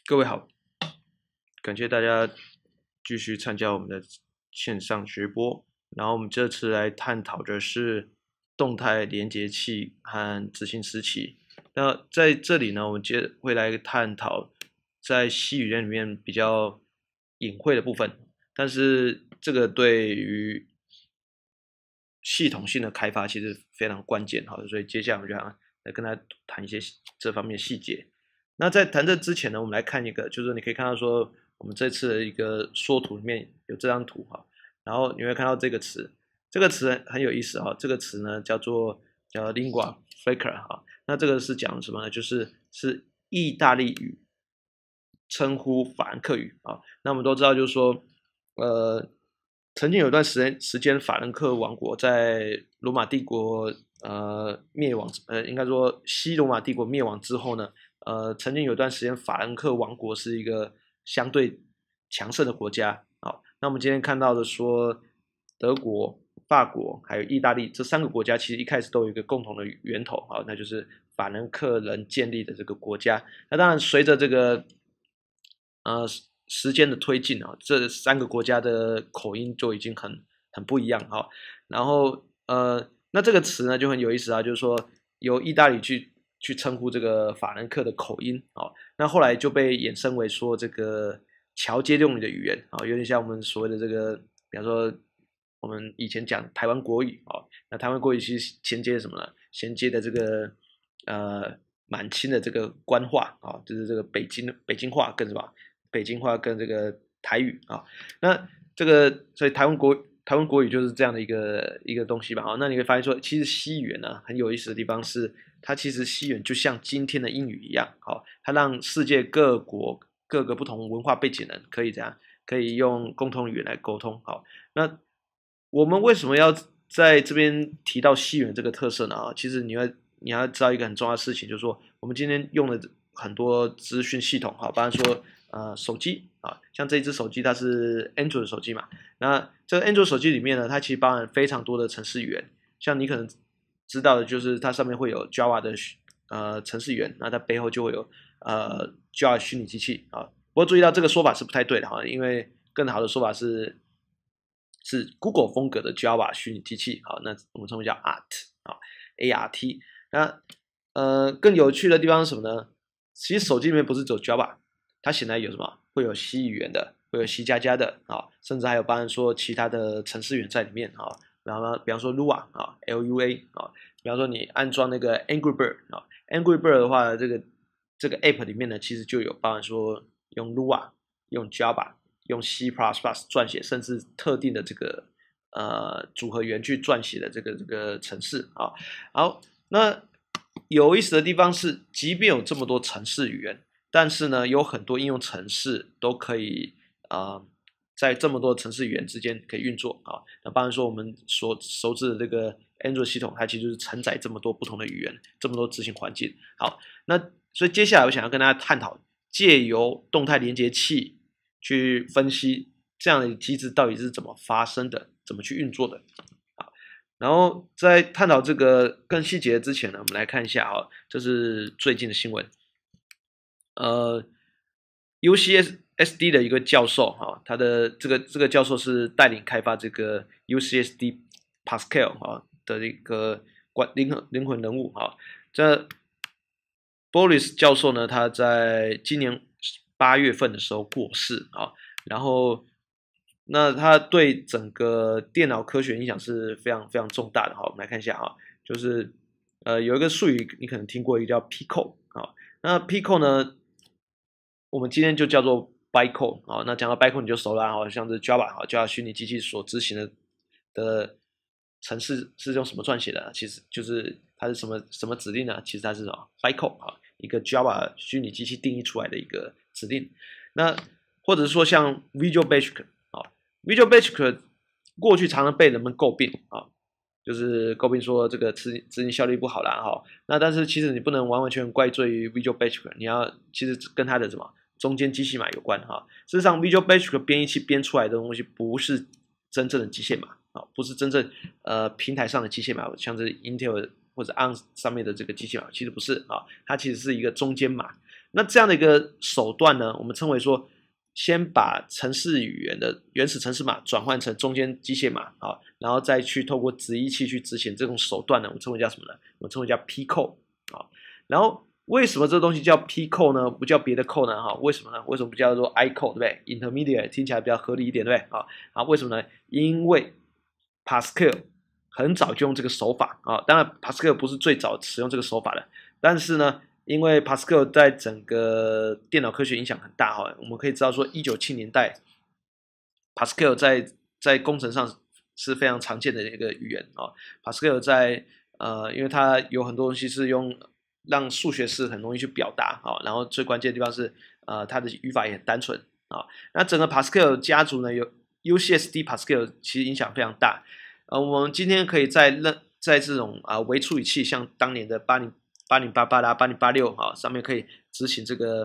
各位好，感谢大家继续参加我们的线上学播。然后我们这次来探讨的是动态连接器和执行时期。那在这里呢，我们会来探讨在 C 语言里面比较隐晦的部分，但是这个对于系统性的开发其实非常关键。好，所以接下来我们就想来跟大家谈一些这方面的细节。那在谈这之前呢，我们来看一个，就是你可以看到说，我们这次的一个缩图里面有这张图哈，然后你会看到这个词，这个词很有意思哈，这个词呢叫 lingua franca 哈，那这个是讲什么呢？是意大利语称呼法兰克语啊。那我们都知道，就是说，曾经有一段时间，法兰克王国在罗马帝国灭亡，应该说西罗马帝国灭亡之后呢。曾经有段时间，法兰克王国是一个相对强盛的国家。好，那我们今天看到的说，德国、法国还有意大利这三个国家，其实一开始都有一个共同的源头，好，那就是法兰克人建立的这个国家。那当然，随着这个时间的推进啊，这三个国家的口音就已经很不一样哈。然后那这个词呢就很有意思啊，就是说由意大利去称呼这个法兰克的口音啊，那后来就被衍生为说这个桥接用语的语言啊，有点像我们所谓的这个，比方说我们以前讲台湾国语啊，那台湾国语其实衔接什么呢？衔接的这个满清的这个官话啊，就是这个北京话跟什么？北京话跟这个台语啊，那这个所以台湾国语就是这样的一个东西吧。好，那你会发现说，其实西语言呢很有意思的地方是，它其实西语言就像今天的英语一样，好，它让世界各国各个不同文化背景的人可以这样，可以用共同语言来沟通。好，那我们为什么要在这边提到西语言这个特色呢？啊，其实你要知道一个很重要的事情，就是说我们今天用的很多资讯系统，好，比方说手机啊，像这一只手机它是 Android 手机嘛，那这个 Android 手机里面呢，它其实包含非常多的程式语言，像你可能知道的就是它上面会有 Java 的程式语言，那它背后就会有Java 虚拟机器啊。不过注意到这个说法是不太对的哈，因为更好的说法是 Google 风格的 Java 虚拟机器，好，那我们称为叫 ART 啊 ART。那更有趣的地方是什么呢？其实手机里面不是只有 Java， 它显然有什么？会有 C 语言的，会有 C++ 的啊，甚至还有包含说其他的程式语言在里面啊。比方说 Lua 啊 ，Lua 啊，比方说你安装那个 Angry Bird 啊 ，Angry Bird 的话，这个 App 里面呢，其实就有包含说用 Lua、用 Java、用 C++ 撰写，甚至特定的这个组合语言去撰写的这个程式啊。好，那有意思的地方是，即便有这么多程式语言，但是呢，有很多应用程式都可以在这么多程式语言之间可以运作啊。那当然说我们所熟知的这个 Android 系统，它其实就是承载这么多不同的语言，这么多执行环境。好，那所以接下来我想要跟大家探讨，借由动态连接器去分析这样的机制到底是怎么发生的，怎么去运作的。然后在探讨这个更细节之前呢，我们来看一下啊，这是最近的新闻。UCSD 的一个教授啊，他的这个教授是带领开发这个 UCSD Pascal 啊的一个灵魂人物啊。这 Boris 教授呢，他在今年8月份的时候过世啊，然后那它对整个电脑科学影响是非常非常重大的哈。我们来看一下哈，就是有一个术语你可能听过，一个叫 Pico 啊。那 Pico 呢，我们今天就叫做 bytecode 啊。那讲到 bytecode 你就熟了啊，像是 Java 啊，Java 虚拟机器所执行的程式是用什么撰写的？其实就是它是什么指令呢？其实它是什么 bytecode 啊，一个 Java 虚拟机器定义出来的一个指令。那或者是说像 Visual Basic。Visual Basic 过去常常被人们诟病啊，就是诟病说这个执行效率不好啦哈。那但是其实你不能完完全怪罪于 Visual Basic， 你要其实跟它的什么中间机器码有关哈。事实上 Visual Basic 编译器编出来的东西不是真正的机械码啊，不是真正平台上的机械码，像是 Intel 或者 ARM 上面的这个机械码，其实不是啊，它其实是一个中间码。 那这样的一个手段呢，我们称为说，先把程式语言的原始程式码转换成中间机械码，好，然后再去透过直译器去执行这种手段呢，我们称为叫什么呢？我们称为叫 P code 啊。然后为什么这东西叫 P code 呢？不叫别的 code 呢？哈，为什么呢？为什么不叫做 I code 对不对 ？Intermediate 听起来比较合理一点对不对？啊，为什么呢？因为 Pascal 很早就用这个手法啊，当然 Pascal 不是最早使用这个手法的，但是呢，因为 Pascal 在整个电脑科学影响很大哈，我们可以知道说1970年代 Pascal 在工程上是非常常见的一个语言啊。Pascal 在因为它有很多东西是用让数学式很容易去表达啊，然后最关键的地方是它的语法也很单纯啊。那整个 Pascal 家族呢，有 UCSD Pascal 其实影响非常大。我们今天可以在这种微处理器，像当年的8088啦、8086啊，上面可以执行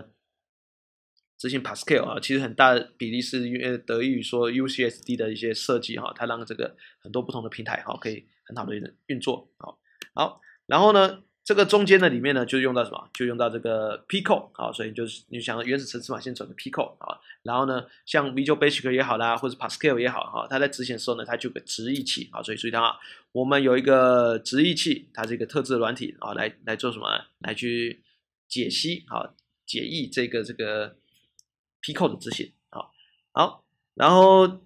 Pascal 啊，其实很大的比例是因为得益于说 UCSD 的一些设计哈，它让这个很多不同的平台哈可以很好的运作好，然后呢，这个中间的里面呢就用到什么？就用到这个 P code 好，所以就是你想原始程式码先转个 P code 啊，然后呢，像 Visual Basic 也好啦，或者 Pascal 也好哈，它在执行的时候呢，它就有个直译器啊，所以注意到啊，我们有一个直译器，它是一个特制的软体啊，来做什么呢？来去解析啊，解译这个 P code 的执行好，然后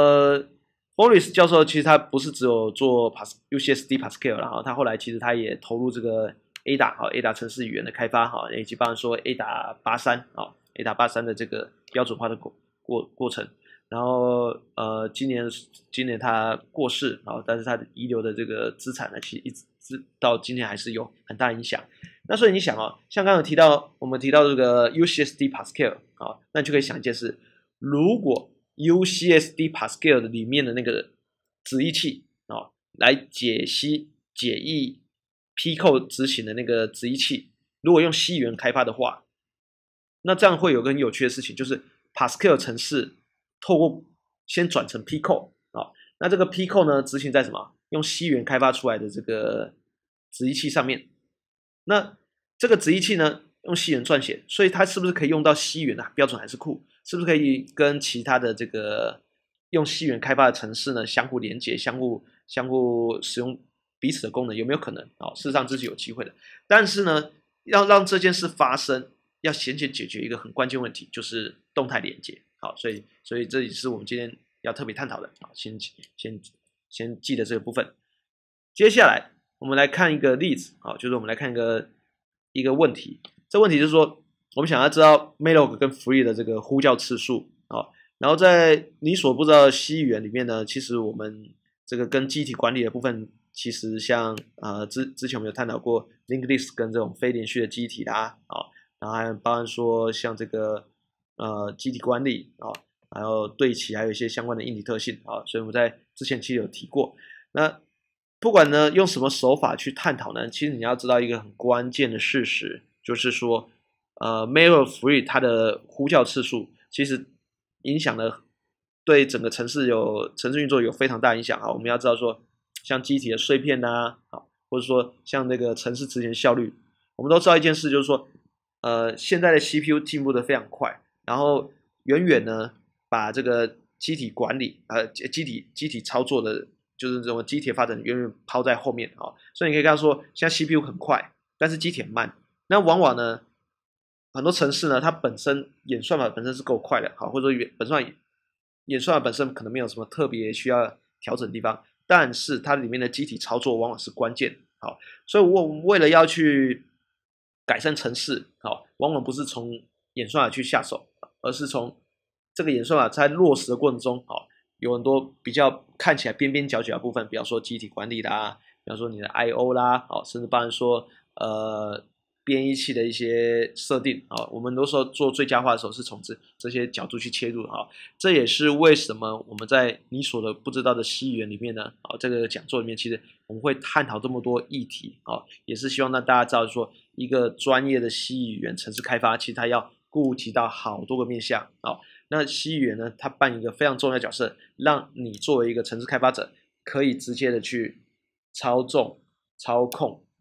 Boris 教授其实他不是只有做 UCSD Pascal 然后他后来其实他也投入这个 ADA 程式语言的开发以及包含说 ADA 83ADA 83的这个标准化的过程。然后今年他过世，但是他的遗留的这个资产呢，其实一直到今天还是有很大影响。那所以你想像刚刚我们提到这个 UCSD Pascal 那你就可以想一件事，如果UCSD Pascal 里面的那个直译器来解译 P code 执行的那个直译器，如果用 C 语言开发的话，那这样会有个很有趣的事情，就是 Pascal 程式透过先转成 P code 那这个 P code 呢执行在什么？用 C 语言开发出来的这个直译器上面。那这个直译器呢用 C 语言撰写，所以它是不是可以用到 C 语言的标准函数库？是不是可以跟其他的这个用 C 语言开发的程式呢相互连接、相互使用彼此的功能？有没有可能事实上这是有机会的。但是呢，要让这件事发生，要先去解决一个很关键问题，就是动态连接。好，所以这也是我们今天要特别探讨的。好，先记得这个部分。接下来我们来看一个例子，就是我们来看一个问题。这问题就是说，我们想要知道 malloc 跟 free 的这个呼叫次数然后在你所不知道的 C 语言里面呢，其实我们这个跟机体管理的部分，其实像之前我们有探讨过 linked list 跟这种非连续的机体啦然后还包含说像这个机体管理还有对齐，还有一些相关的硬体特性所以我们在之前其实有提过。那不管呢用什么手法去探讨呢，其实你要知道一个很关键的事实，就是说malloc free 它的呼叫次数其实影响了对整个程式运作有非常大影响我们要知道说，像机体的碎片或者说像那个程式执行效率，我们都知道一件事，就是说现在的 CPU 进步的非常快，然后远远呢把这个机体管理机体操作的，就是这种机体发展远远抛在后面所以你可以看到说，现在 CPU 很快，但是机体很慢。那往往呢，很多程式呢，它本身演算法本身是够快的或者说演算法本身可能没有什么特别需要调整的地方，但是它里面的机体操作往往是关键所以我为了要去改善程式往往不是从演算法去下手，而是从这个演算法在落实的过程中有很多比较看起来边边角角的部分，比方说机体管理啦，比方说你的 I/O 啦甚至包含说编译器的一些设定我们都说做最佳化的时候是从这些角度去切入这也是为什么我们在你所的不知道的 C 语言里面呢这个讲座里面，其实我们会探讨这么多议题也是希望让大家知道说，一个专业的 C 语言程式开发，其实它要顾及到好多个面向那 C 语言呢，它扮演一个非常重要的角色，让你作为一个程式开发者，可以直接的去操纵、操控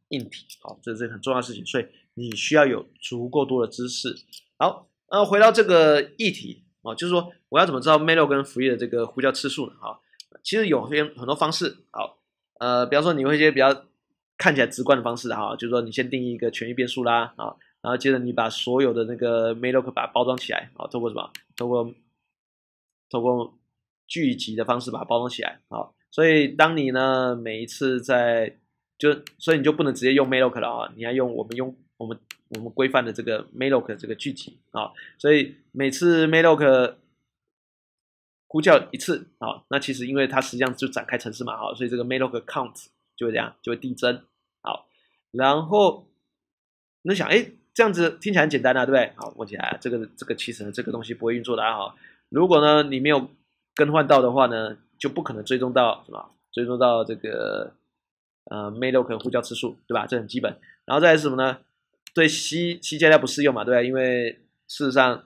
硬体，好，这是很重要的事情，所以你需要有足够多的知识。好，回到这个议题啊，就是说我要怎么知道 Malloc 跟 Free 的这个呼叫次数呢？好，其实有很多方式，好，比方说你会一些比较看起来直观的方式哈，就是说你先定义一个权益变数啦，啊，然后接着你把所有的那个 Malloc 把它包装起来，啊，透过什么？透过聚集的方式把它包装起来，啊，所以当你呢每一次所以你就不能直接用 Malloc 了啊，你要用我们规范的这个 Malloc 这个聚集啊，所以每次 Malloc 呼叫一次啊，那其实因为它实际上就展开程式码哈，所以这个 Malloc count 就会这样就会递增，好，然后你想这样子听起来很简单啊，对不对？好，问题来了，这个其实呢这个东西不会运作的啊，如果呢你没有更换到的话呢，就不可能追踪到什么？追踪到这个Malloc 呼叫次数，对吧？这很基本。然后再来是什么呢？对 C 加加不适用嘛，对吧？因为事实上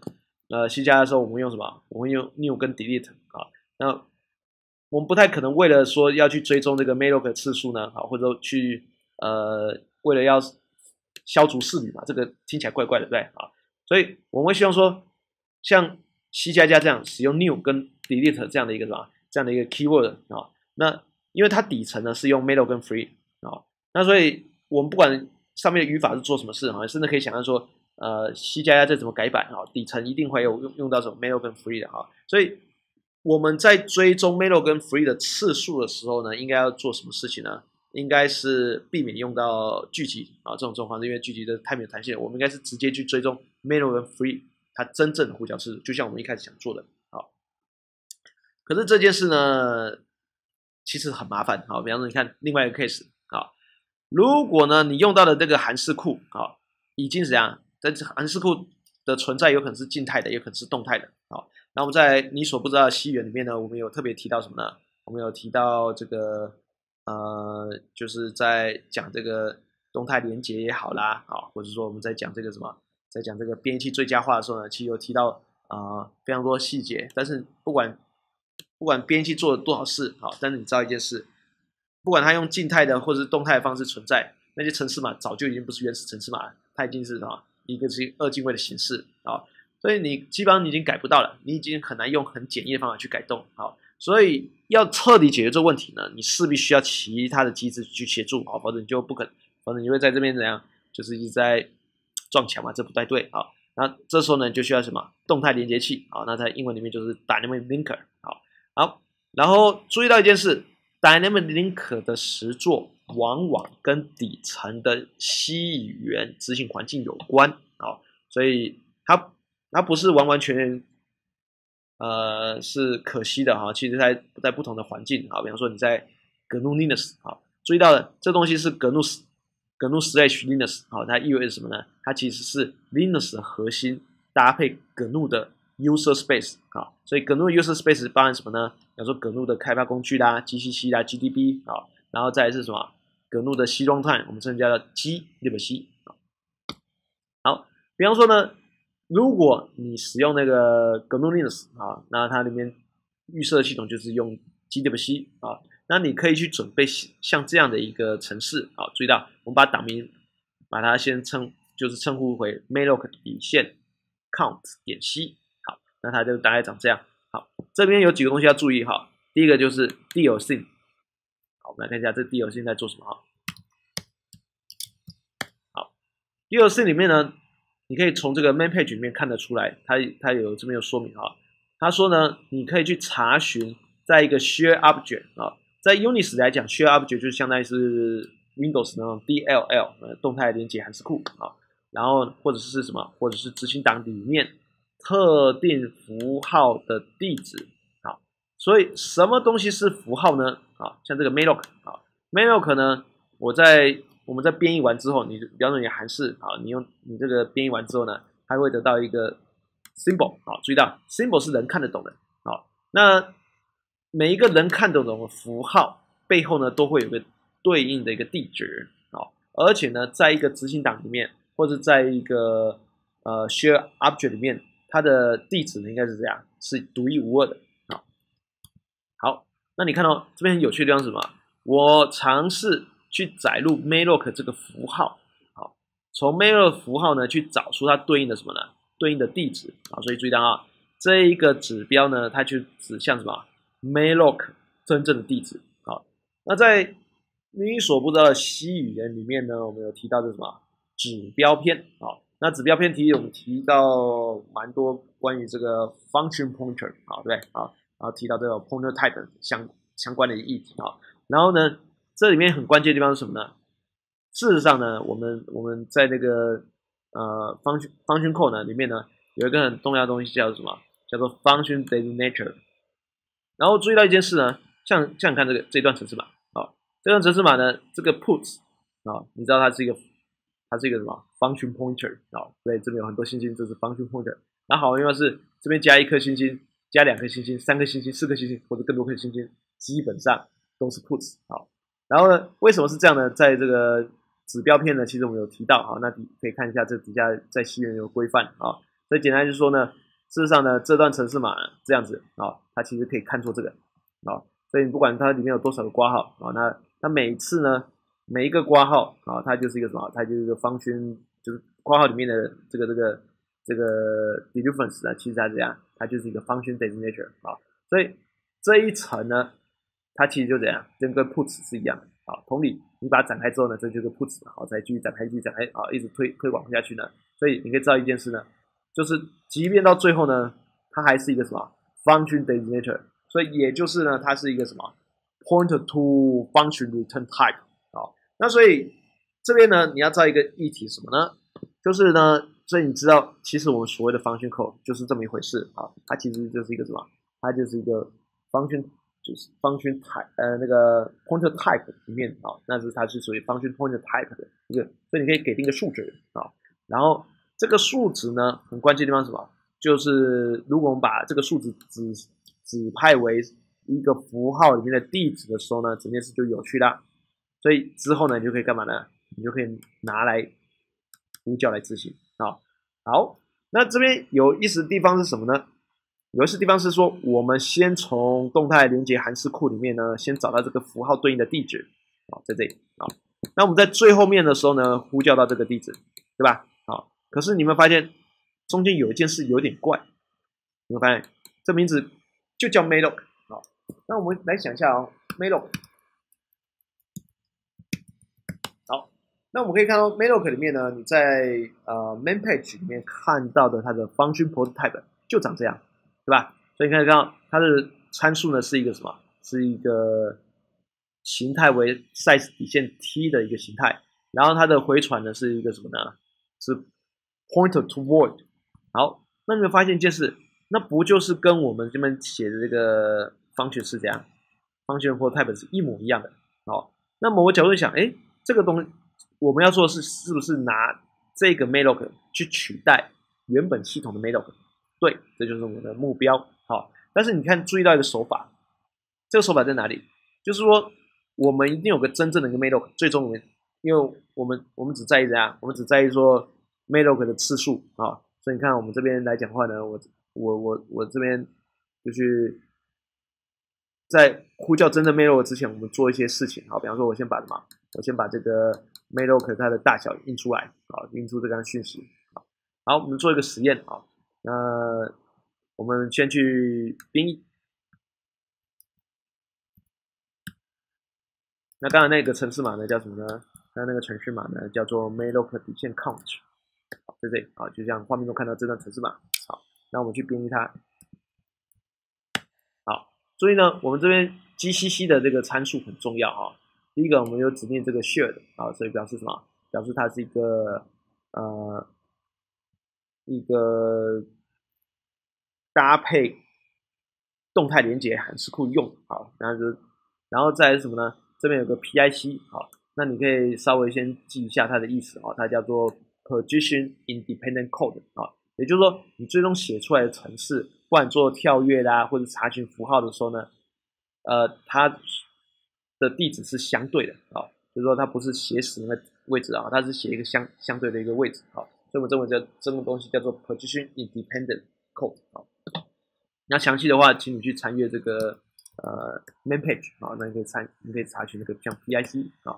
C 加的时候我们用什么？我们用 new 跟 delete 啊。那我们不太可能为了说要去追踪这个 Malloc 次数呢，好，或者说去为了要消除视旅嘛，这个听起来怪怪的，对不对？啊，所以我们会希望说，像 C 加加这样使用 new 跟 delete 这样的一个什么这样的一个 keyword 啊，那因为它底层呢是用 Malloc 跟 free 啊，那所以我们不管上面的语法是做什么事啊，甚至可以想象说，C 加加这怎么改版啊，底层一定会有用到什么 Malloc 跟 free 的哈，所以我们在追踪 Malloc 跟 free 的次数的时候呢，应该要做什么事情呢？应该是避免用到聚集啊这种方式，因为聚集的太没有弹性了。我们应该是直接去追踪 Malloc 跟 free 它真正的呼叫次数，就像我们一开始想做的。好，可是这件事呢，其实很麻烦。好，比方说你看另外一个 case 啊，如果呢你用到的这个函式库啊，已经是怎样？在函式库的存在有可能是静态的，也可能是动态的。好，那我们在你所不知道的西元里面呢，我们有特别提到什么呢？我们有提到这个就是在讲这个动态连结也好啦，啊，或者说我们在讲这个什么，在讲这个编译器最佳化的时候呢，其实有提到非常多细节。但是不管编译器做了多少事，好，但是你知道一件事，不管它用静态的或者是动态的方式存在，那些程式码早就已经不是原始程式码了，它已经是什么一个是二进位的形式啊，所以你基本上你已经改不到了，你已经很难用很简易的方法去改动，好。所以要彻底解决这个问题呢，你势必需要其他的机制去协助啊，否则你就不可能，否则你会在这边怎样，就是一直在撞墙嘛，这不太对啊。那这时候呢，你就需要什么动态连接器啊？那在英文里面就是 dynamic linker 好，然后注意到一件事 ，dynamic linker 的实作往往跟底层的 C 语言执行环境有关啊，所以它不是完完全全。是可惜的哈，其实在不同的环境啊，比方说你在 GNU Linux 啊，注意到了这东西是 GNU /Linux 啊，它意味着什么呢？它其实是 Linux 的核心搭配 GNU 的 User Space 啊，所以 GNU User Space 包含什么呢？比方说 GNU 的开发工具啦、GCC 啦、GDB 啊，然后再来是什么 GNU 的 C runtime， 我们称叫 glibc 啊。好，比方说呢。如果你使用那个 GNU Linux 啊，那它里面预设系统就是用 glibc 啊，那你可以去准备像这样的一个程式啊，注意到我们把档名把它先称呼为 Malloc 底线 count 点 c 好，那它就大概长这样。好，这边有几个东西要注意哈，第一个就是 DLC， 好，我们来看一下这 DLC 在做什么哈。好 ，DLC 里面呢。你可以从这个 main page 里面看得出来，它有这边有说明哈。他说呢，你可以去查询在一个 share object 啊，在 Unix 来讲 ，share object 就相当于是 Windows 那种 DLL 动态连接函数库啊，然后或者是什么，或者是执行档里面特定符号的地址啊。所以什么东西是符号呢？啊，像这个 Malloc 啊 ，Malloc 呢，我们在编译完之后，你比方说你函式啊，你这个编译完之后呢，它会得到一个 symbol 啊，注意到 symbol 是人看得懂的啊。那每一个人看得懂的符号背后呢，都会有个对应的一个地址啊，而且呢，在一个执行档里面，或者在一个share object 里面，它的地址呢应该是这样，是独一无二的啊。好，那你看到这边很有趣的地方是什么？我尝试去载入 malloc 这个符号，好，从 malloc 符号呢去找出它对应的什么呢？对应的地址啊，所以注意到啊，这一个指标呢，它去指向什么 malloc 真正的地址。好，那在你所不知道的 C 语言里面呢，我们有提到的什么指标篇啊？那指标篇我们提到蛮多关于这个 function pointer 啊，对不对啊？然后提到这个 pointer type 相关的议题啊。然后呢，这里面很关键的地方是什么呢？事实上呢，我们在那个function code 呢里面呢，有一个很重要的东西叫做什么？叫做 function designator。然后注意到一件事呢，像你看这段程式码啊，这段程式码呢，这个 puts 啊，你知道它是一个什么 function pointer 啊？对，这边有很多星星，这是 function pointer。然后好用的是这边加一颗星星，加两颗星星，三颗星星，四颗星星，或者更多颗星星，基本上都是 puts 好。然后呢，为什么是这样呢？在这个指标片呢，其实我们有提到好，那可以看一下这底下在西元有规范啊。所以简单就是说呢，事实上呢，这段程式码这样子啊，它其实可以看作这个啊。所以你不管它里面有多少个括号啊，那它每一次呢，每一个括号啊，它就是一个什么？它就是一个function，就是括号里面的这个 difference 呢，其实它这样，它就是一个 function designator 啊。所以这一层呢，它其实就这样，跟 puts 是一样的啊。同理，你把它展开之后呢，这就是 puts 好，再继续展开，继续展开啊，一直推广下去呢。所以你可以知道一件事呢，就是即便到最后呢，它还是一个什么 function designator。所以也就是呢，它是一个什么 pointer to function return type 啊。那所以这边呢，你要知道一个议题是什么呢？就是呢，所以你知道，其实我们所谓的 function code 就是这么一回事啊。它其实就是一个什么？它就是一个 function， 就是 function type， 那个 pointer type 里面啊，那是它是属于 function pointer type 的一个，所以你可以给定一个数值啊。然后这个数值呢，很关键的地方是什么？就是如果我们把这个数值指派为一个符号里面的地址的时候呢，整件事就有趣啦。所以之后呢，你就可以干嘛呢？你就可以拿来呼叫来执行啊。好，那这边有意思的地方是什么呢？有意思的地方是说，我们先从动态连接函式库里面呢，先找到这个符号对应的地址啊，在这里啊。那我们在最后面的时候呢，呼叫到这个地址，对吧？好，可是你们发现中间有一件事有点怪，你们发现这名字就叫 malloc 啊。那我们来想一下哦 ，malloc。好，那我们可以看到 malloc 里面呢，你在main page 里面看到的它的 function pointer type 就长这样，对吧？所以你可以看到它的参数呢是一个什么？是一个形态为 size 底线 t 的一个形态，然后它的回传呢是一个什么呢？是 pointer to void。好，那你们发现一件事，那不就是跟我们这边写的这个 function 是这样 function pointer type 是一模一样的？好，那么我角度想，哎，这个东西我们要做的是不是拿这个 malloc 去取代原本系统的 malloc？ 对，这就是我们的目标。好，但是你看，注意到一个手法，这个手法在哪里？就是说，我们一定有个真正的一个 malloc， 最终因为我们只在意怎样？我们只在意说 malloc 的次数啊。所以你看，我们这边来讲话呢，我这边就是在呼叫真正 malloc 之前，我们做一些事情。好，比方说，我先把这个 malloc 它的大小印出来，好，印出这个讯息。好，我们做一个实验啊。那我们先去编译。那刚才那个程式码呢叫什么呢？那个程式码呢叫做 malloc 底线 count。好，在这里啊，就像画面中看到这段程式码。好，那我们去编译它。好，所以呢，我们这边 GCC 的这个参数很重要啊。第一个，我们有指定这个 shared 啊，所以表示什么？表示它是一个搭配动态连接函式库用。好，然后再来是什么呢？这边有个 PIC 好，那你可以稍微先记一下它的意思啊，它叫做 Position Independent Code 啊，也就是说你最终写出来的程式，不管做跳跃啦或者查询符号的时候呢，它的地址是相对的啊，就是说它不是写死那个位置啊，它是写一个相对的一个位置啊，所以我们这种东西叫做 Position Independent Code 啊。那详细的话，请你去参阅这个main page 啊，那你可以查询那个像 PIC 啊。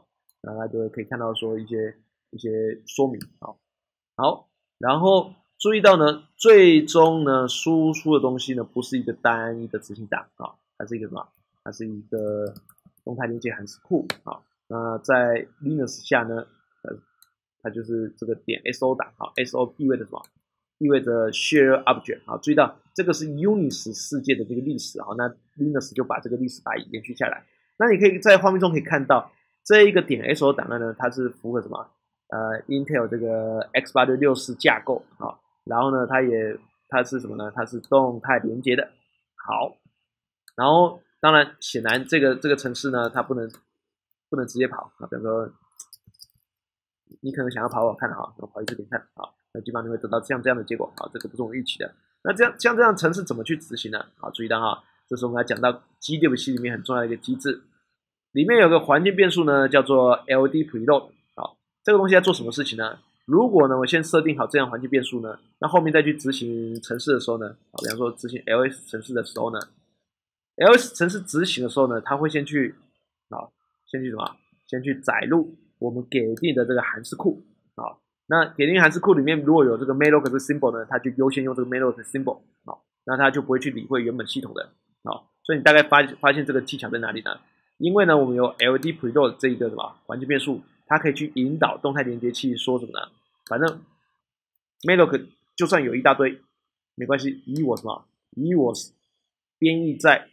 然后它就会可以看到说一些说明啊。好，然后注意到呢，最终呢输出的东西呢不是一个单一的执行档啊，它是一个什么？它是一个动态连接函数库啊。那在 Linux 下呢，它就是这个点 so 档啊 ，so 意味着什么？意味着 share object 啊。注意到这个是 Unix 世界的这个历史啊，那 Linux 就把这个历史把它延续下来。那你可以在画面中可以看到这一个点 so 档案呢，它是符合什么？Intel 这个 x8664 架构啊，然后呢，它是什么呢？它是动态连接的。好，然后当然显然这个程式呢，它不能直接跑啊，比方说你可能想要跑看哈，我跑一次给你看啊，那基本上你会得到像这样的结果啊，这个不是我们预期的。那像这样程式怎么去执行呢？啊，注意到哈，这是我们来讲到 GDBC 里面很重要的一个机制，里面有个环境变数呢，叫做 LD preload。好，这个东西在做什么事情呢？如果呢，我先设定好这样环境变数呢，那后面再去执行程式的时候呢，啊，比方说执行 LS 程式的时候呢，LS 程式执行的时候呢，它会先去什么？先去载入我们给定的这个函数库啊。那给定函数库里面如果有这个 malloc 这个 symbol 呢，它就优先用这个 malloc symbol 啊，那它就不会去理会原本系统的啊。所以你大概发现这个技巧在哪里呢？因为呢，我们有 LD preload 这一个什么环境变数，它可以去引导动态连接器说什么呢？反正 malloc 就算有一大堆，没关系，以我编译在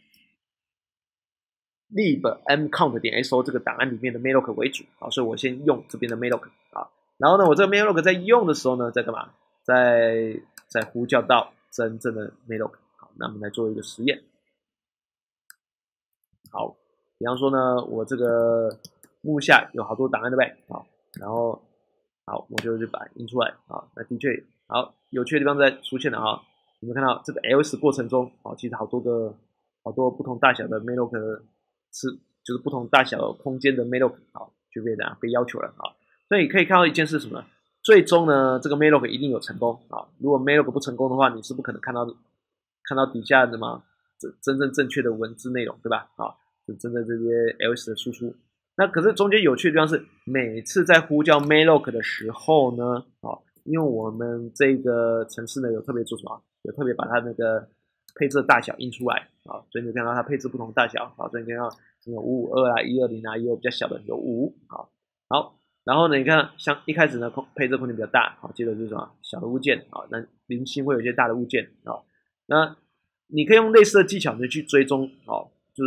lib mcount 点 so 这个档案里面的 malloc 为主啊，所以我先用这边的 malloc 啊，然后呢，我这个 malloc 在用的时候呢，在干嘛？在呼叫到真正的 malloc。好，那我们来做一个实验。好，比方说呢，我这个目下有好多档案，对不对？好，然后好，我就把它印出来啊。那的确，好，有趣的地方在出现了啊。你们看到这个 ls 过程中啊，其实好多不同大小的 malloc 就是不同大小空间的 malloc 啊，就被要求了啊。所以可以看到一件事什么？最终呢，这个 malloc 一定有成功啊。如果 malloc 不成功的话，你是不可能看到底下的嘛真正正确的文字内容，对吧？啊，就真正这些 ls 的输出。那可是中间有趣的地方是，每次在呼叫 malloc 的时候呢，啊，因为我们这个程式呢有特别做什么？有特别把它那个配置的大小印出来啊，所以你看到它配置不同大小啊，所以你看到有552啊、120啊，也有比较小的有5啊。好，然后呢，你看像一开始呢配置空间比较大，好，接着就是什么小的物件啊，那零星会有一些大的物件啊，那你可以用类似的技巧呢去追踪，好，就是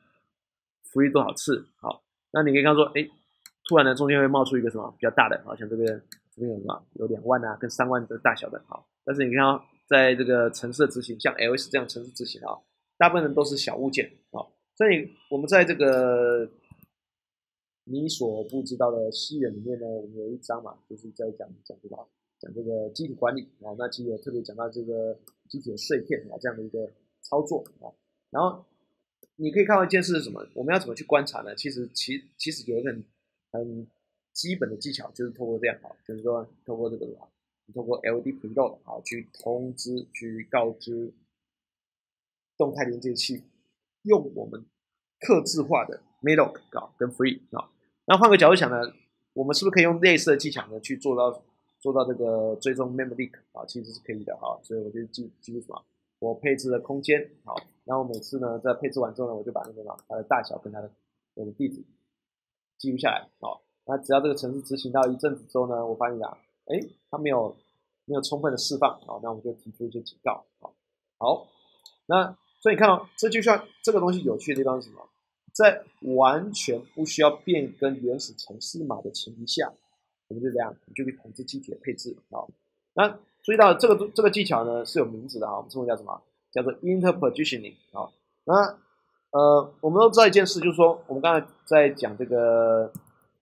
free 多少次，好，那你可以看到说，哎，突然呢中间会冒出一个什么比较大的，好像这边有什么有2万啊跟3万的大小的，好，但是你看到在这个程式的执行，像 LS 这样程式执行啊，大部分人都是小物件啊，所以我们在这个你所不知道的西元里面呢，我们有一章嘛，就是在讲这个机体管理啊，那其实有特别讲到这个机体的碎片啊这样的一个操作啊，然后你可以看到一件事是什么？我们要怎么去观察呢？其实有一个很基本的技巧，就是透过这样啊，就是说透过这个啊，透过 LD preload 啊去告知动态连接器，用我们客制化的 malloc 啊跟 free 啊。那换个角度想呢，我们是不是可以用类似的技巧呢去做到这个追踪 memory leak 啊？其实是可以的啊，所以我就记住什么？我配置的空间好，然后每次呢在配置完之后呢，我就把那个它的大小跟它的地址记录下来好，那只要这个程式执行到一阵子之后呢，我发现哎，它没有充分的释放好，那我们就提出一些警告好，那所以你看到这就像这个东西有趣的地方是什么？在完全不需要变更原始程式码的前提下，我们就这样，我们就可以统治机体的配置啊。那注意到这个技巧呢是有名字的啊，我们称为叫什么？叫做 interpositioning 啊。那我们都知道一件事，就是说我们刚才在讲这个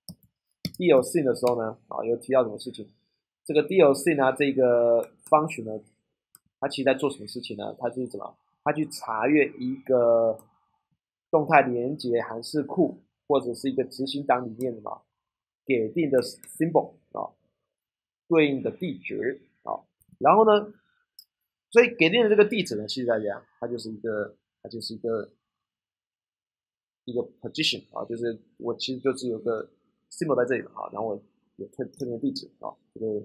DLC 的时候呢，啊，有提到什么事情？这个 DLC 呢，这个function呢，它其实在做什么事情呢？它是怎么？它去查阅一个动态连接函数库或者是一个执行档里面的嘛给定的 symbol 啊，对应的地址啊，然后呢，所以给定的这个地址呢，其实在讲它就是一个 position 啊，就是我其实就只有个 symbol 在这里嘛，然后我有特定的地址这个。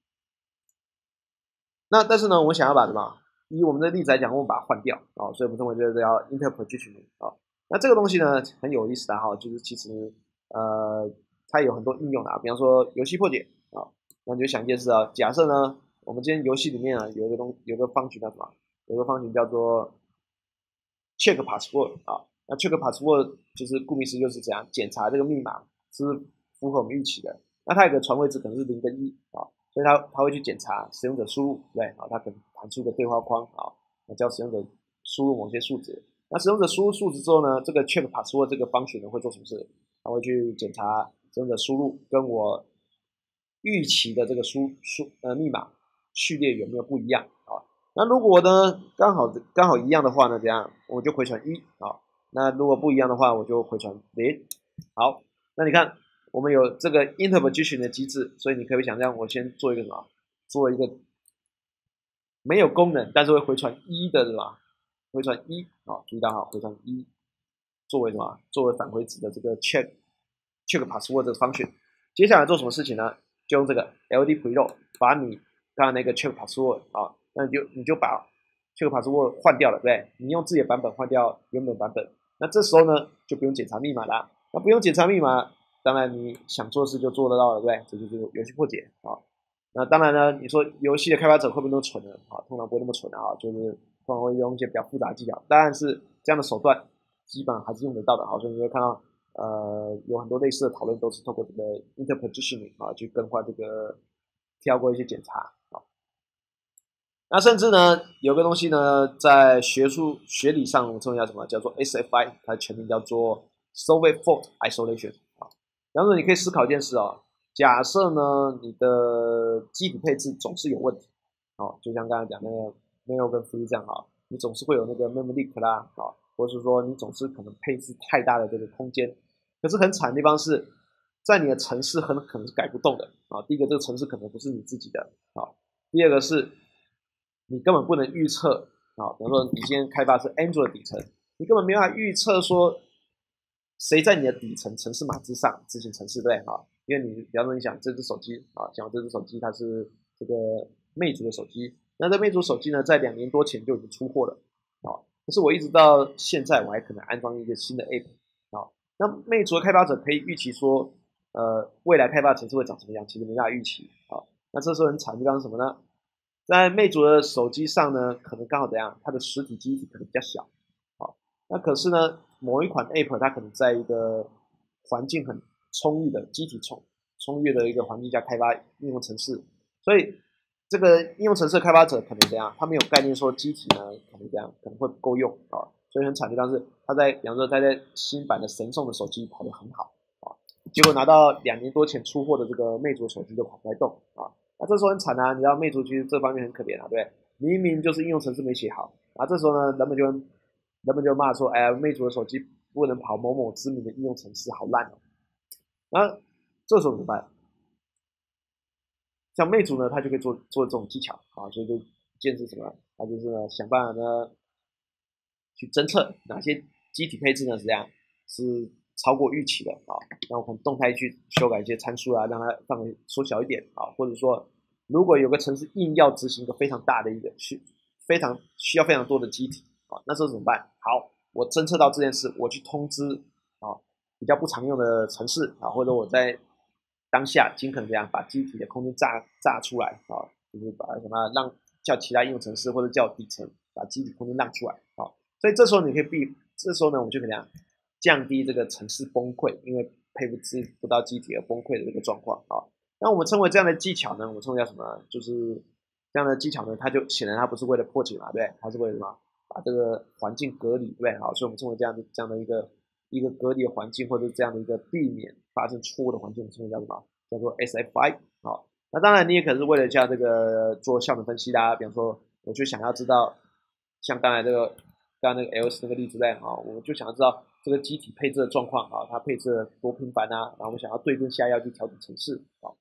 那但是呢，我们想要把什么？以我们的例子来讲，我们把它换掉所以我们称为这个叫 interpositioning 那这个东西呢很有意思的就是其实它有很多应用的比方说游戏破解那你就想一件事假设呢，我们今天游戏里面有一个方群叫什么？有一个方群叫做 check password 那 check password 就是顾名思义就是怎样检查这个密码是符合我们预期的。那它有个传位值可能是0跟1所以它会去检查使用者输入，对它可能弹出个对话框那叫使用者输入某些数值。那使用者输入数值之后呢，这个 check password 这个方群会做什么事？它会去检查使用者输入跟我预期的这个密码序列有没有不一样那如果呢刚好一样的话呢，怎样我就回传1那如果不一样的话，我就回传0。好，那你看我们有这个 interposition 的机制，所以你可以想象我先做一个什么？做一个没有功能但是会回传1的什么？回传1注意到回传1作为什么？作为返回值的这个 check password 这个function。接下来做什么事情呢？就用这个 LD preload 把你刚刚那个 check password 那你就把 check password 换掉了，对不对？你用自己的版本换掉原本版本，那这时候呢就不用检查密码啦。那不用检查密码，当然你想做的事就做得到了，对不对？这就是游戏破解那当然呢，你说游戏的开发者会不会那么蠢呢？通常不会那么蠢就是通常会用一些比较复杂的技巧。当然是这样的手段基本上还是用得到的所以你会看到有很多类似的讨论都是透过这个 interpositioning 去更换这个跳过一些检查那甚至呢有个东西呢在学理上我们称为叫什么？叫做 SFI， 它的全名叫做 Software Fault Isolation 然后你可以思考一件事假设呢你的基底配置总是有问题就像刚才讲那个 mail 跟 free 这样你总是会有那个 memory leak 啦或者是说你总是可能配置太大的这个空间。可是很惨的地方是在你的程式很可能是改不动的第一个这个程式可能不是你自己的第二个是你根本不能预测比方说你今天开发是 Android 底层，你根本没办法预测说谁在你的底层程式码之上执行程式，对因为你比方说你想这只手机讲这只手机它是这个魅族的手机，那这魅族手机呢在2年多前就已经出货了可是我一直到现在我还可能安装一个新的 App那魅族的开发者可以预期说未来开发程式会长什么样，其实没办法预期那这时候很惨的地方是什么呢？在魅族的手机上呢可能刚好怎样，它的实体机体可能比较小那可是呢某一款 App 它可能在一个环境很充裕的机体充裕的一个环境下开发应用程式，所以这个应用程式开发者可能怎样，他没有概念说机体呢可能这样可能会不够用所以很惨的地方是他比方说他在新版的神送的手机跑得很好结果拿到2年多前出货的这个魅族手机就跑不太动那这时候很惨你知道魅族其实这方面很可怜对不对？明明就是应用程式没写好这时候呢人们就骂说哎呀魅族的手机不能跑某某知名的应用程式好烂那这时候怎么办？像魅族呢他就可以做这种技巧所以就建设什么？他就是呢想办法呢去侦测哪些机体配置呢是这样是超过预期的那我可能动态去修改一些参数让它范围缩小一点或者说如果有个程式硬要执行一个非常大的一个需要非常多的机体那这怎么办？好，我侦测到这件事，我去通知比较不常用的程式或者我在当下尽可能这样把机体的空间炸出来就是把什么叫其他应用程式或者叫底层把机体空间让出来所以这时候这时候呢我们就可以降低这个程式崩溃，因为配置不到机体而崩溃的这个状况那我们称为这样的技巧呢，我们称为叫什么呢？就是这样的技巧呢，它就显然它不是为了破解嘛，对不对？它是为了什么？把这个环境隔离，对不对？所以我们称为这样的一个隔离的环境，或者这样的一个避免发生错误的环境，我们称为叫什么？叫做 SFI 那当然你也可能是为了像这个做效能分析比方说我就想要知道像刚才那个 LS 那个例子对我就想要知道这个机体配置的状况它配置的多频繁然后我们想要对症下药去调整程式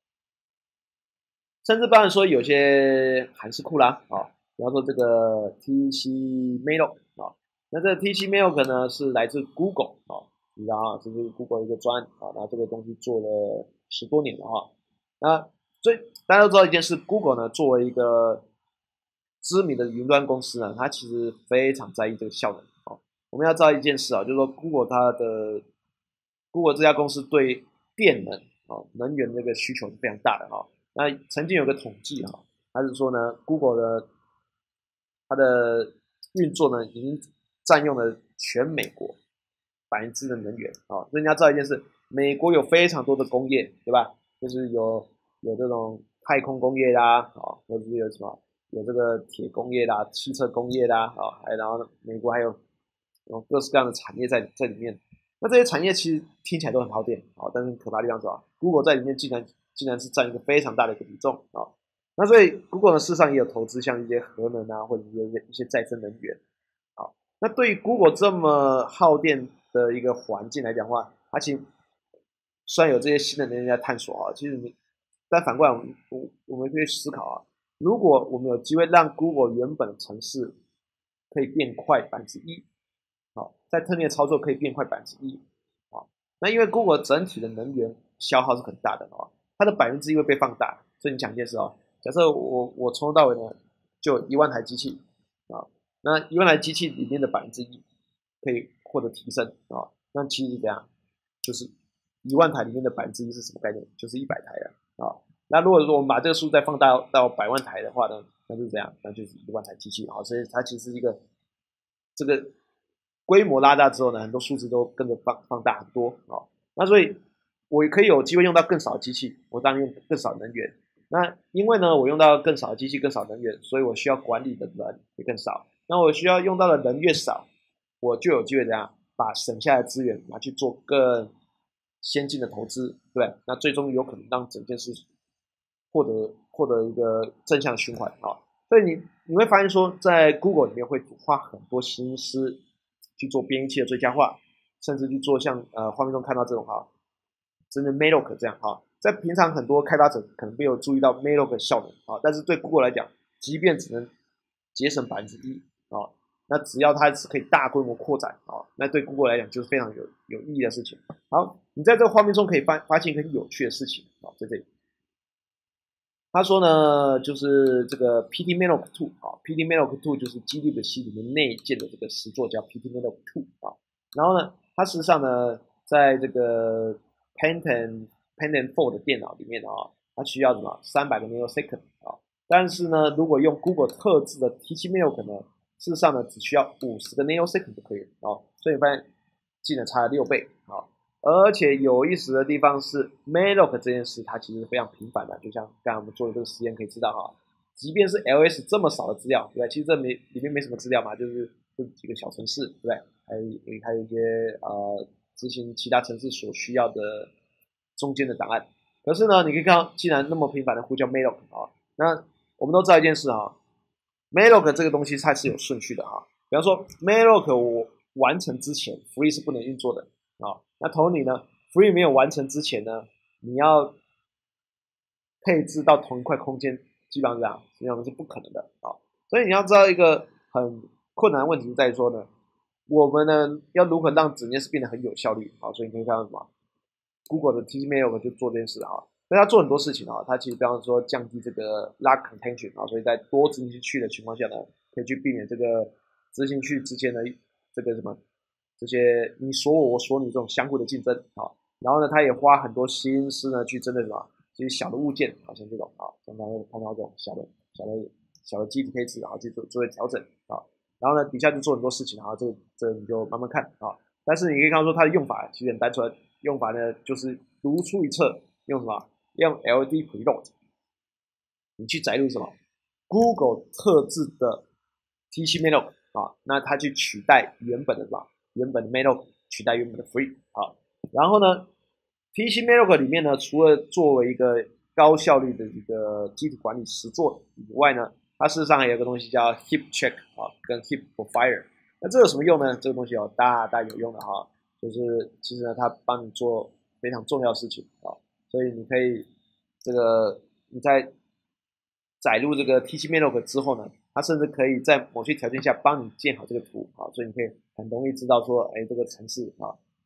甚至包含说有些函式库啦比方说这个 TC Mail 那这个 TC Mail 呢是来自 Google 你知道啊，这是 Google 一个专案啊，那这个东西做了10多年了哈。那所以大家都知道一件事，Google 呢作为一个知名的云端公司呢，它其实非常在意这个效能啊。我们要知道一件事啊，就是说 Google 这家公司对电能啊能源这个需求是非常大的哈。那曾经有个统计哈，它是说呢，Google 的它的运作呢已经占用了全美国1%的能源啊。所以你要知道一件事，美国有非常多的工业，对吧？就是有这种太空工业啦，啊，或者是有什么有这个铁工业啦、汽车工业啦，啊，然后美国还有各式各样的产业在里面。那这些产业其实听起来都很耗电啊，但是可怕的地方是啊，Google 在里面竟然是占一个非常大的一个比重啊。那所以 Google 呢，事实上也有投资像一些核能啊，或者是一些再生能源啊。那对于 Google 这么耗电的一个环境来讲的话，它其实虽然有这些新的能源在探索啊，其实但反过来我们可以思考啊，如果我们有机会让 Google 原本的城市可以变快1%，好，在特定的操作可以变快1%，啊，那因为 Google 整体的能源消耗是很大的啊，它的1%会被放大，所以你想一件事啊，假设我从头到尾呢就有1万台机器啊，那1万台机器里面的1%可以获得提升啊，那其实怎样，就是1万台里面的1%是什么概念？就是100台了啊。那如果说我们把这个数再放大到100万台的话呢，那就是怎样？那就是1万台机器啊，所以它其实是一个这个规模拉大之后呢，很多数字都跟着放大很多啊。那所以我也可以有机会用到更少的机器，我当然用更少能源。那因为呢，我用到更少的机器、更少能源，所以我需要管理的人也更少。那我需要用到的人越少，我就有机会怎样把省下来的资源拿去做更先进的投资，对，那最终有可能让整件事获得一个正向循环啊。所以你会发现说，在 Google 里面会花很多心思去做编译器的最佳化，甚至去做像画面中看到这种哈，真的 Meloc 这样哈，在平常很多开发者可能没有注意到 Meloc 的效能啊，但是对 Google 来讲，即便只能节省1%啊，那只要它是可以大规模扩展啊，那对 Google 来讲就是非常有意义的事情。好，你在这个画面中可以发现一个很有趣的事情啊，在这里。他说呢，就是这个 PT-Meloc2 啊，PT-Meloc2 就是 GDB 里面内建的这个实作叫 PT-Meloc2 啊。然后呢，它事实上呢，在这个 Pentium 4的电脑里面啊，它需要什么300个 nanosecond 啊。但是呢，如果用 Google 特制的 T7-Meloc 呢，事实上呢，只需要50个 nanosecond 就可以了啊。所以你发现竟然差了6倍啊。而且有意思的地方是 Meloc 这件事，它其实是非常频繁的。就像刚才我们做的这个实验可以知道哈，即便是 LS 这么少的资料，对吧？其实里面没什么资料嘛，就几个小程式，对不对？还有一些执行其他程式所需要的中间的档案。可是呢，你可以看到，既然那么频繁的呼叫 Meloc 啊，那我们都知道一件事啊，Meloc 这个东西它是有顺序的哈。比方说 Meloc 我完成之前，Free 是不能运作的啊。那同理呢 ，Free 没有完成之前呢，你要配置到同一块空间，基本上是不可能的啊。所以你要知道一个很困难的问题在于说呢，我们呢要如何让整件事变得很有效率啊？所以你可以看到什么，Google 的 TCMail 就做这件事啊。所以它做很多事情啊，它其实比方说降低这个 lock contention 啊，所以在多执行区的情况下呢，可以去避免这个执行区之间的这个什么这些你锁我我锁你这种相互的竞争啊。然后呢，它也花很多心思呢去针对什么这些小的物件，好像这种啊，常常会看到这种小的机体配置，然后去做调整啊。然后呢，底下就做很多事情，然后这你就慢慢看啊。但是你可以看到说它的用法其实很单纯，用法呢就是如出一辙，用什么？用 LD preload，你去载入什么 Google 特制的 TC-Meloc 啊，那它去取代原本的什么？原本的 Meloc 取代原本的 Free 啊。然后呢，TC-Meloc 里面呢，除了作为一个高效率的一个机体管理实作以外呢，它事实上还有一个东西叫 Heap Check 啊，跟 Heap Profile。那这有什么用呢？这个东西大有用的哈，就是其实呢，它帮你做非常重要的事情啊。所以你可以这个你在载入这个 TC-Meloc 之后呢，它甚至可以在某些条件下帮你建好这个图啊，所以你可以很容易知道说，哎，这个程式啊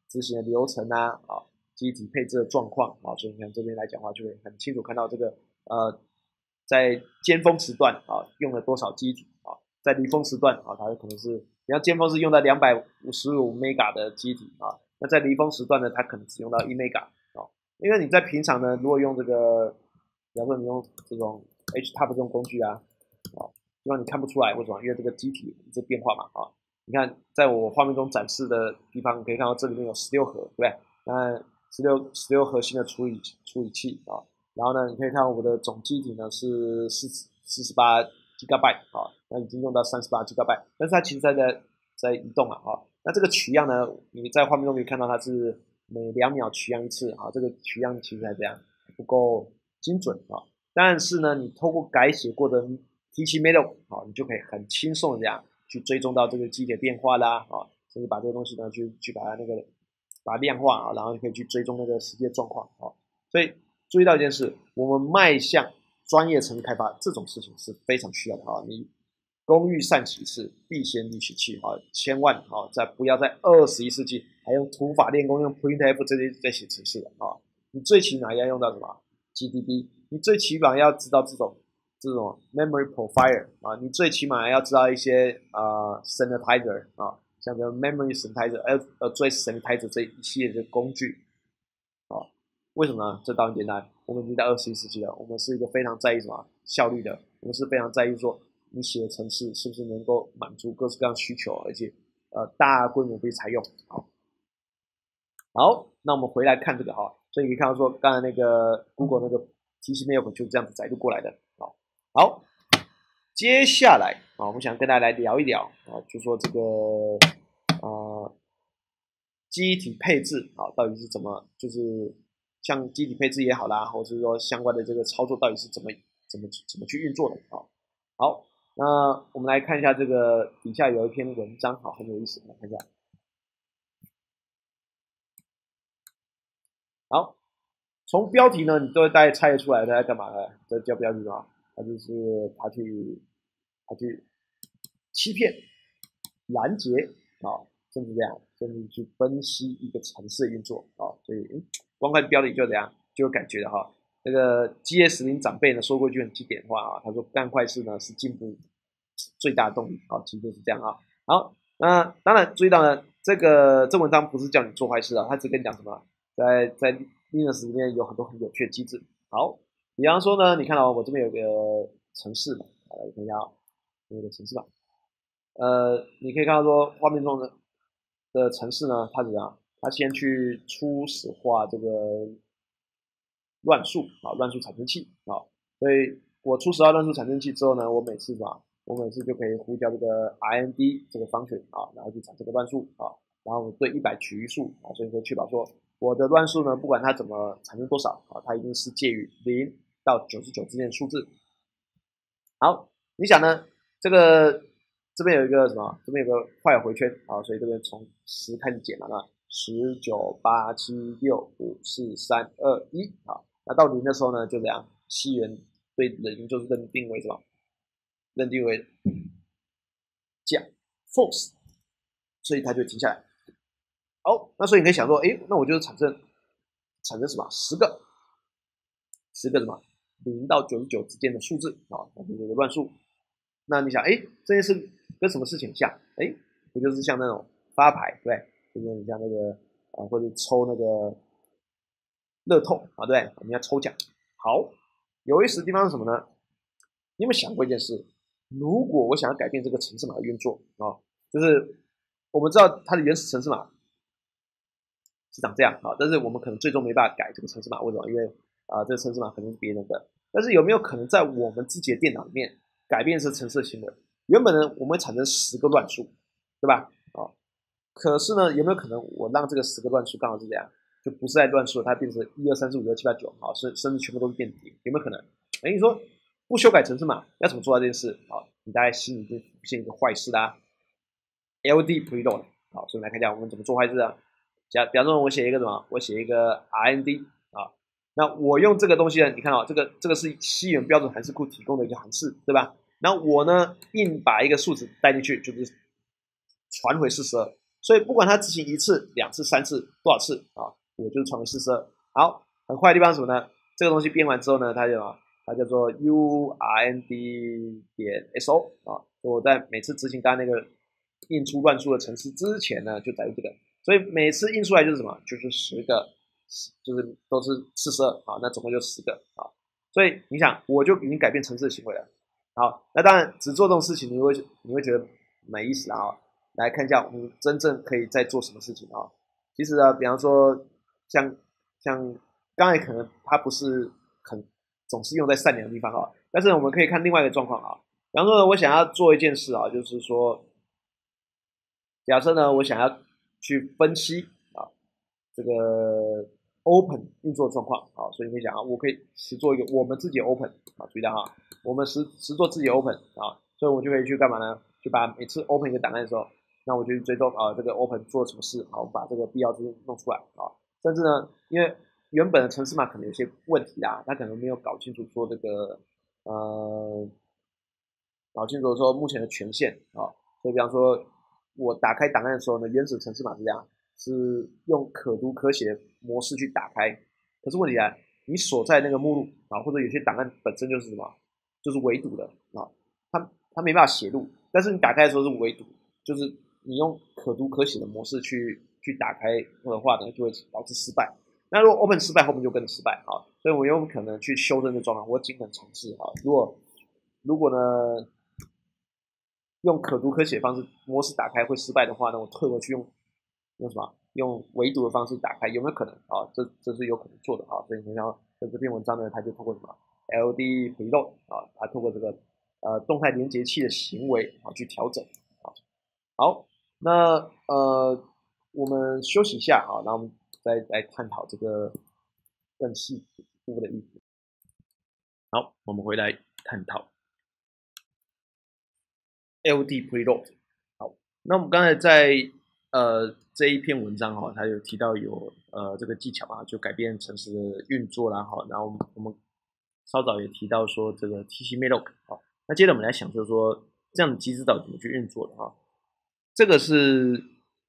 执行的流程啊，机体配置的状况啊，所以你看这边来讲的话，就会很清楚看到这个在尖峰时段啊用了多少机体啊，在离峰时段啊，它可能是你看尖峰是用到255 mega 的机体啊，那在离峰时段呢，它可能只用到1 mega 啊，因为你在平常呢，如果用这个，比方说你用这种 HTOP 这种工具啊，基本上你看不出来为什么，因为这个机体一直变化嘛啊。你看，在我画面中展示的地方，可以看到这里面有16核，对不对？那16核心的处理器啊，然后呢，你可以看我的总机体呢是48 GB 啊，那已经用到38 GB， 但是它其实在移动啊。那这个取样呢，你在画面中可以看到它是每2秒取样一次啊，这个取样其实还这样不够精准啊。但是呢，你透过改写过的 T7 Metal 啊，你就可以很轻松的这样去追踪到这个机体的变化啦啊，甚至把这个东西呢去把它量化啊，然后你可以去追踪那个实际的状况啊。所以注意到一件事，我们迈向专业程序开发这种事情是非常需要的啊。你工欲善其事，必先利其器啊，千万不要在21世纪还用土法炼钢、用 printf 这些程式啊。你最起码要用到什么 GDB， 你最起码要知道这种 memory profile 啊，你最起码要知道一些sanitizer 啊，像这 memory sanitizer、address sanitizer 这一系列的工具啊。为什么呢？这当然简单，我们已经在21世纪了，我们是一个非常在意什么效率的，我们是非常在意说你写的程式是不是能够满足各式各样需求，而且大规模被采用。好，那我们回来看这个哈，所以你可以看到说，刚才那个 Google 那个 TCMap 就是这样子载入过来的。好，接下来啊，我们想跟大家来聊一聊啊，就说这个机体配置啊，到底是怎么，就是像机体配置也好啦，或者是说相关的这个操作到底是怎么去运作的啊。好，那我们来看一下这个底下有一篇文章，好，很有意思，来看一下。好，从标题呢，你都会大概猜得出来他在干嘛的，这叫标题嘛，他就是他去欺骗、拦截啊，甚至这样，甚至去分析一个城市的运作啊，所以光看标题就怎样，就有感觉了哈。这个GS0长辈呢说过一句很经典的话啊，他说干坏事呢是进步最大的动力啊，其实就是这样啊。好，那当然注意到呢，这文章不是叫你做坏事啊，他只跟你讲什么，在 Linux 里面有很多很有趣的机制。好，比方说呢，你看到我这边有个程式嘛，来看一下啊，有个程式吧。你可以看到说画面中的程式呢，它怎样？它先去初始化这个乱数啊，乱数产生器啊。所以我初始化乱数产生器之后呢，我每次就可以呼叫这个 IND 这个function啊，然后去产生个乱数啊，然后对100取一数啊，所以说确保说我的乱数呢，不管它怎么产生多少啊，它一定是介于0到99之间的数字。好，你想呢？这边有一个什么？这边有个快回圈啊，所以这边从10开始减嘛，那10、9、8、7、6、5、4、3、2、1啊，那到0的时候呢，就这样，西元对0就是认定为什么？认定为这样 false， 所以它就停下来。好，那所以你可以想说，那我就是产生什么10个什么0到99之间的数字啊，那就是个乱数。那你想，这件事跟什么事情像？不就是像那种发牌，对不对？就是你像那个或者抽那个乐透啊，对不对？我们要抽奖。好，有意思的地方是什么呢？你有没有想过一件事？如果我想要改变这个程式码的运作啊，就是我们知道它的原始程式码是长这样啊，但是我们可能最终没办法改这个程式码，为什么？因为这个程式码可能是别人的。但是有没有可能在我们自己的电脑里面改变这程式的行为？原本呢，我们会产生10个乱数，对吧？可是呢，有没有可能我让这个10个乱数刚好是这样，就不是在乱数，它变成1、2、3、4、5、6、7、8、9，好，甚至全部都是变叠，有没有可能？你说不修改程式码要怎么做到这件事？好，你大概心里就浮现一个坏事啦，LD preload。好，所以我们来看一下我们怎么做坏事啊。比方说我写一个什么，我写一个 RND 啊，那我用这个东西呢，你看这个是西元标准函数库提供的一个函数，对吧？然后我呢硬把一个数值带进去，就是传回42， 所以不管它执行1次、2次、3次多少次啊，我就是传为42。好，很快的地方是什么呢？这个东西编完之后呢，它叫做 urnd.so 啊，我在每次执行刚刚那个印出乱数的程式之前呢，就载入这个，所以每次印出来就是什么？就是10个，就是都是42啊，那总共就10个啊。所以你想，我就已经改变程式的行为了。好，那当然只做这种事情，你会觉得没意思啊。来看一下我们真正可以在做什么事情啊。其实啊，比方说像刚才可能它不是总是用在善良的地方啊，但是我们可以看另外一个状况啊。比方说呢，我想要做一件事啊，就是说，假设呢，我想要去分析啊这个 open 运作状况啊，所以你可以想啊，我可以实做一个我们自己的 open 啊，注意到哈，我们实做自己的 open 啊，所以我就可以去干嘛呢？就把每次 open 一个档案的时候，那我就去追踪啊这个 open 做什么事啊，我把这个必要资料弄出来啊，甚至呢，因为原本的程式码可能有些问题啊，他可能没有搞清楚说这个搞清楚说目前的权限啊，所以比方说我打开档案的时候呢，原始程式码是这样，是用可读可写模式去打开，可是问题啊，你所在那个目录啊，或者有些档案本身就是什么，就是围堵的啊，它没办法写入，但是你打开的时候是围堵，就是你用可读可写的模式去打开的话呢，就会导致失败。那如果 open 失败，后面就跟着失败啊，所以我有可能去修正这状况，或精准尝试啊。如果呢用可读可写方式模式打开会失败的话呢，我退回去用什么？用围堵的方式打开，有没有可能啊？这是有可能做的啊。所以你看在这篇文章呢，它就透过什么 LD preload 啊，它透过这个动态连接器的行为啊去调整啊。好，那我们休息一下啊，那我们再来探讨这个更细部的意思。好，我们回来探讨 LD preload。好，那我们刚才在这一篇文章哈，它有提到有这个技巧嘛，就改变程式的运作啦哈。然后我们稍早也提到说这个 tcmalloc 啊，那接着我们来想就是说这样的机制到底怎么去运作的哈。这个是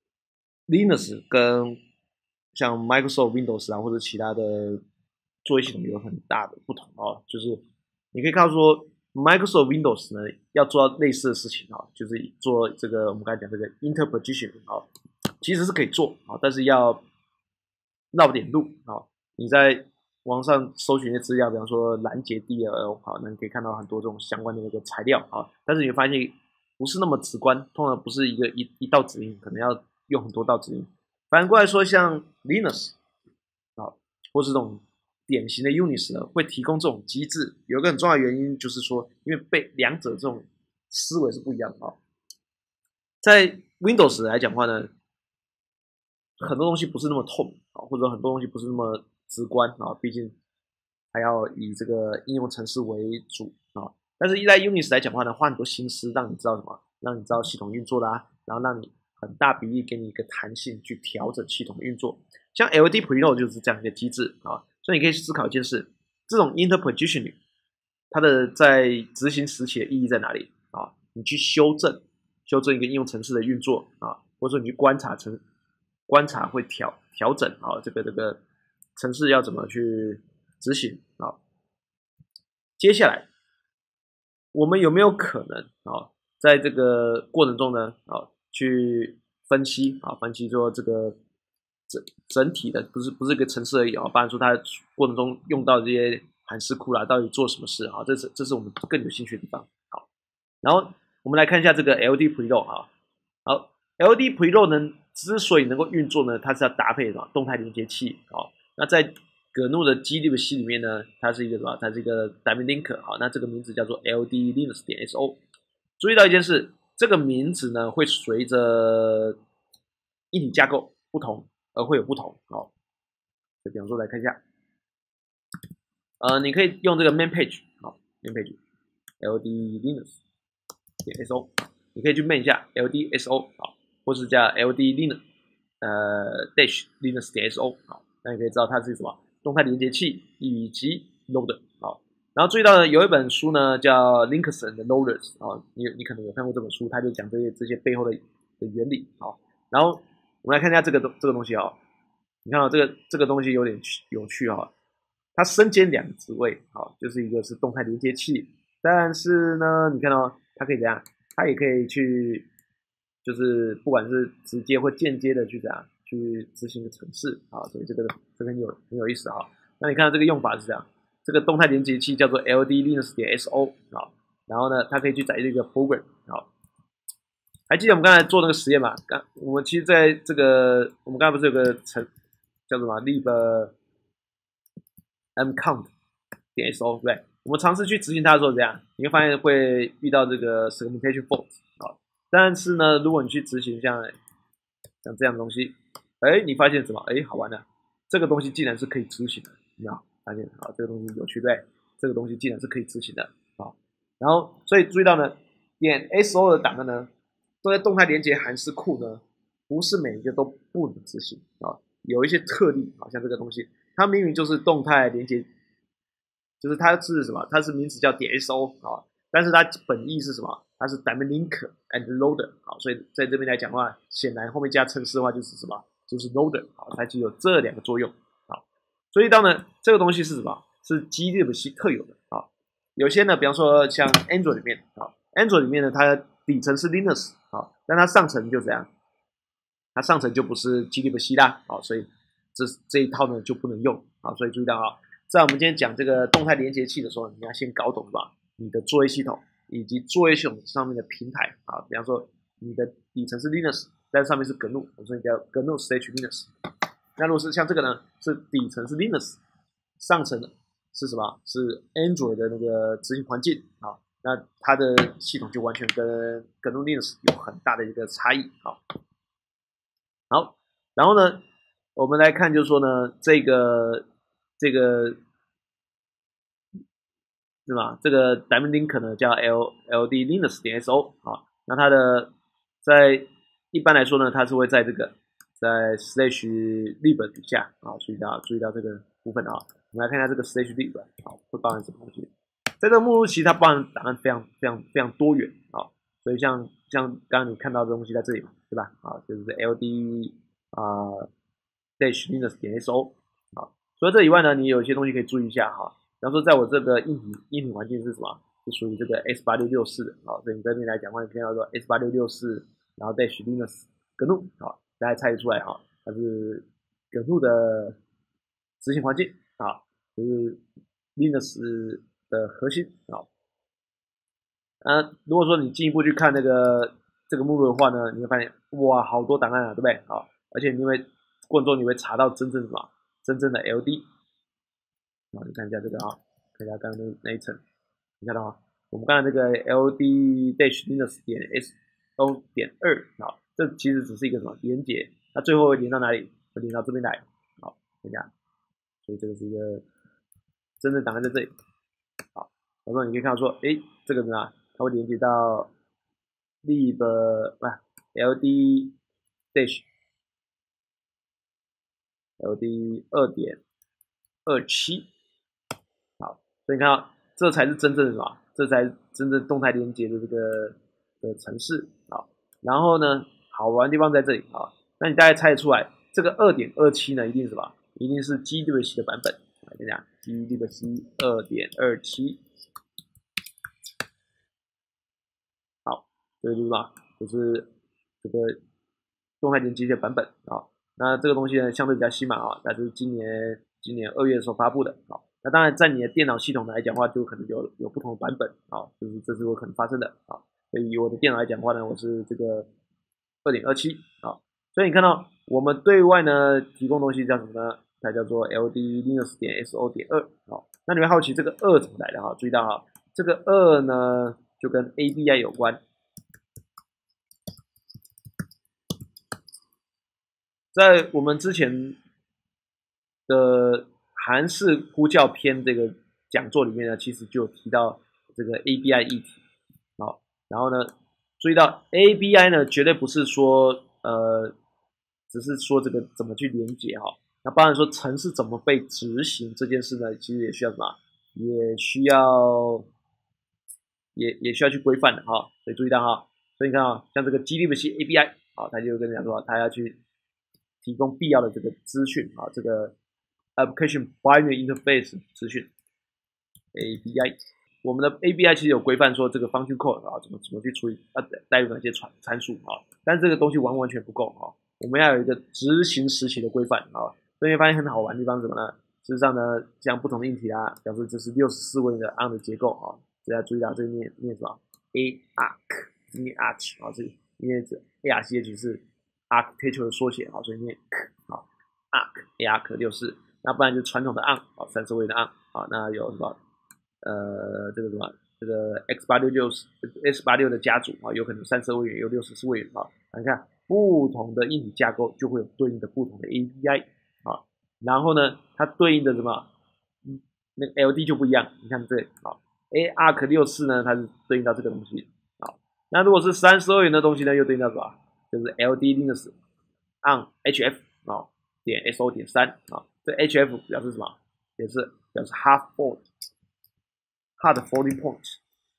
Linux 跟像 Microsoft Windows 啊或者其他的作业系统有很大的不同啊，就是你可以看到说 Microsoft Windows 呢要做到类似的事情啊，就是做这个我们刚才讲这个 interposition 啊，其实是可以做啊，但是要绕点路啊。你在网上搜寻一些资料，比方说拦截 DLL 好，那你可以看到很多这种相关的那个材料啊，但是你会发现不是那么直观，通常不是一道指令，可能要用很多道指令。反过来说，像 Linux 啊，或是这种典型的 Unix 呢，会提供这种机制，有一个很重要的原因就是说，因为两者这种思维是不一样的啊。在 Windows 来讲的话呢，很多东西不是那么透明啊，或者很多东西不是那么直观啊，毕竟还要以这个应用程式为主啊。但是，在 Unix 来讲的话呢，花很多心思让你知道什么，让你知道系统运作啦，然后让你很大比例给你一个弹性去调整系统运作。像 LD preload 就是这样一个机制啊，所以你可以思考一件事：这种 interpositioning 它的在执行时期的意义在哪里啊？你去修正一个应用程式的运作啊，或者说你去观察会调整啊，这个程式要怎么去执行啊？接下来我们有没有可能啊，在这个过程中呢啊，去分析说这个整体的不是一个程式而已啊，包含说它过程中用到这些函式库啦，到底做什么事啊？这是我们更有兴趣的地方。好，然后我们来看一下这个 LD preload 啊，好。LD preload 呢，之所以能够运作呢，它是要搭配什么动态连接器啊、那在葛怒的 glibc 里面呢，它是一个什么？它是一个 daemon linker 好，那这个名字叫做 ldlinux.so。注意到一件事，这个名字呢会随着硬体架构不同而会有不同。好，比方说来看一下，你可以用这个 main page 好 main page ldlinux.so， 你可以去 main 一下 ldso 好。或是加 LD Linux dash Linux.so 好，那你可以知道它是什么动态连接器以及 loader 好，然后注意到呢有一本书呢叫 Linux and Loaders 啊，你可能有看过这本书，它就讲这些背后的原理好， 然后我们来看一下这个东西哦，你看到这个东西有点有趣哦，它身兼2个职位，好，就是一个是动态连接器，但是呢，你看到它可以怎样？它也可以去，就是不管是直接或间接的去怎样去执行一个程式啊，所以这个很有意思哈。那你看到这个用法是这样，这个动态连接器叫做 ld-linux.so 啊，然后呢，它可以去载这个 program 好。还记得我们刚才做那个实验吗？我们其实在这个我们刚才不是有个叫什么 lib mcount 点 so 对不对？我们尝试去执行它的时候，怎样？你会发现会遇到这个 segmentation fault 啊。但是呢，如果你去执行像这样的东西，哎，你发现什么？哎，好玩的，这个东西竟然是可以执行的，你知道？发现啊，这个东西有趣对不对？这个东西竟然是可以执行的啊。然后，所以注意到呢，点 so 的档案呢，都在动态连接函式库呢，不是每一个都不能执行啊，有一些特例，好像这个东西，它明明就是动态连接。就是它是什么？它是名词叫点 so 啊，但是它本意是什么？它是 daemon linker and loader 啊，所以在这边来讲的话，显然后面加程式的话就是什么？就是 loader 啊，它就有这2个作用啊。所以当然这个东西是什么？是 glibc 特有的啊。有些呢，比方说像 Android 里面啊，Android 里面呢，它底层是 Linux 啊，但它上层就怎样？它上层就不是 glibc 啦啊，所以这一套呢就不能用啊。所以注意到啊。在我们今天讲这个动态连接器的时候，你要先搞懂吧，你的作业系统以及作业系统上面的平台啊，比方说你的底层是 Linux， 但上面是 GNU， 我们说叫 GNU Stage Linux。那如果是像这个呢，是底层是 Linux， 上层是什么？是 Android 的那个执行环境啊，那它的系统就完全跟 GNU Linux 有很大的一个差异啊。好，然后呢，我们来看就是说呢，这个是吧？这个 daemon linker 呢叫 ld-linux.so 啊，那它的在一般来说呢，它是会在这个在 slash lib 底下啊，注意到这个部分啊。我们来看一下这个 slash lib 啊，会包含什么东西？在这个目录其实它包含档案非常多元啊，所以像刚刚你看到的东西在这里嘛，对吧？啊，就是 ld 啊 dash linux.so 啊。除了这以外呢，你有一些东西可以注意一下哈。比方说，在我这个硬体环境是什么？是属于这个 S8664的啊，所以你这边来讲的话，你看到说 S8664，然后 dash Linux GNU 啊，大家猜得出来哈，它是 GNU 的执行环境啊，就是 Linux 的核心啊。如果说你进一步去看这个目录的话呢，你会发现哇，好多档案啊，对不对？啊，而且过程中你会查到真正的 LD。好，你看一下这个啊，看一下刚刚那一层，你看到吗？我们刚才这个 ld-linux 点 so 点2啊，这其实只是一个什么连接，它最后会连到哪里？会连到这边来。好，看一下，所以这个是一个真正档案在这里。好，然后你可以看到说，哎，这个什么，它会连接到 lib 不 ld dash ld 2.27。好，所以你看到这才是真正的什么？这才是真正动态连接的这个的程式啊。然后呢，好玩的地方在这里啊。那你大概猜得出来，这个2.27呢，一定是什么？一定是 glibc 的版本。来，等一下 glibc 2.27。好，这个就是什么？就是这个动态连接的版本啊。那这个东西呢，相对比较新嘛啊，那就是今年2月的时候发布的啊。那当然，在你的电脑系统来讲的话，就可能有不同的版本啊，就是这是有可能发生的啊。所以以我的电脑来讲的话呢，我是这个2.27啊。所以你看到我们对外呢提供东西叫什么呢？它叫做 ld-linux.so.2啊。那你会好奇这个2怎么来的哈？注意到哈，这个2呢就跟 ABI 有关。在我们之前的韩式呼叫篇这个讲座里面呢，其实就有提到这个 ABI 议题。好，然后呢，注意到 ABI 呢，绝对不是说只是说这个怎么去连接哈。那当然说程式怎么被执行这件事呢，其实也需要什么？也需要去规范的哈。所以注意到哈，所以你看啊，像这个 glibc ABI 好，他就跟你讲说，他要去提供必要的这个资讯啊，这个 application binary interface 资讯 ABI。我们的 ABI 其实有规范说这个 function code 啊，怎么去处理，带入哪些参数啊，但这个东西完全不够啊，我们要有一个执行时期的规范啊。所以发现很好玩的地方是什么呢？事实上呢，像不同的硬体啊，表示这是64位的 ARM 的结构啊，大家注意到这个念什么 ARC， 念 ARC 啊，这因为这 ARCH 是 architecture 的缩写啊，所以念 啊 ARC 64，那不然就传统的 ARM 啊，30位的 ARM 啊，那有什么这个什么这个 X86的家族啊，有可能32位元，有64位元啊，你看不同的硬体架构就会有对应的不同的 API。啊，然后呢，它对应的什么，那个 LD 就不一样。你看这里啊，ARC64呢，它是对应到这个东西啊。那如果是32元的东西呢，又对应到什么？就是 LD Linux on HF 啊点 SO 点3啊。这 HF 表示什么？也是表示 hard floating point，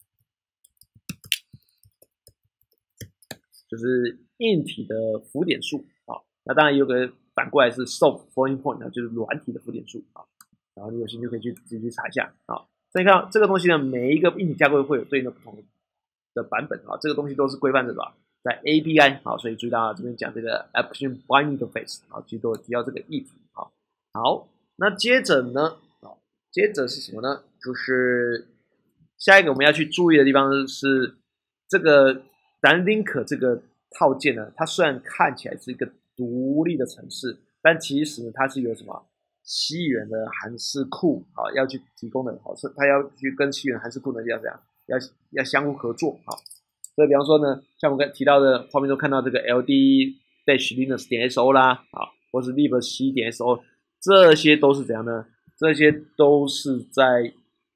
就是硬体的浮点数啊。那当然也有个反过来是 soft floating point， 就是软体的浮点数啊。然后你有兴趣可以自己去查一下啊。所以看这个东西呢，每一个硬体架构会有对应的不同的版本啊。这个东西都是规范的吧，在 API 啊，所以注意到这边讲这个 application binary interface 啊，其实都有提到这个议题啊。好，那接着呢，接着是什么呢？就是下一个我们要去注意的地方是这个 Dynalink 这个套件呢，它虽然看起来是一个独立的程式，但其实呢，它是有什么西元的函式库啊要去提供的，好，它要去跟西元函式库呢要这样，要相互合作啊。所以比方说呢，像我们刚提到的画面中看到这个 LD-Linux 点 SO 啦，啊，或是 libc 点 SO， 这些都是怎样呢？这些都是在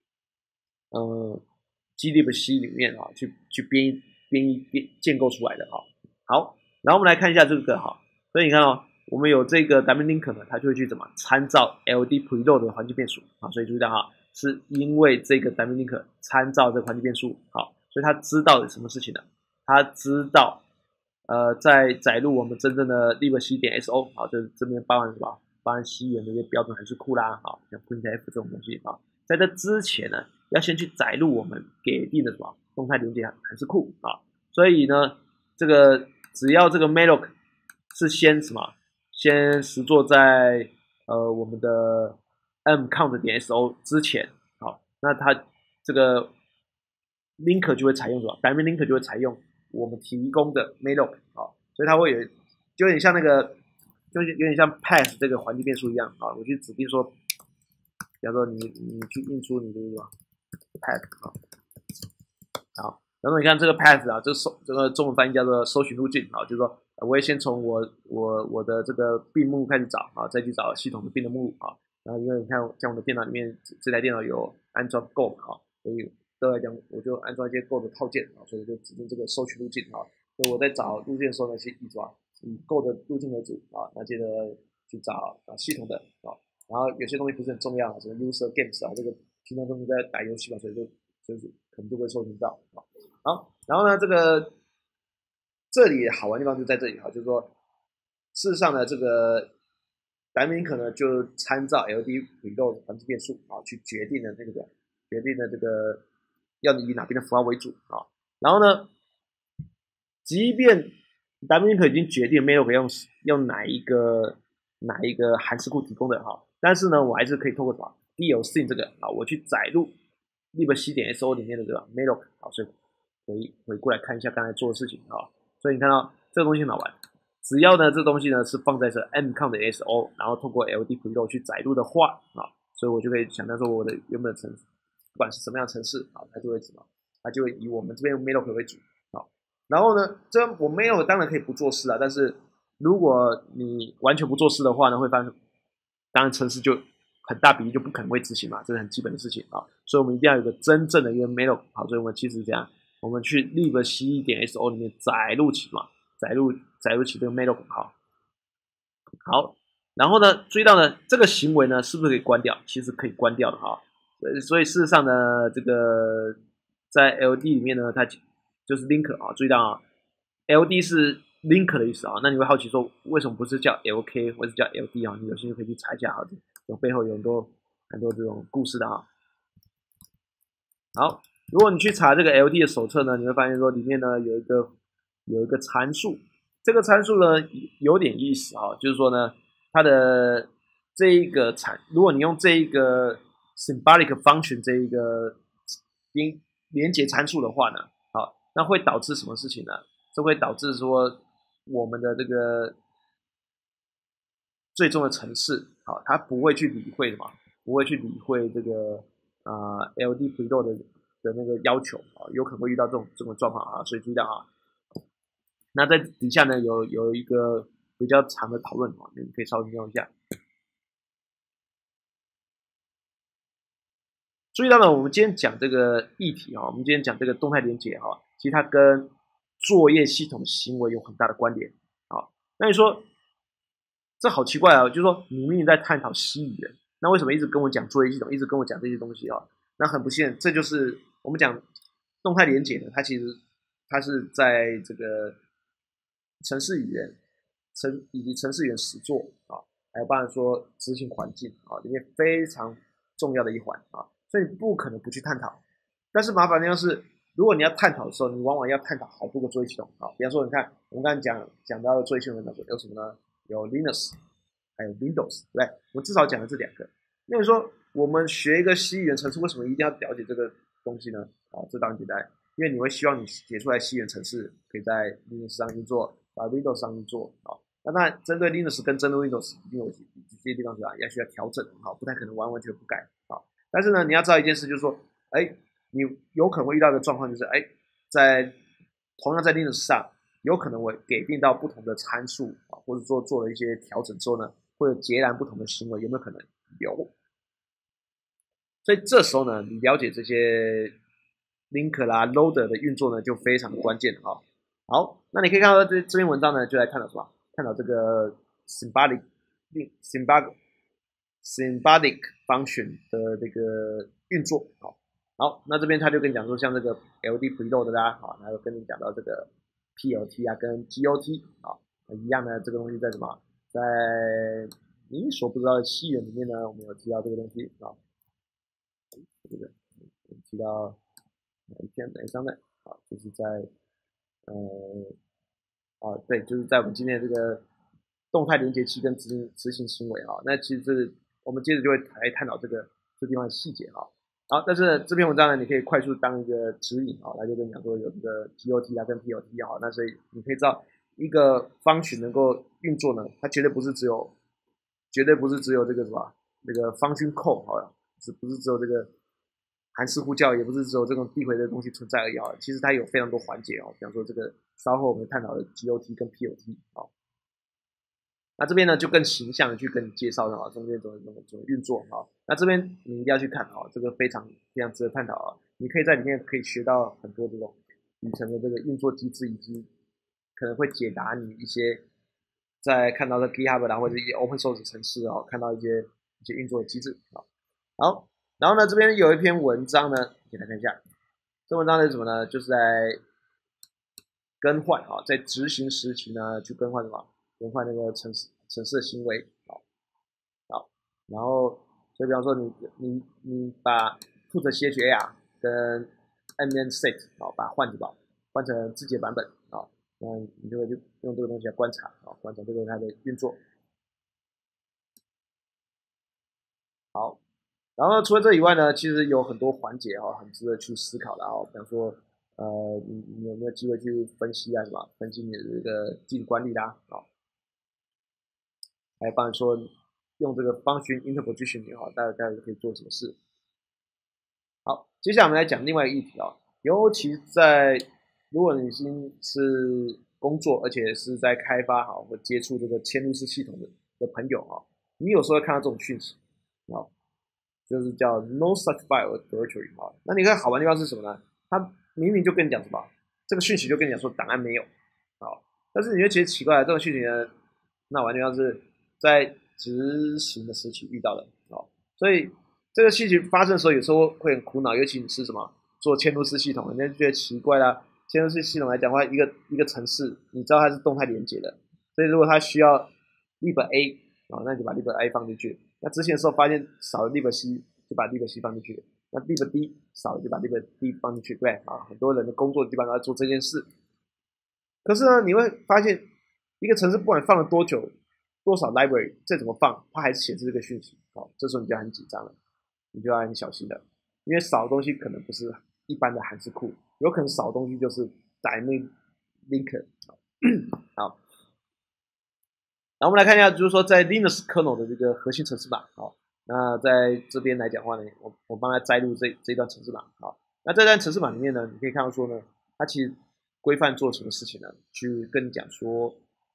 glibc 里面啊去编译建构出来的啊。好，然后我们来看一下这个哈，所以你看哦，我们有这个 Dynalink 呢，它就会去怎么参照 LD preload 的环境变数啊，所以注意到哈，是因为这个 Dynalink 参照这个环境变数，好，所以它知道什么事情呢？它知道在载入我们真正的 libc 点 so 好，这边包含什么？包含西元的一些标准函数库啦，好，像 printf 这种东西啊，在这之前呢，要先去载入我们给定的什么动态连接函数库啊，所以呢，这个只要这个 malloc 是先什么，先实作在我们的 mcount 点 so 之前，好，那它这个 link 就会采用什么 ？Dynalink 就会采用我们提供的 malloc 啊，所以它会有就有点像那个，就是有点像 path 这个环境变数一样啊，我去指定说，比方说你去印出你的什么 path 啊，好，然后你看这个 path 啊，这个中文翻译叫做搜寻路径啊，就是说我会先从我的这个并目录开始找啊，再去找系统的并的目录啊，然后因为你看像我的电脑里面这台电脑有安装 Go 啊，所以对来讲我就安装一些 Go 的套件啊，所以就指定这个搜寻路径啊，所以我在找路径的时候呢，去以 Go 的路径为主啊，那接着去找系统的啊，然后有些东西不是很重要，什么 user games 啊，这个平常都是在打游戏嘛，所以可能就会搜寻到啊。好，然后呢，这里好玩的地方就在这里哈，就是说，事实上呢，这个Dynalink呢就参照 LD preload 环境变数啊，去决定了这个要以哪边的符号为主啊。然后呢，即便 Dynalink 已经决定 malloc 用哪一个函式库提供的哈，但是呢，我还是可以透过什么 DLC 这个啊，我去载入 libc 点 so 里面的这个 malloc 啊，所以回过来看一下刚才做的事情啊。所以你看到这个东西很好玩，只要呢这东西呢是放在这 mcount 的 so， 然后透过 LD preload 去载入的话啊，所以我就可以想到说我的原本的程式，不管是什么样的程式啊，它就会以我们这边 malloc 为主啊。然后呢，这我 malloc 当然可以不做事啊，但是如果你完全不做事的话呢，会发现当然程式就很大比例就不可能会执行嘛，这是很基本的事情啊。所以我们一定要有个真正的一个 malloc 好，所以我们其实这样。我们去 libc 点 so 里面载入起嘛，载入起这个 malloc 好，然后呢，注意到呢，这个行为呢是不是可以关掉？其实可以关掉的哈。所以事实上呢，这个在 LD 里面呢，它就是 link 啊，注意到啊 ，LD 是 link 的意思啊。那你会好奇说，为什么不是叫 LK 或者叫 LD 啊？你有兴趣可以去查一下啊，有背后有很多这种故事的啊。好，如果你去查这个 LD 的手册呢，你会发现说里面呢有一个参数，这个参数呢有点意思啊，就是说呢，它的这一个如果你用这一个 symbolic function 这一个连接参数的话呢，好，那会导致什么事情呢？这会导致说我们的这个最终的程式，好，它不会去理会的嘛，不会去理会这个LD preload 的那个要求啊，有可能会遇到这种状况啊，所以注意到啊。那在底下呢有一个比较长的讨论啊，你可以稍微用一下。注意到呢，我们今天讲这个议题啊，我们今天讲这个动态连结哈，其实它跟作业系统行为有很大的关联啊。那你说这好奇怪啊，就是说你明明在探讨 C 语言，那为什么一直跟我讲作业系统，一直跟我讲这些东西啊？那很不幸，这就是我们讲动态连结呢，它其实它是在这个程式语言以及程式语言实作啊，还有包含说执行环境啊里面非常重要的一环啊，所以你不可能不去探讨。但是麻烦的就是，如果你要探讨的时候，你往往要探讨好多个作业系统啊。比方说，你看我们刚才讲到的作业系统有什么呢？有 Linux， 还有 Windows， 对不对？我至少讲了这两个。那你说我们学一个 C 语言程式，为什么一定要了解这个东西呢？啊，这当然简单，因为你会希望你写出来 C 语言程式可以在 Linux 上运作，在 Windows 上运作啊。那当然，针对 Linux 跟针对 Windows 一定有这些地方是吧，要需要调整啊，不太可能完全不改啊。但是呢，你要知道一件事，就是说，哎，你有可能会遇到一个状况，就是哎，同样在 Linux 上，有可能会给定到不同的参数啊，或者说做了一些调整之后呢，会有截然不同的行为，有没有可能？有。所以这时候呢，你了解这些 link 啦、loader 的运作呢，就非常的关键了啊。好，那你可以看到这篇文章呢，就来探讨什么？探讨这个 symbolic function 的这个运作。好，那这边他就跟你讲说，像这个 LD preload 啦，好，然后跟你讲到这个 PLT 啊，跟 GOT 啊，一样的这个东西在什么？在你所不知道的系统里面呢，我们有提到这个东西啊。这个提到哪一篇哪一章呢？啊，就是在对，就是在我们今天的这个动态连接器跟执行行为啊。那其实这我们接着就会来探讨这地方的细节啊。好，但是这篇文章呢，你可以快速当一个指引啊，来就跟你讲说有这个 GOT 啊跟 PLT 啊，那所以你可以知道一个方群能够运作呢，它绝对不是只有这个什么那个方群扣啊，不是只有这个韩式呼叫，也不是只有这种递回的东西存在而已啊。其实它有非常多环节哦，比方说这个稍后我们探讨的 GOT 跟 POT 啊。那这边呢就更形象的去跟你介绍啊，中间怎么运作啊。那这边你一定要去看啊，这个非常值得探讨啊。你可以在里面可以学到很多这种底层的这个运作机制，以及可能会解答你一些在看到的 GitHub 啦或者一些 Open Source 程式啊，看到一些运作的机制啊。好，然后呢这边有一篇文章呢，给大家看一下。这文章是什么呢？就是在更换啊，在执行时期呢去更换什么？更换那个程式的行为，好，然后所以比方说你把 put char 跟 mn set 啊，把它换成自己的版本啊，那你就会用这个东西来观察啊，观察这个它的运作。好，然后除了这以外呢，其实有很多环节啊，很值得去思考的啊，比方说你有没有机会去分析啊什么，分析你的这个记忆管理啦啊。还包含说用这个 function interposition 也好，大家可以做什么事。好，接下来我们来讲另外一个议题啊，尤其在如果你已经是工作，而且是在开发好或接触这个嵌入式系统的朋友啊，你有时候会看到这种讯息啊，就是叫 no such file directory 啊。那你看好玩的地方是什么呢？它明明就跟你讲什么，这个讯息就跟你讲说档案没有啊，但是你会觉得奇怪，这种讯息呢，那完全要是在执行的时期遇到的哦，所以这个事情发生的时候，有时候会很苦恼，尤其你是什么做嵌入式系统，人家就觉得奇怪啦。 嵌入式系统来讲的话，一个程式，你知道它是动态连接的，所以如果它需要 lib A 那你就把 lib A 放进去。那执行的时候发现少了 lib C，就把 lib C 放进去。那 lib D 少了就把 lib D 放进去，对很多人的工作基本上在做这件事。可是呢，你会发现一个程式不管放了多久，多少 library 再怎么放，它还是显示这个讯息。这时候你就很紧张了，你就要很小心了，因为少的东西可能不是一般的函数库，有可能少的东西就是 dynamic linker。好，然后我们来看一下，就是说在 Linux kernel 的这个核心程式码。好，那在这边来讲的话呢，我帮它摘录这段程式码。好，那这段程式码里面呢，你可以看到说呢，它其实规范做什么事情呢？去跟你讲说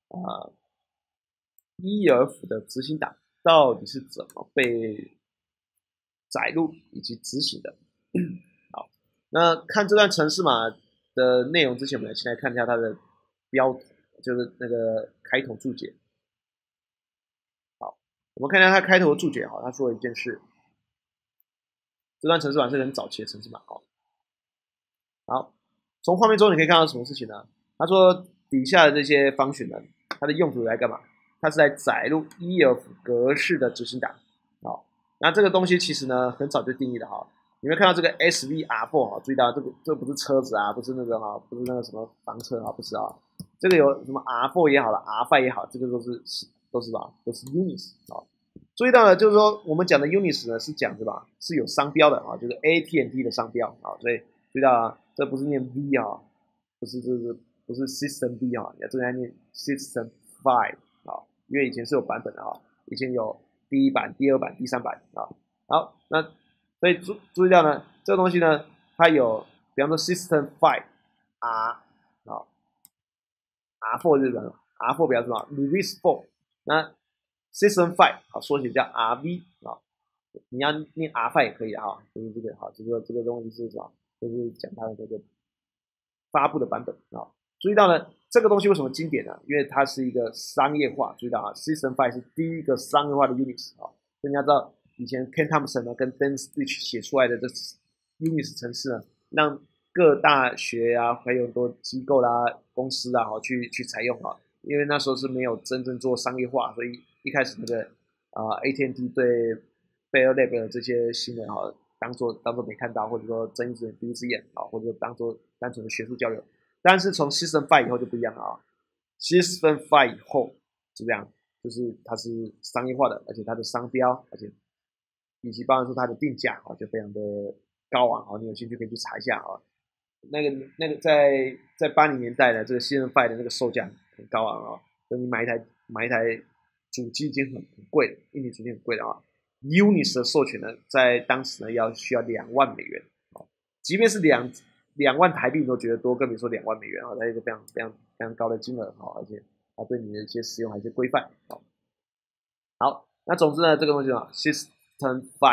ELF 的执行档到底是怎么被载入以及执行的。好，那看这段程式码的内容之前，我们先来看一下它的标题，就是那个开头注解。好，我们看一下它开头的注解。好，他说了一件事，这段程式码是很早期的程式码。好，从画面中你可以看到什么事情呢？他说底下的这些方选呢，它的用途来干嘛？它是来载入 ELF 格式的执行档。好，那这个东西其实呢很早就定义了哈。你会看到这个 SVR4 注意到这不是车子啊，不是那个不是那个什么房车不是这个有什么 R4 也好了 ，R5 也好，这个都是 Unix 注意到了，就是说我们讲的 Unix 呢是讲是有商标的就是 AT&T 的商标所以注意到这不是念 V 不是System V 这个念 System 5因为以前是有版本的以前有第1版、第2版、第3版好，那所以注意到呢，这个东西呢，它有比方说 System 5 R R4 就是R4 表示什么 Release 4， 那 System 5缩写叫 RV 你要念 R5 也可以就是这个东西是什么？就是讲它的这个发布的版本注意到呢，这个东西为什么经典呢？因为它是一个商业化。注意到System 5是第一个商业化的 Unix 所以你要知道，以前 Ken Thompson 呢跟 Dan Stich 写出来的这 Unix 程式呢，让各大学还有很多机构公司去采用因为那时候是没有真正做商业化，所以一开始那个AT&T 对 Bell Lab 的这些新闻当做没看到，或者说睁一只眼闭一只眼或者当做单纯的学术交流。但是从 System 5以后就不一样了System 5以后是这样，就是它是商业化的，而且它的商标，而且以及包含说它的定价就非常的高昂你有兴趣可以去查一下那个在80年代的这个 System 5的那个售价很高昂所以你买一台主机已经很贵了，硬体主机很贵的Unix 的授权呢，在当时呢需要2万美元即便是2万台币你都觉得多，更别说2万美元它是一个非常非常非常高的金额而且它对你的一些使用还有一些规范好，那总之呢，这个东西System 5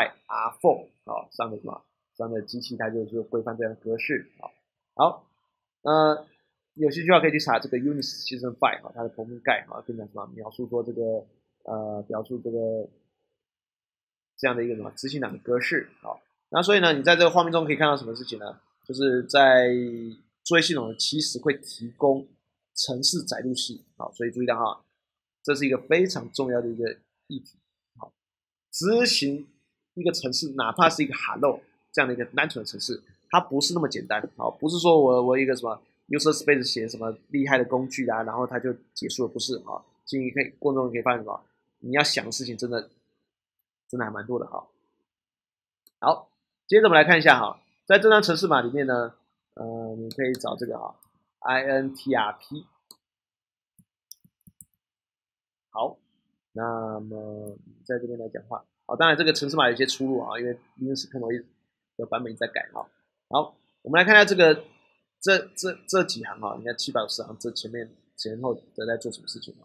R4 上的什么上的机器它就是规范这样的格式好，有兴趣的话可以去查这个 Unix System 5它的封面盖跟讲什么描述说这个描述这个这样的一个什么执行档的格式那所以呢，你在这个画面中可以看到什么事情呢？就是在作业系统的其实会提供程式载入器所以注意到这是一个非常重要的一个议题执行一个程式，哪怕是一个 Hello 这样的一个单纯的程式，它不是那么简单不是说我一个什么 user space 写什么厉害的工具然后它就结束了，不是所以你可以过程中可以发现什么，你要想的事情真的还蛮多的好，接着我们来看一下在这段程式码里面呢，你可以找这个intrp。好，那么在这边来讲话，当然这个程式码有一些出入因为 Linux kernel 的版本一直在改好，我们来看一下这几行你看750行，这前后都在做什么事情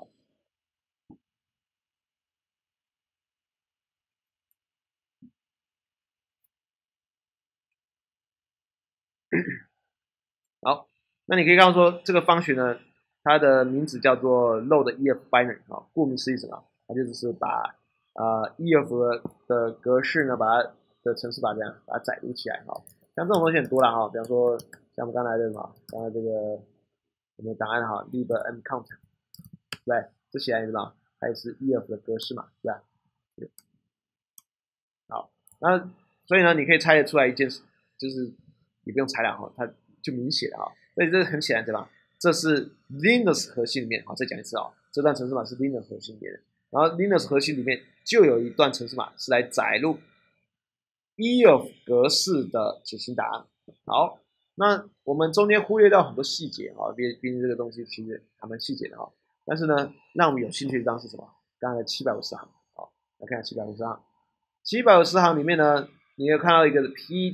好，那你可以看到说这个方学呢，它的名字叫做 load EF binary 顾名思义什么？它就只是把EF 的格式呢，把它的程式把它载入起来像这种东西很多啦比方说像我们刚才的什么，刚才这个我们的档案哈，lib m count， 对，这写来什么？它也是 EF 的格式嘛，对吧？对，好，那所以呢，你可以猜得出来一件事，就是你不用猜了哈，它就明显了哈。所以这很显然对吧？这是 Linux 核心里面，好，再讲一次啊，这段程式码是 Linux 核心里面的，然后 Linux 核心里面就有一段程式码是来载入 EF 格式的执行答案。好，那我们中间忽略掉很多细节啊，毕竟这个东西其实还蛮细节的哈。但是呢，让我们有兴趣的章是什么？刚才的750行，好，来看下750行。750行里面呢，你有看到一个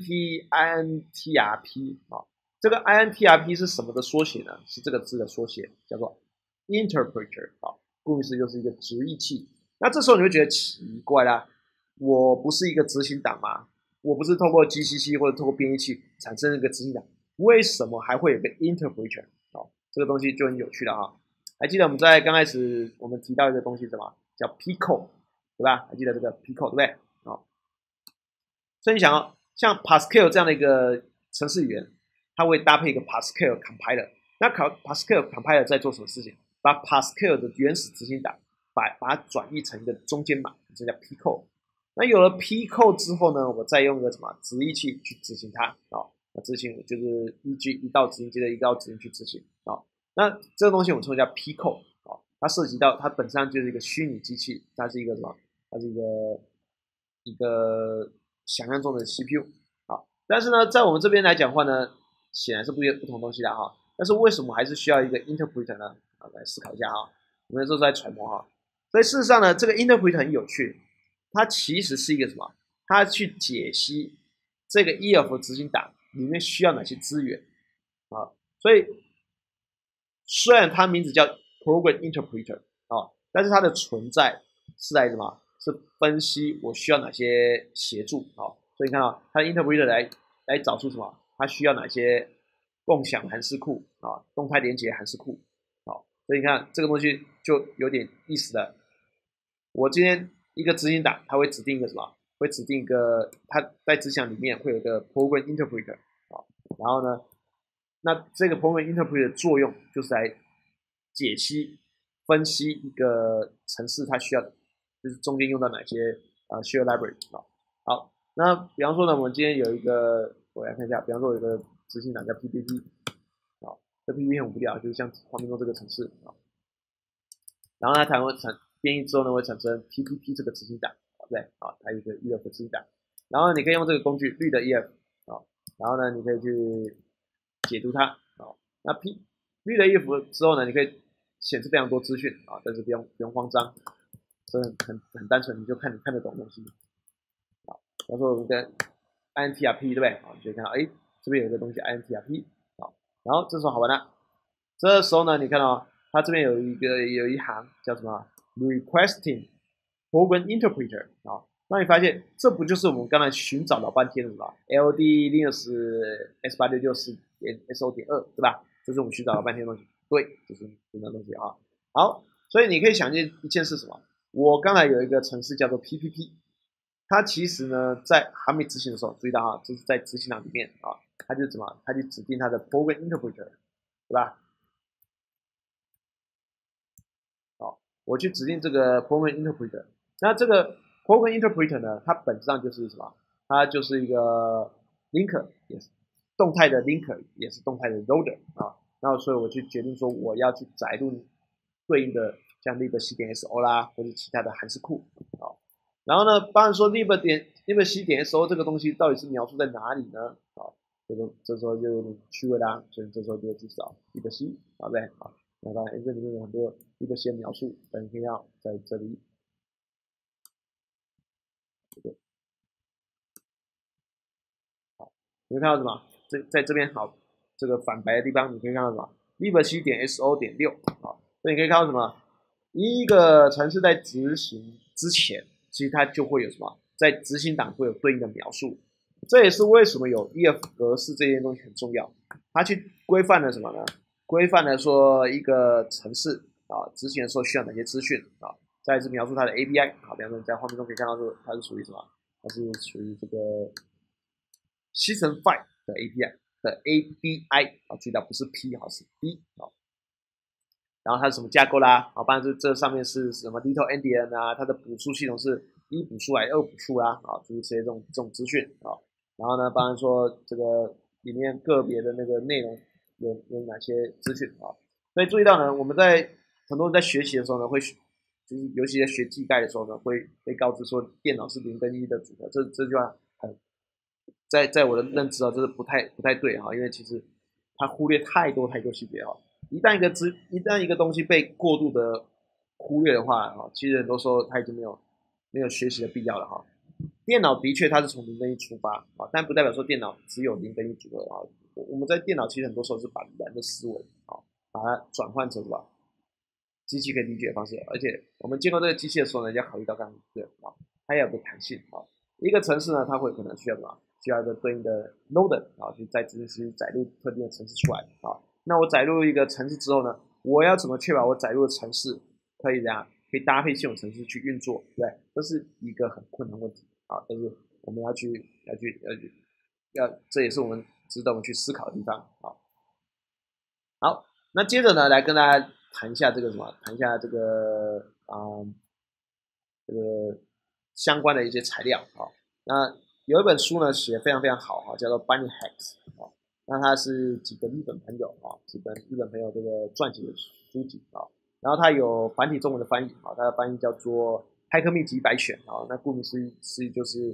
PTINTRP 啊，这个 INTRP 是什么的缩写呢？是这个字的缩写，叫做 interpreter 啊，顾名思义就是一个直译器。那这时候你会觉得奇怪啦，我不是一个执行档吗？我不是透过 GCC 或者透过编译器产生一个执行档，为什么还会有个 interpreter？ 哦，这个东西就很有趣了哈。还记得我们在刚开始我们提到一个东西什么叫 Pico， 对吧？还记得这个 Pico 对不对？哦，所以你想哦，像 Pascal 这样的一个程式语言，它会搭配一个 Pascal compiler。那Pascal compiler 在做什么事情？把 Pascal 的原始执行档把它转译成一个中间码，这叫 Pico。那有了 Pico 之后呢，我再用个什么直译器去执行它啊？那执行就是依据一道执行接着一道执行去执行啊。那这个东西我们称为叫 Pico 啊，它涉及到它本身上就是一个虚拟机器，它是一个什么？它是一个想象中的 CPU 啊。但是呢，在我们这边来讲的话呢，显然是不同东西的哈。但是为什么还是需要一个 interpreter 呢？啊，来思考一下哈。我们这是在揣摩哈。所以事实上呢，这个 interpreter 很有趣，它其实是一个什么？它去解析这个 EF 执行档里面需要哪些资源啊。所以虽然它名字叫 Program Interpreter 啊，但是它的存在是来什么？是分析我需要哪些协助啊。所以你看啊，它的 Interpreter 来找出什么？它需要哪些共享函式库啊，动态连接函式库啊。所以你看这个东西就有点意思了。我今天一个执行档，它会指定一个什么？会指定一个，它在执行里面会有一个 program interpreter 啊，然后呢，那这个 program interpreter 的作用就是来解析、分析一个程式它需要的，就是中间用到哪些share library 啊。好，那比方说呢，我们今天有一个，我来看一下，比方说有一个执行档叫 PPT 啊，这 PPT 很无聊，就是像画面中这个程式啊，然后它才会编译之后呢，会产生 PPT 这个执行档，对不对？啊，它有一个 EF 执行档，然后你可以用这个工具绿的 EF 啊，然后呢，你可以去解读它啊。那绿的 EF 之后呢，你可以显示非常多资讯啊，但是不用慌张，这很单纯，你就看你看得懂的东西啊。比方说我们跟 INTRP 对不对？啊，你就看到哎，这边有一个东西 INTRP 啊，然后这时候好玩了，这时候呢，你看到它这边有一行叫什么 requesting program interpreter 啊，那你发现这不就是我们刚才寻找老半天的什么 LD Linux S8664.SO.2 对吧？这是我们寻找老半天的东西，对，就是这个东西啊。好，所以你可以想见一件事什么？我刚才有一个程式叫做 PPP， 它其实呢在还没执行的时候，注意到哈，这是在执行档里面啊，它就怎么，它就指定它的 program interpreter， 对吧？我去指定这个 program interpreter， 那这个 program interpreter 呢，它本质上就是什么？它就是一个 linker， 也是动态的 linker， 也是动态的 loader 啊。然后所以我去决定说我要去载入对应的像 libc.so 啦，或者其他的函式库啊。然后呢，当然说 libc.so 这个东西到底是描述在哪里呢？啊，这时候就有点趣味啦，所以这时候就去找 libc， 对不对啊？那当然，这里面有很多一个些描述，但一定要在这里，这个好，你会看到什么？在这边好，这个反白的地方，你可以看到什么？libc.so.6啊，所以你可以看到什么？一个程式在执行之前，其实它就会有什么，在执行档会有对应的描述。这也是为什么有 EF 格式这些东西很重要，它去规范了什么呢？规范了说一个程式啊执行的时候需要哪些资讯啊，再一次描述它的 API 啊，比方说你在画面中可以看到说它是属于什么？它是属于这个 System5 的 API 的 ABI 啊，注意到不是 P 啊，是 B 啊。然后它是什么架构啦？啊，当然这上面是什么 Little Endian 啊，它的补数系统是1补数还是2补数啦？啊，就是这些这种资讯啊。然后呢，当然说这个里面个别的那个内容有哪些资讯啊？所以注意到呢，我们在很多人在学习的时候呢，就是尤其在学技概的时候呢，会被告知说电脑是0跟1的组合，这句话很在我的认知啊，这是不太对哈，因为其实它忽略太多细节哈。一旦一个东西被过度的忽略的话哈，其实很多时候它已经没有学习的必要了哈。电脑的确它是从0跟1出发啊，但不代表说电脑只有0跟1组合啊。我们在电脑其实很多时候是把人的思维啊，把它转换成什么机器可以理解的方式，而且我们建构这个机器的时候呢，要考虑到刚刚对啊，它要有个弹性啊。一个程式呢，它会可能需要什么？需要一个对应的 loader 啊，就在执行时载入特定的程式出来啊。那我载入一个程式之后呢，我要怎么确保我载入的程式可以可以搭配系统程式去运作，对不对？这是一个很困难的问题啊，但是我们这也是我们值得我们去思考的地方啊。好，那接着呢，来跟大家谈一下这个什么，谈一下这个这个相关的一些材料啊。那有一本书呢写得非常好哈，叫做《Bunny Hacks》啊。那它是几个日本朋友啊，几本日本朋友这个撰写的书籍啊。然后它有繁体中文的翻译啊，它的翻译叫做《骇客秘籍百选》啊。那顾名思义就是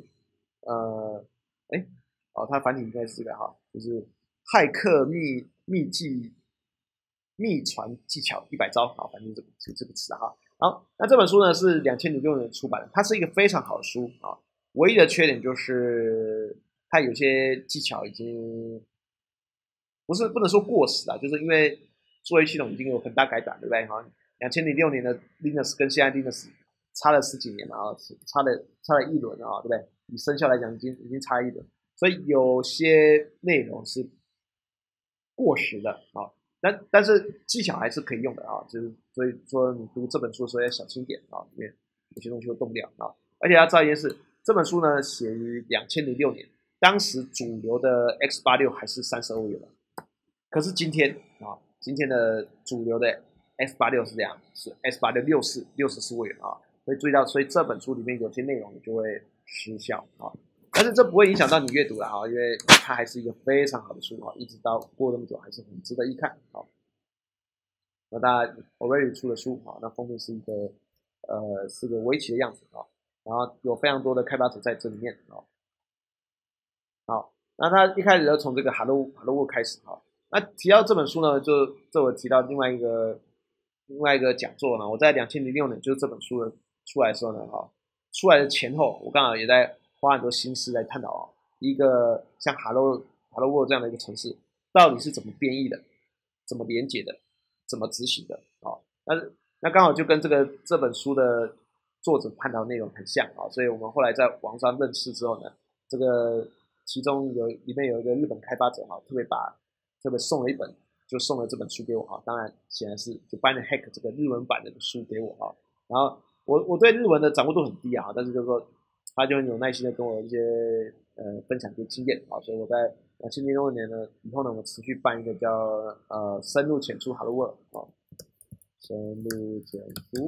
它繁体应该是这个哈，就是骇客秘籍秘传技巧100招啊，反正这个词哈。好，那这本书呢是2006年出版的，它是一个非常好的书啊。唯一的缺点就是它有些技巧已经不能说过时了，就是因为作业系统已经有很大改版，对不对？哈，2006年的 Linux 跟现在 Linux 差了10几年了啊，差了一轮啊，对不对？以生效来讲，已经差一轮，所以有些内容是过时的啊。但是技巧还是可以用的啊，就是所以说你读这本书的时候要小心点啊，因为有些东西会动不了啊。而且要知道一件事，这本书呢写于2006年，当时主流的 X86还是32位的，可是今天的主流的 X86是这样，是 X86 64位啊，所以注意到，所以这本书里面有些内容就会失效啊。但是这不会影响到你阅读了啊，因为它还是一个非常好的书啊，一直到过那么久还是很值得一看啊。那大家 Already 出的书啊，那封面是是个围棋的样子啊，然后有非常多的开发者在这里面啊。好，那他一开始就从这个 Hello World 开始啊。那提到这本书呢，这我提到另外一个讲座呢，我在2006年就是这本书的出来的时候呢，出来的前后，我刚好也在花很多心思来探讨一个像 Hello World 这样的一个城市，到底是怎么编译的，怎么连接的，怎么执行的啊？那刚好就跟这本书的作者探讨内容很像啊，所以我们后来在网上认识之后呢，这个其中里面有一个日本开发者特别送了一本，就送了这本书给我哈。当然显然是就 Bunny Hack 这个日文版的书给我哈。然后我对日文的掌握度很低啊，但是就是说他就很有耐心的跟我一些分享一些经验啊，所以我在2006年呢以后呢，我持续办一个叫深入浅出 Hello World 啊，深入浅出。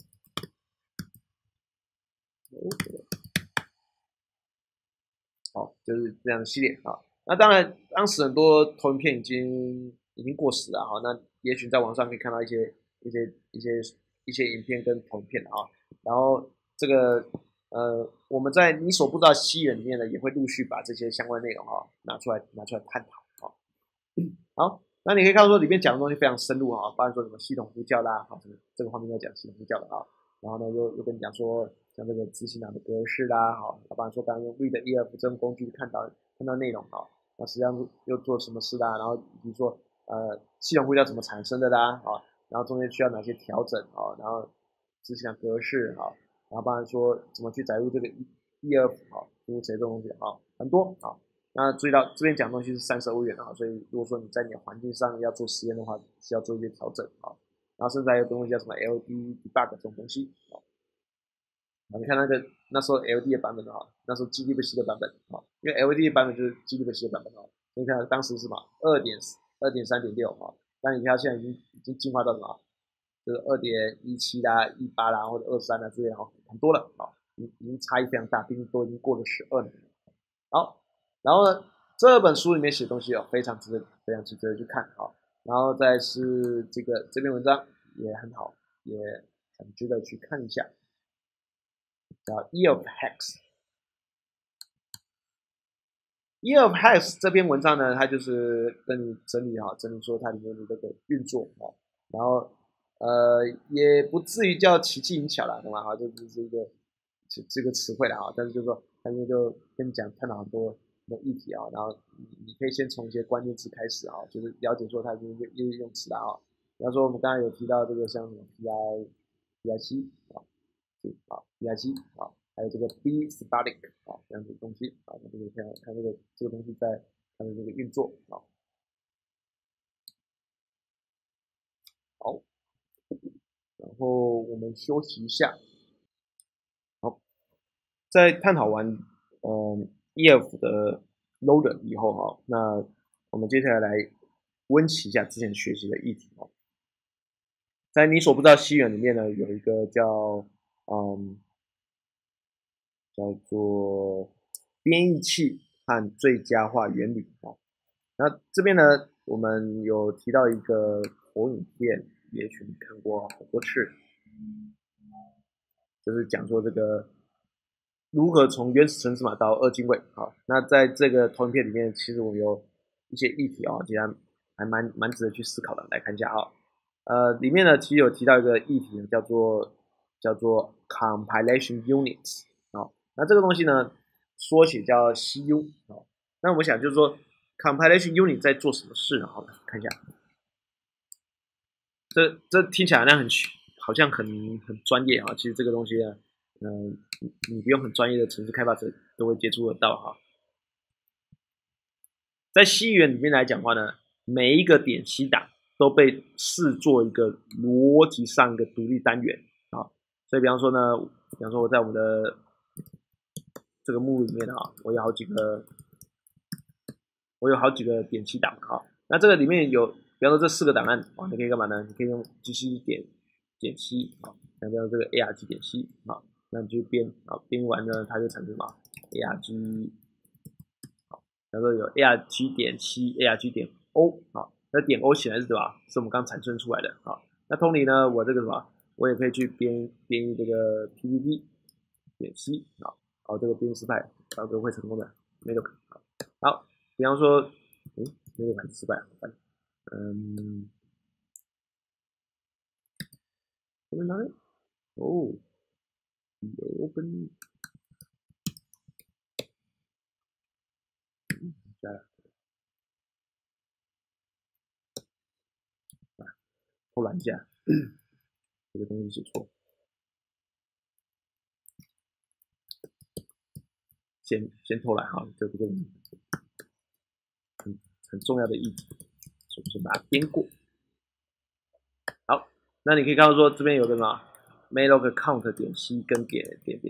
就是这样的系列啊。那当然，当时很多投影片已经过时了哈。那也许在网上可以看到一些影片跟投影片的啊。然后这个我们在你所不知道西元里面呢，也会陆续把这些相关内容拿出来探讨啊。好，那你可以看到说里面讲的东西非常深入啊，包含说什么系统呼叫啦，这个方面要讲系统呼叫的啊。然后呢，又跟你讲说像这个执行档的格式啦，好，包含说刚刚用 read-elf 这种工具看到内容啊，那实际上又做什么事啦，然后比如说系统呼叫怎么产生的啦，啊，然后中间需要哪些调整啊，然后执行档格式啊，然后包含说怎么去载入这个 elf 啊，诸如此类这种东西啊，很多啊。那注意到这边讲的东西是32位元啊，所以如果说你在你的环境上要做实验的话，需要做一些调整啊。然后甚至还有东西叫什么 LD debug 这种东西啊。你看那时候 LD 的版本啊，那时候 GDBC 的版本啊，因为 LD 的版本就是 GDBC 的版本啊。 你看当时是什么2.3.6啊，但你看现在已经进化到什么？就是2.17啦、18啦或者23啦之类哈，很多了啊，已经差异非常大，毕竟都已经过了12年了。好，然后呢，这本书里面写的东西非常值得去看啊。然后再是这篇文章也很好，也很值得去看一下，叫《Year of Hex》。Year of Hex 这篇文章呢，它就是跟你整理说它里面的这个运作啊，然后也不至于叫奇技淫巧啦，懂吗？哈，这只是一个这个词汇啦啊，但是就是说，它里面就跟你探讨很多议题啊，然后你可以先从一些关键词开始啊，就是了解说它这些用词啦啊，比方说我们刚才有提到这个像什么 PIC 啊，PIC 啊。还有这个 B static 啊这样子的东西啊，那这个看这个东西在它的这个运作啊。好，然后我们休息一下。好，在探讨完EF 的 loader 以后哈，那我们接下来温习一下之前学习的议题哦。在你所不知道西元里面呢，有一个叫做编译器和最佳化原理啊。那这边呢，我们有提到一个投影片，也许你看过好多次，就是讲说这个如何从原始程式码到二进位啊。那在这个投影片里面，其实我们有一些议题啊，其实还蛮值得去思考的。来看一下啊，里面呢其实有提到一个议题，叫做 compilation units 啊。那这个东西呢，缩写叫 CU 啊。那我想就是说 compilation unit 在做什么事呢？好，看一下，这听起来好像很专业啊。其实这个东西呢，你不用很专业的程式开发者都会接触得到哈。在 C 语言里面来讲的话呢，每一个点 C 档都被视作一个逻辑上一个独立单元啊。所以比方说我在我们的这个目录里面啊，我有好几个点 C 档啊。那这个里面有，比方说这4个档案啊，你可以干嘛呢？你可以用 GC 点 C 啊，像这个 ARG 点 C 啊，那你就编啊，编完呢，它就产生什么 ARG。假如说有 ARG 点 C、ARG 点 O 啊，那点 O 显然是什么？是我们刚产生出来的啊。那同理呢，我这个什么，我也可以去编译这个 PPT 点 C 啊，好，这个编译失败，这个会成功的 Medoc 啊。好，比方说，Medoc 还是失败了，这边哪里？哦，有本下来。偷懒一下，这个东西写错，先偷懒哈，这个很重要的议题，先把它编过。好，那你可以看到说这边有个什么 malloc count 点 C 跟点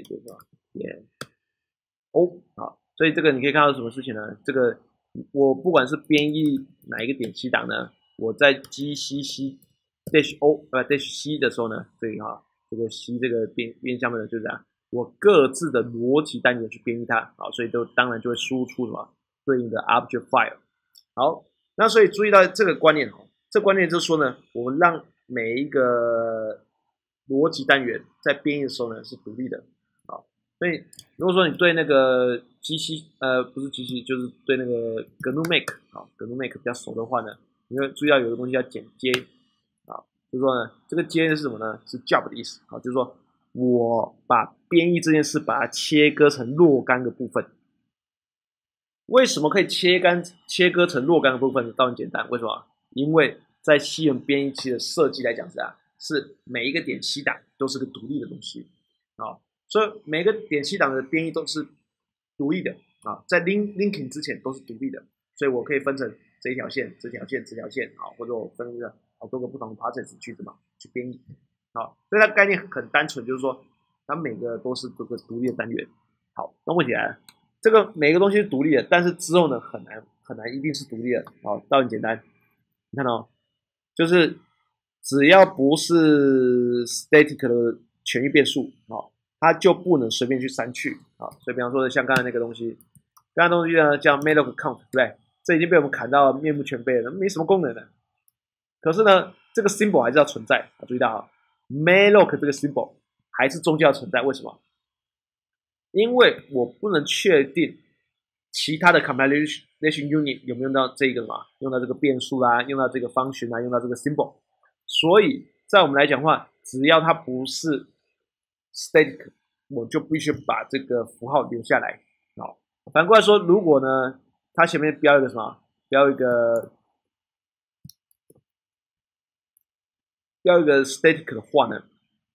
O 啊，所以这个你可以看到什么事情呢？这个我不管是编译哪一个点 C 档呢，我在 GCC dash O dash C 的时候呢，这个这个 C 这个编项目呢就是这样，我各自的逻辑单元去编译它啊，所以当然就会输出什么对应的 object file。好，那所以注意到这个观念哦，这观念就是说呢，我们让每一个逻辑单元在编译的时候呢是独立的啊。所以如果说你对那个不是机器，就是对那个 GNU-Make 啊 GNU-Make 比较熟的话呢，你会注意到有个东西叫剪接啊，就是说呢，这个接是什么呢？是 job 的意思啊，就是说我把编译这件事把它切割成若干个部分。为什么可以切割成若干个部分呢？倒很简单，为什么？因为在西元编译器的设计来讲是每一个点 C 档都是个独立的东西啊，所以每个点 C 档的编译都是独立的啊，在 linking 之前都是独立的，所以我可以分成这一条线、这条线啊，或者我分了好多个不同的 process 去编译啊，所以它概念很单纯，就是说它每个都是这个独立的单元。好，那问题来了。这个每个东西是独立的，但是之后呢很难很难一定是独立的，好，道理很简单，你看到，就是只要不是 static 的权益变数，好，它就不能随便去删去，啊，所以比方说像刚才那个东西，刚才东西呢叫 malloc count， 对不对？这已经被我们砍到面目全非了，没什么功能的。可是呢，这个 symbol 还是要存在，注意到啊 malloc 这个 symbol 还是终究要存在，为什么？因为我不能确定其他的 compilation unit 有没有用到这个嘛，用到这个变数啦，用到这个function啦，用到这个 symbol， 所以在我们来讲的话，只要它不是 static， 我就必须把这个符号留下来。好，反过来说，如果呢，它前面标一个什么，标一个 static 的话呢，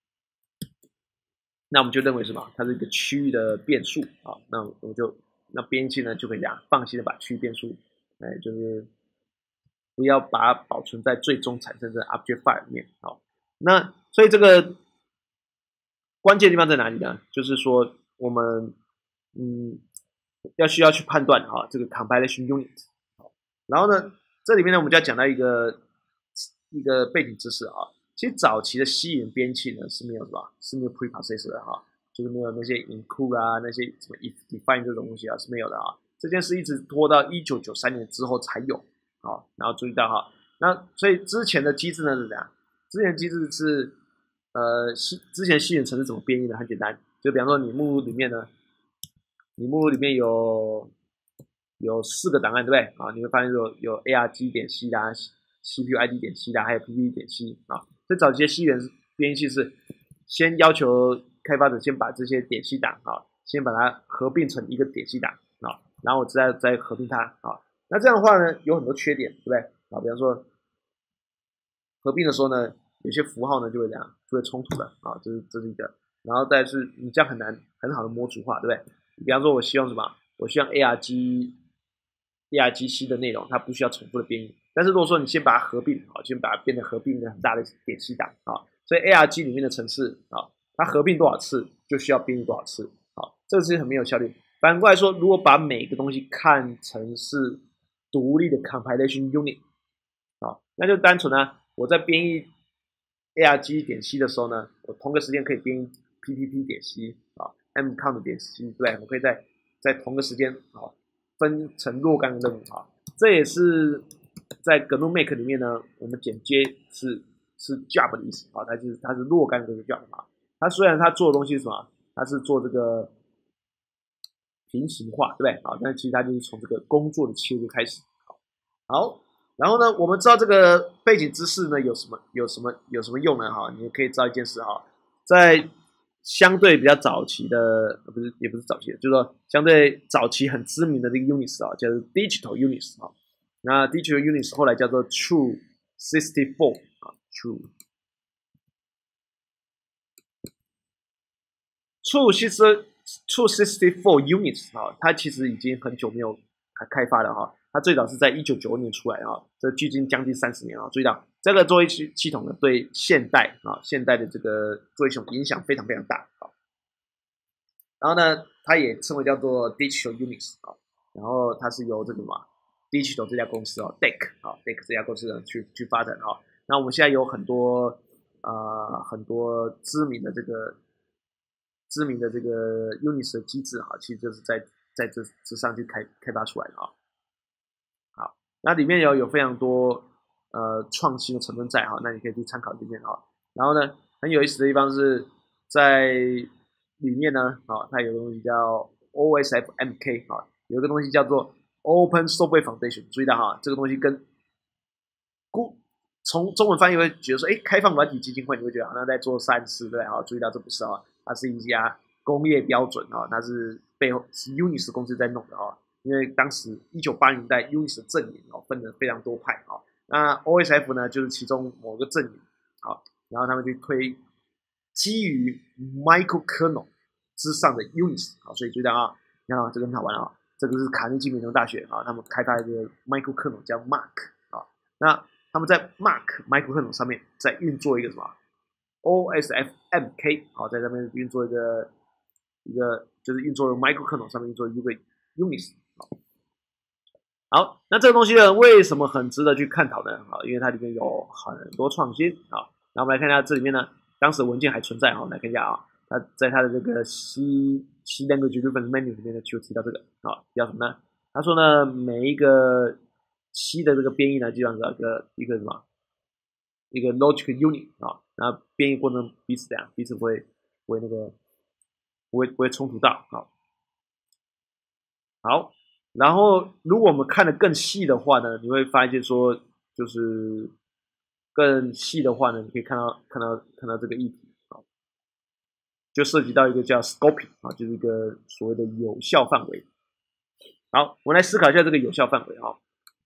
那我们就认为什么？它是一个区域的变数啊。那编译器呢就可以这样放心的把区域变数，就是不要把它保存在最终产生的 object file 里面。好，那所以这个关键地方在哪里呢？就是说我们需要去判断这个 compilation unit。然后呢，这里面呢我们就要讲到一个背景知识啊。其实早期的西语编辑器呢是没有什么，是没有 preprocessor 的哈，就是没有那些 include 啊，那些什么 if define 这种东西啊是没有的啊。这件事一直拖到1993年之后才有啊。然后注意到哈，那所以之前的机制呢是怎样？之前机制是之前西语程式怎么编译的？很简单，就比方说你目录里面呢，你目录里面有4个档案，对不对啊？你会发现有 arg.c 啦，cpuid.c 啦，还有 pp.c 啊。所以早期的西元编译器是先要求开发者先把这些点 C 档先把它合并成一个点 C 档然后我再合并它那这样的话呢，有很多缺点，对不对比方说合并的时候呢，有些符号呢就会这样，就会冲突的这是一个。然后再是你这样很好的模组化，对不对？比方说我希望什么？我希望 argc 的内容它不需要重复的编译。但是如果说你先把它合并先把它变成合并一个很大的点 C 档所以 arg 里面的程式它合并多少次就需要编译多少次这个是很没有效率。反过来说，如果把每个东西看成是独立的 compilation unit 那就单纯我在编译 arg.c 的时候呢，我同个时间可以编译 ppp.c mcount.c 对不对？我可以在同个时间分成若干个任务这也是在 GNU Make 里面呢，我们剪接是 job 的意思它是若干个 job 它虽然它做的东西是什么？它是做这个平行化，对不对但其实它就是从这个工作的切入开始好，然后呢，我们知道这个背景知识呢有什么用呢你也可以知道一件事在相对比较早期的，也不是早期的，就是说相对早期很知名的这个 Unix 叫做 Digital Unix 那 Digital Unix 后来叫做 True 64 True 64 Unix 它其实已经很久没有开发了它最早是在1995年出来这距今将近30年注意到这个作业系统呢，对现代的这个作业系统影响非常非常大然后呢，它也称为叫做 Digital Unix 然后它是由这个Digital 这家公司DEC 这家公司呢去发展那我们现在有很多知名的这个 Unix 的机制其实就是在这上去开发出来的好，那里面有非常多创新的成分在那你可以去参考里面然后呢，很有意思的地方是在里面呢它有个东西叫 OSFMK 有一个东西叫做 Open Software Foundation， 注意到这个东西跟从中文翻译会觉得说，开放软体基金会，你会觉得好像在做善事，对注意到这不是它是一家工业标准它是背后是 Unix 公司在弄的因为当时1980年代 Unix 的阵营分了非常多派那 OSF 呢就是其中某个阵营然后他们去推基于 microkernel 之上的 Unix 所以注意到你看这个很好玩这个是卡内基梅隆大学他们开发一个 microkernel 叫 Mark 那他们在 Mark microkernel 上面再运作一个什么 OSFMK 在上面运作一个就是运作 microkernel 上面运作一个 Unix 好，那这个东西呢，为什么很值得去探讨呢？啊，因为它里面有很多创新啊。那我们来看一下这里面呢，当时文件还存在啊，来看一下啊，它在它的这个 C language reference menu 里面呢，就提到这个啊，提到什么呢？他说呢，每一个 C 的这个编译呢，基本上是一个什么，一个 logic unit 啊，然后编译过程彼此不会那个不会冲突到啊。好，然后如果我们看得更细的话呢，你会发现说，就是更细的话呢，你可以看到这个议题啊，就涉及到一个叫 scoping 啊，就是一个所谓的有效范围。好，我们来思考一下这个有效范围啊。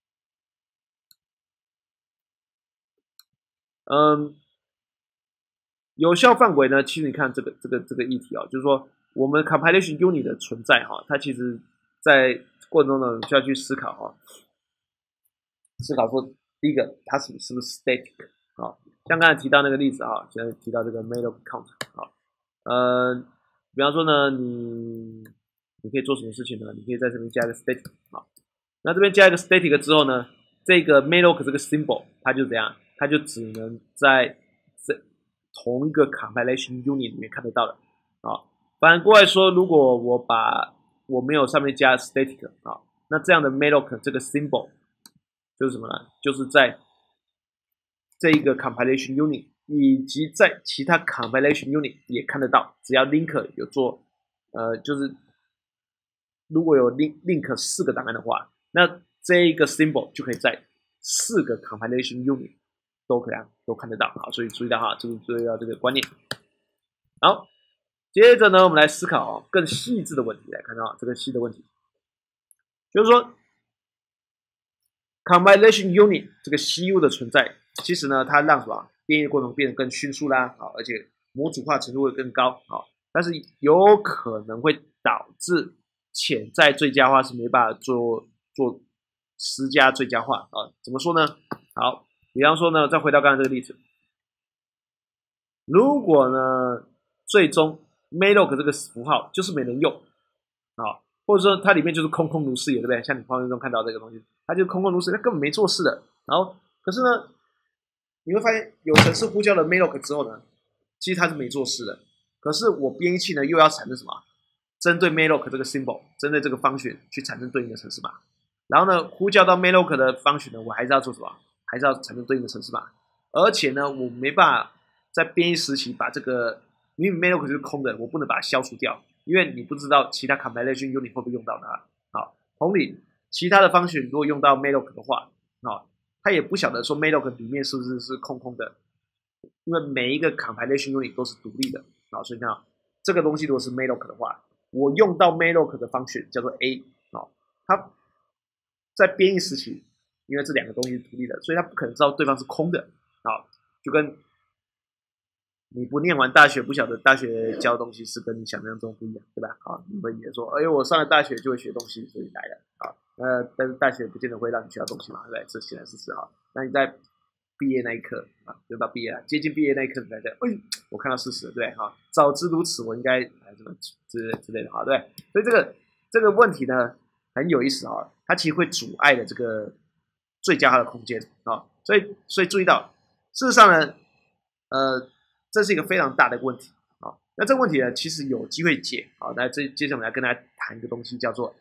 有效范围呢，其实你看这个议题啊，就是说我们 compilation unit 的存在哈，它其实在过程中呢就要去思考哈，思考说第一个它是不是 static 啊，像刚才提到那个例子啊，现在提到这个 malloc count 啊，比方说呢，你可以做什么事情呢？你可以在这边加一个 static 啊，那这边加一个 static 之后呢，这个 malloc 这个 symbol 它就怎样？它就只能在同一个 compilation unit 里面看得到的啊。反过来说，如果我没有上面加 static 啊，那这样的 malloc 这个 symbol 就是什么呢？就是在这一个 compilation unit 以及在其他 compilation unit 也看得到，只要 link 有做就是如果有 link 4个档案的话，那这一个 symbol 就可以在4个 compilation unit 都看得到啊，所以注意到哈，注意到这个观念。好，接着呢，我们来思考更细致的问题，来看到这个细的问题，就是说 compilation unit 这个 CU 的存在，其实呢，它让什么编译过程变得更迅速啦，啊，而且模组化程度会更高啊，但是有可能会导致潜在最佳化是没办法做施加最佳化啊，怎么说呢？好，比方说呢，再回到刚才这个例子，如果呢，最终 malloc 这个符号就是没人用啊，或者说它里面就是空如是也，对不对？像你画面中看到这个东西，它就空如是，它根本没做事的。然后，可是呢，你会发现有程式呼叫了 malloc 之后呢，其实它是没做事的。可是我编译器呢又要产生什么？针对 malloc 这个 symbol， 针对这个function去产生对应的程式码。然后呢，呼叫到 malloc 的 function 呢，我还是要做什么？还是要产生对应的程式码。而且呢，我没办法在编译时期把这个，因为 malloc 就是空的，我不能把它消除掉，因为你不知道其他 compilation unit 会不会用到它。好，同理，其他的 function 如果用到 malloc 的话，啊，它也不晓得说 malloc 里面是不是空的，因为每一个 compilation unit 都是独立的啊，所以看啊，这个东西如果是 malloc 的话，我用到 malloc 的 function 叫做 A 啊，它在编译时期，因为这两个东西是独立的，所以它不可能知道对方是空的啊，就跟你不念完大学，不晓得大学教的东西是跟你想象中不一样，对吧？啊，你会也说，哎呦，我上了大学就会学东西，所以来了啊。但是大学不见得会让你学到东西嘛，对不对？这显然是哈。那你在毕业那一刻啊，就到毕业了，接近毕业那一刻，你才在，哎，我看到事实了，对哈。早知如此，我应该什么之类的哈，对。所以这个问题呢很有意思啊，它其实会阻碍了这个最佳化的空间啊。所以注意到，事实上呢，这是一个非常大的问题啊。那这个问题呢，其实有机会解啊。那接着我们来跟大家谈一个东西，叫做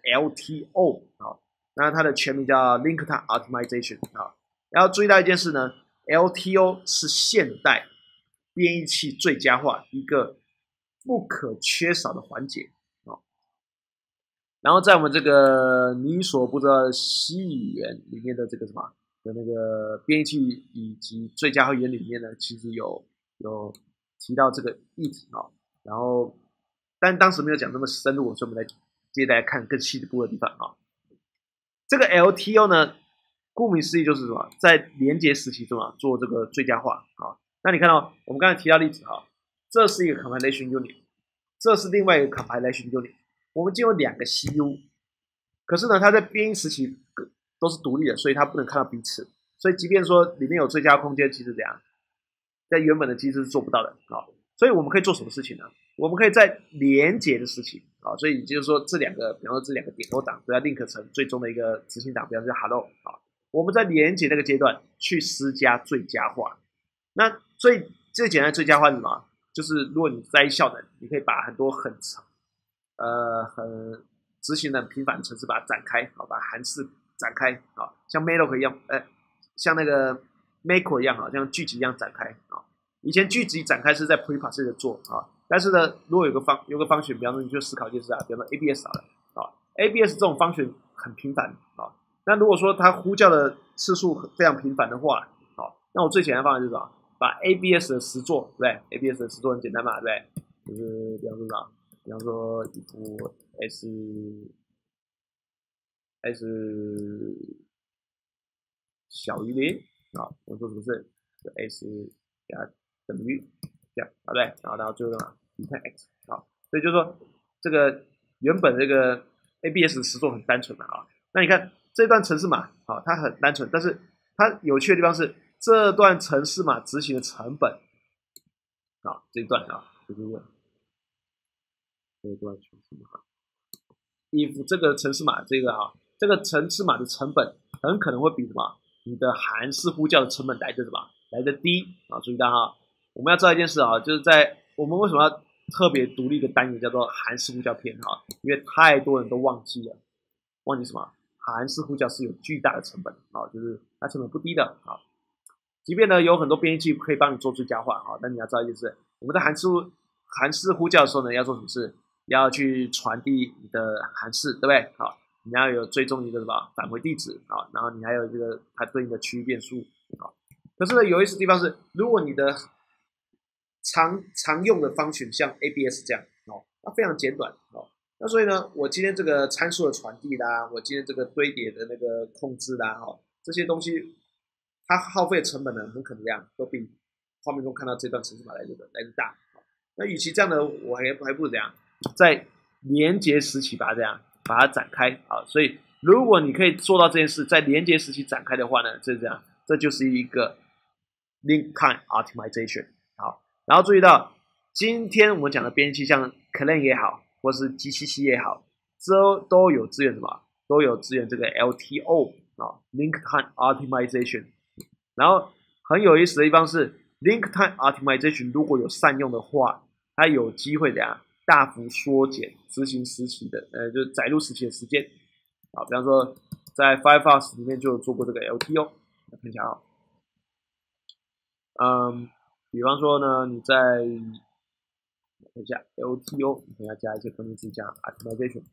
LTO 啊。那它的全名叫 Linked Optimization 啊。要注意到一件事呢 ，LTO 是现代编译器最佳化一个不可缺少的环节啊。然后在我们这个你所不知道的 C 语言里面的这个什么的那个编译器以及最佳化语言里面呢，其实有提到这个议题啊，然后但当时没有讲那么深入，所以我们来接着大家看更细部的地方啊。这个 LTO 呢，顾名思义就是什么，在连接时期中啊做这个最佳化啊。那你看到我们刚才提到例子啊，这是一个 compilation unit， 这是另外一个 compilation unit， 我们就有两个 CU， 可是呢，它在编译时期都是独立的，所以它不能看到彼此。所以即便说里面有最佳空间，其实怎样？在原本的机制是做不到的啊，所以我们可以做什么事情呢？我们可以在连接的时期好，所以就是说这两个，比方说这两个点勾档都要 link 成最终的一个执行档，比方说 hello 好，我们在连接那个阶段去施加最佳化。那最简单的最佳化是什么？就是如果你在意效能，你可以把很多很执行的很频繁的程式把它展开，好，把函式展开，好，像 Malloc 一样，像那个 Macro 一样，好，像剧集一样展开，好。以前剧集展开是在 preprocessor 做啊，但是呢，如果有个方选，比方说你就思考一件事啊，比方说 ABS 好了啊，ABS 这种方选很频繁啊，那如果说它呼叫的次数非常频繁的话，好，那我最简单的方法就是什么？把 ABS 的实作，对不对 ？ABS 的实作很简单嘛，对不对？就是比方说什么？比方说一幅 S 小于零啊，我说什么是 S 加等于这样，对不对？然后最后呢 return x 啊，所以就是说这个原本这个 ABS 的实作很单纯的啊，那你看这段程式码啊，它很单纯，但是它有趣的地方是这段程式码执行的成本啊，这一段啊，就是这一段程式码，if 这个程式码这个程式码的成本很可能会比什么你的函式呼叫的成本来的什么来的低啊？注意到哈，我们要知道一件事啊，就是在我们为什么要特别独立一个单元叫做函式呼叫片啊？因为太多人都忘记什么？函式呼叫是有巨大的成本啊，就是它成本不低的啊。即便呢有很多编辑器可以帮你做最佳化啊，但你要知道一件事，我们在函式呼叫的时候呢，要做什么事？要去传递你的函式，对不对？好，你要有追踪一个什么返回地址啊，然后你还有这个它对应的区域变数啊。可是呢，有意思的地方是，如果你的常用的方选像 ABS 这样哦，它非常简短哦。那所以呢，我今天这个参数的传递啦，我今天这个堆叠的那个控制啦，哦，这些东西它耗费的成本呢，很可能这样都比画面中看到这段程式码来的大。那与其这样呢，我还不如怎样，在连接时期把它展开啊。所以如果你可以做到这件事，在连接时期展开的话呢，这样，这就是一个 link time optimization。好，然后注意到今天我们讲的编辑器，像 Clang 也好，或是 G77 也好，都有支援什么？都有支援这个 LTO 啊 ，link time optimization。然后很有意思的地方是 link time optimization 如果有善用的话，它有机会怎样大幅缩减执行时期的就是载入时期的时间啊。比方说在 Firefox 里面就有做过这个 LTO， 看一下啊，比方说呢，你在等一下 LTO， 你要加一些关键字，加 optimization，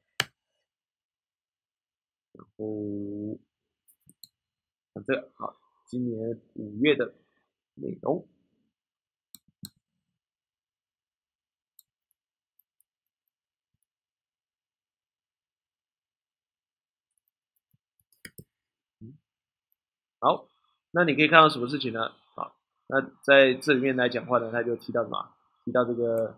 然后看这个好，今年5月的内容。好，那你可以看到什么事情呢？啊，那在这里面来讲话呢，他就提到什么？提到这个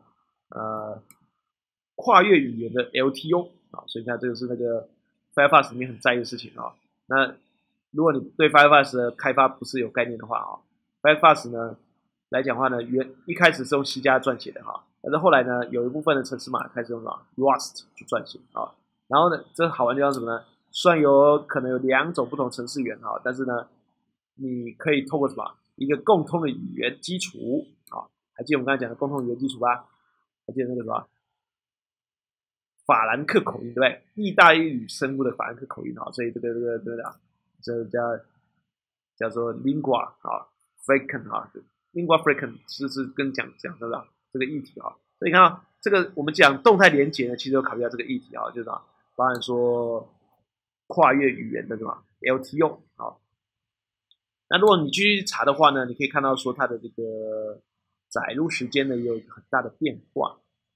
跨越语言的 LTO 啊，所以看这个是那个 Firefox 里面很在意的事情啊。那如果你对 Firefox 的开发不是有概念的话啊，Firefox 呢来讲话呢，一开始是用 C 加撰写的哈，但是后来呢，有一部分的程式码开始用什么 Rust 去撰写啊。然后呢，这好玩的地方是什么呢？虽然可能有2种不同程式语言哈，但是呢，你可以透过什么一个共通的语言基础啊？还记得我们刚才讲的共同语言基础吧？还记得那个什么法兰克口音对不对？意大利语生物的法兰克口音啊，所以这叫做 lingua 啊 franca 啊 lingua franca 是跟讲的这个议题啊。所以你看到这个我们讲动态连结呢，其实有考虑到这个议题啊，就是啊，包含说跨越语言的什么 LTO 啊。那如果你继续查的话呢，你可以看到说它的这个载入时间呢也有一个很大的变化。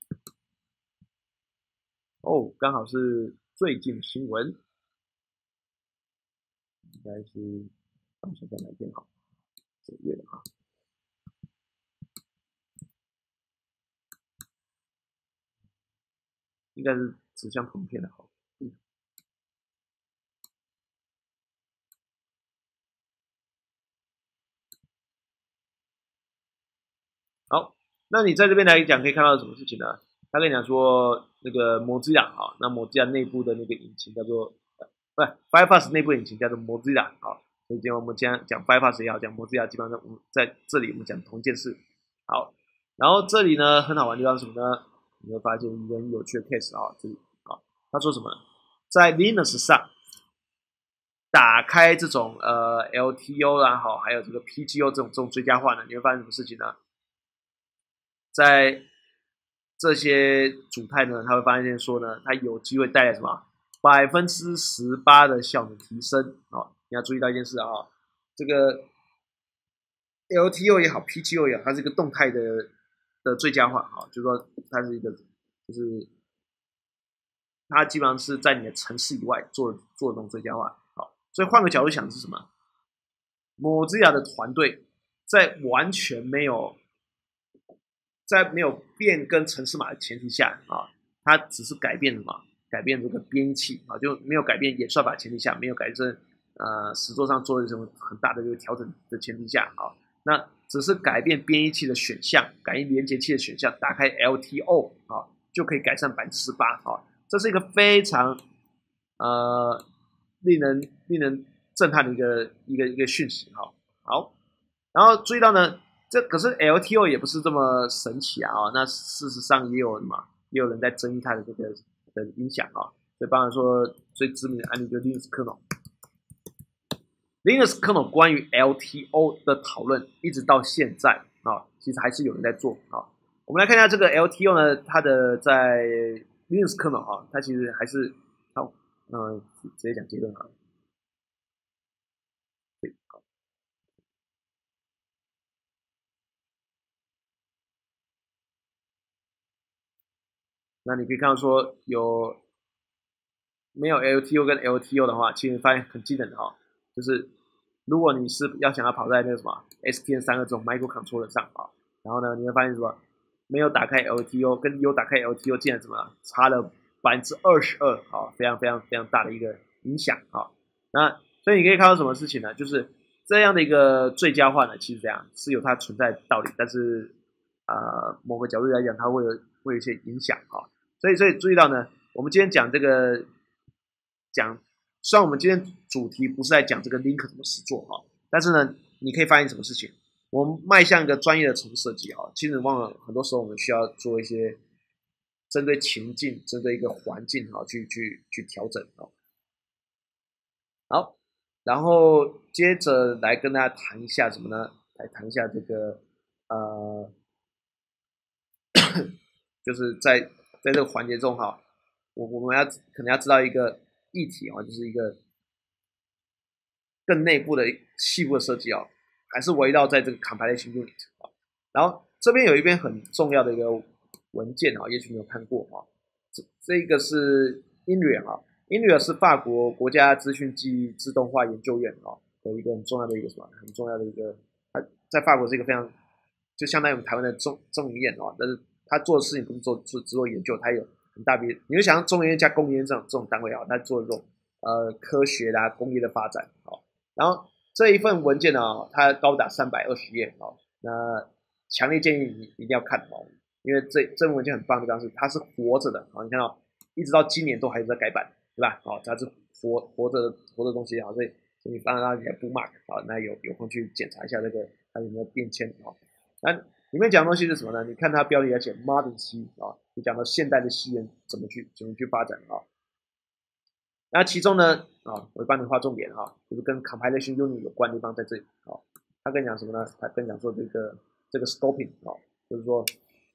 哦，刚好是最近的新闻，应该是放选在哪一天好？9月的哈，应该是指向同片的好。好，那你在这边来讲可以看到什么事情呢？ 他跟你讲说那个 Mozilla 啊，那 Mozilla 内部的那个引擎叫做不是 Firefox 内部引擎叫做 Mozilla 啊，所以今天我们讲 Firefox 也好，讲 Mozilla 基本上我们在这里我们讲同一件事。好，然后这里呢很好玩的地方是什么呢？你会发现一个很有趣的 case 啊，这里啊，他说什么？在 Linux 上打开这种LTO 然后还有这个 PGO 这种追加化呢，你会发现什么事情呢？在这些主态呢，他会发现说呢，它有机会带来什么18%的效能提升啊！你要注意到一件事啊，这个 LTO 也好 ，PGO 也好，它是一个动态的最佳化啊，就是说它是一个就是它基本上是在你的城市以外做这种最佳化。好，所以换个角度想是什么？Mozilla 的团队在完全没有变更程式码的前提下啊，它只是改变什么？改变这个编译器啊，就没有改变演算法的前提下，没有改正实作上做了什么很大的这个调整的前提下啊，那只是改变编译器的选项，改变连接器的选项，打开 LTO 啊，就可以改善18%啊，这是一个非常令人震撼的一个讯息哈。好，然后注意到呢。这可是 LTO 也不是这么神奇啊！那事实上也有也有人在争议它的这个的影响啊。所以，当然说最知名的案例就是 Linux kernel。Linux kernel 关于 LTO 的讨论一直到现在啊，其实还是有人在做啊。我们来看一下这个 LTO 呢，它的在 Linux kernel 啊，它其实还是好，直接讲结论啊。那你可以看到说没有 LTO 跟 LTO 的话，其实发现很基本的哈，就是如果你是想要跑在那个什么 STM32这种 microcontroller 上啊，然后呢你会发现什么？没有打开 LTO 跟有打开 LTO 竟然怎么差了22%啊，非常大的一个影响啊。那所以你可以看到什么事情呢？就是这样的一个最佳化呢，其实这样是有它存在的道理，但是某个角度来讲，它会有一些影响啊。所以注意到呢，我们今天讲这个虽然我们今天主题不是在讲这个 link 怎么实做哈，但是呢，你可以发现什么事情？我们迈向一个专业的程式设计啊，其实往往很多时候我们需要做一些针对情境、针对一个环境啊，去调整啊。好，然后接着来跟大家谈一下什么呢？来谈一下这个就是在这个环节中哈，我们可能要知道一个议题啊，就是一个更内部的细部的设计啊，还是围绕在这个 compilation unit 啊。然后这边有一篇很重要的一个文件啊，也许你有看过啊，这个是 INRIA 啊，INRIA 是法国国家资讯记忆自动化研究院啊的一个很重要的一个什么，很重要的一个，它在法国是一个非常就相当于我们台湾的中研院啊，但是他做的事情不是只做研究，他有很大比，你就想中研院加工研院这种单位啊，他做这种科学啦、工业的发展啊。然后这一份文件呢，它高达320页啊，那强烈建议你一定要看哦，因为这份文件很棒的地方是它是活着的啊，你看到一直到今年都还在改版，对吧？哦，它是活着的东西啊，所以你放在那里不 mark 啊，那有空去检查一下这个它有没有变迁啊。那里面讲的东西是什么呢？你看它标题来写 Modern C 啊，就讲到现代的西元怎么去发展啊。那其中呢，我会帮你画重点哈，就是跟 compilation unit 有关的地方在这里啊。他跟你讲什么呢？他跟你讲说这个 scoping 啊，就是说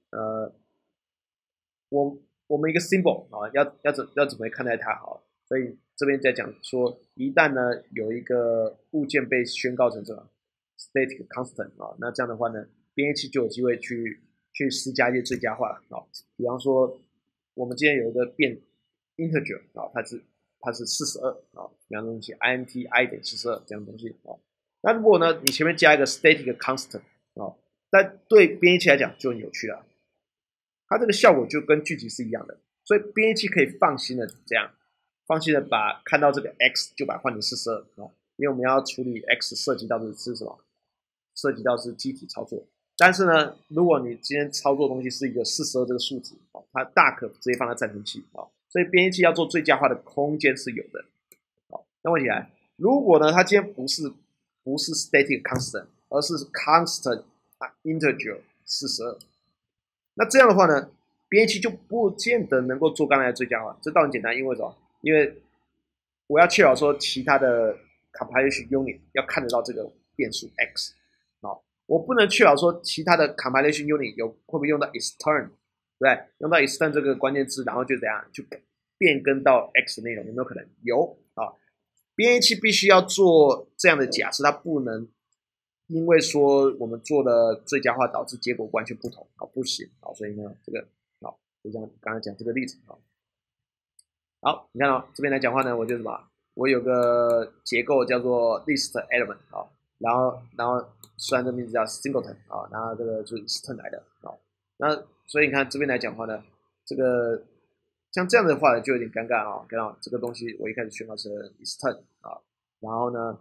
我们一个 symbol 啊，要怎么看待它啊？所以这边在讲说，一旦呢有一个物件被宣告成这个 static constant 啊，那这样的话呢，编译器就有机会去施加一些最佳化啊。比方说，我们今天有一个变 integer 啊，它是42啊，这样东西 int i 点72这样东西啊。那如果呢，你前面加一个 static constant 啊，但对编译器来讲就很有趣了。它这个效果就跟剧集是一样的，所以编译器可以放心的这样，放心的把看到这个 x 就把它换成42啊，因为我们要处理 x 涉及到的是什么？涉及到是机体操作。但是呢，如果你今天操作的东西是一个42这个数值， 它大可直接放在暂存器啊，所以编译器要做最佳化的空间是有的。好，那问题来，如果呢它今天不是 static constant， 而是 constant integer 42，那这样的话呢，编译器就不见得能够做刚才的最佳化。这倒很简单，因为什么？因为我要确保说其他的 compilation unit 要看得到这个变数 x， 好，我不能确保说其他的 compilation unit 会不会用到 extern， 对不对？用到 extern 这个关键字，然后就怎样去变更到 x 的内容，有没有可能？有啊，编译器必须要做这样的假设，它不能因为说我们做的最佳化导致结果完全不同啊，不行啊，所以呢，这个好，就像刚才讲这个例子啊。好，你看哦，这边来讲话呢，我就什么？我有个结构叫做 list element 啊，然后虽然这名字叫 singleton 啊，然后这个就是 extern 来的啊，那所以你看这边来讲话呢，这个像这样的话就有点尴尬啊，看到这个东西我一开始宣告是 extern 啊，然后呢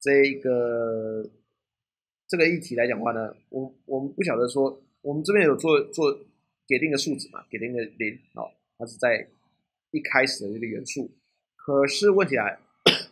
这个议题来讲话呢，我们不晓得说我们这边有做给定的数值嘛，给定的0啊，它是在一开始的这个元素，可是问题来，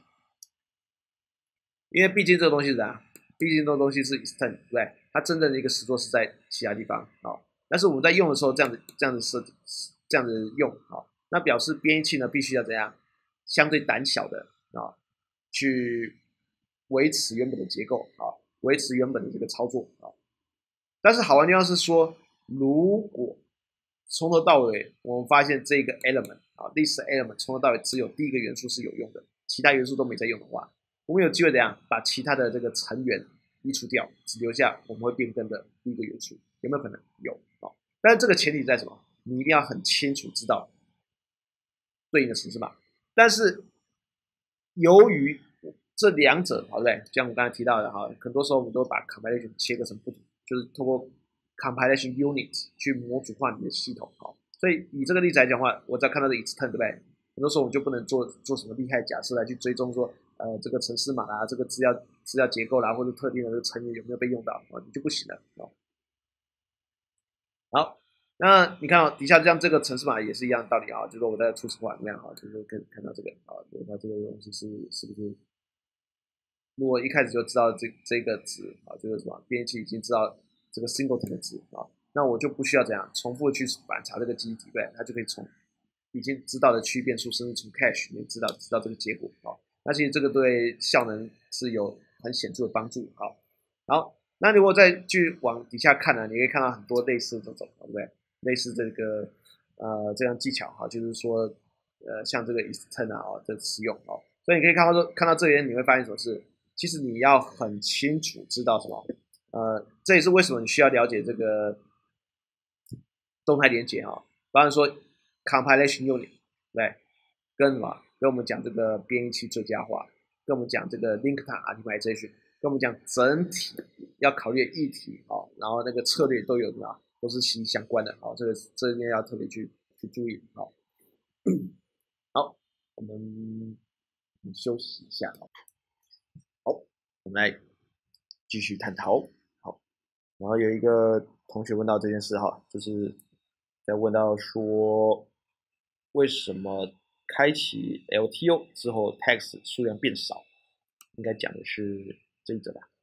因为毕竟这个东西是啥？毕竟这个东西是 extend， 对不对？它真正的一个实作是在其他地方啊。但是我们在用的时候，这样子设这样子用啊，那表示编译器呢必须要怎样？相对胆小的啊，去维持原本的结构啊，维持原本的这个操作啊。但是好玩的地方是说，如果从头到尾我们发现这个 element 啊 list element 从头到尾只有第一个元素是有用的，其他元素都没在用的话，我们有机会怎样把其他的这个成员移除掉，只留下我们会变更的第一个元素，有没有可能？有啊，但是这个前提在什么？你一定要很清楚知道对应的程式码。但是由于这两者，对不对？像我刚才提到的哈，很多时候我们都把 compilation 切割成不同，就是通过 compilation unit 去模组化你的系统，好，所以以这个例子来讲的话，我只要看到的 extern， 对不对？很多时候我们就不能做什么厉害假设来去追踪说，这个程式码啦，这个资料结构啦，或者特定的这个成员有没有被用到啊，你就不行了啊。好，那你看哦，底下像这个程式码也是一样的道理啊，就是说我在初始化里面啊，就是可以看到这个啊，就是它这个东西是不是？如果一开始就知道这个值啊，这个什么编译器已经知道这个 singleton 的值啊，那我就不需要怎样重复的去反查这个记忆体，对，它就可以从已经知道的区变数，甚至从 cache 里面知道这个结果啊。那其实这个对效能是有很显著的帮助啊。好，那如果再去往底下看呢，你可以看到很多类似这种，对不对？类似这个这样技巧哈，就是说像这个 extend 啊的使用哦，所以你可以看到这边你会发现什么事？其实你要很清楚知道什么，这也是为什么你需要了解这个动态连接哈。比方说 compilation unit， 对，跟什么？跟我们讲这个编译器最佳化，跟我们讲这个 link time optimization， 跟我们讲整体要考虑的议题啊，然后那个策略都有什么？都是息息相关的啊，这边要特别去注意啊。好，我们休息一下。好，我们来继续探讨。好，然后有一个同学问到这件事哈，就是在问到说，为什么开启 LTO 之后 text 数量变少？应该讲的是这一则吧。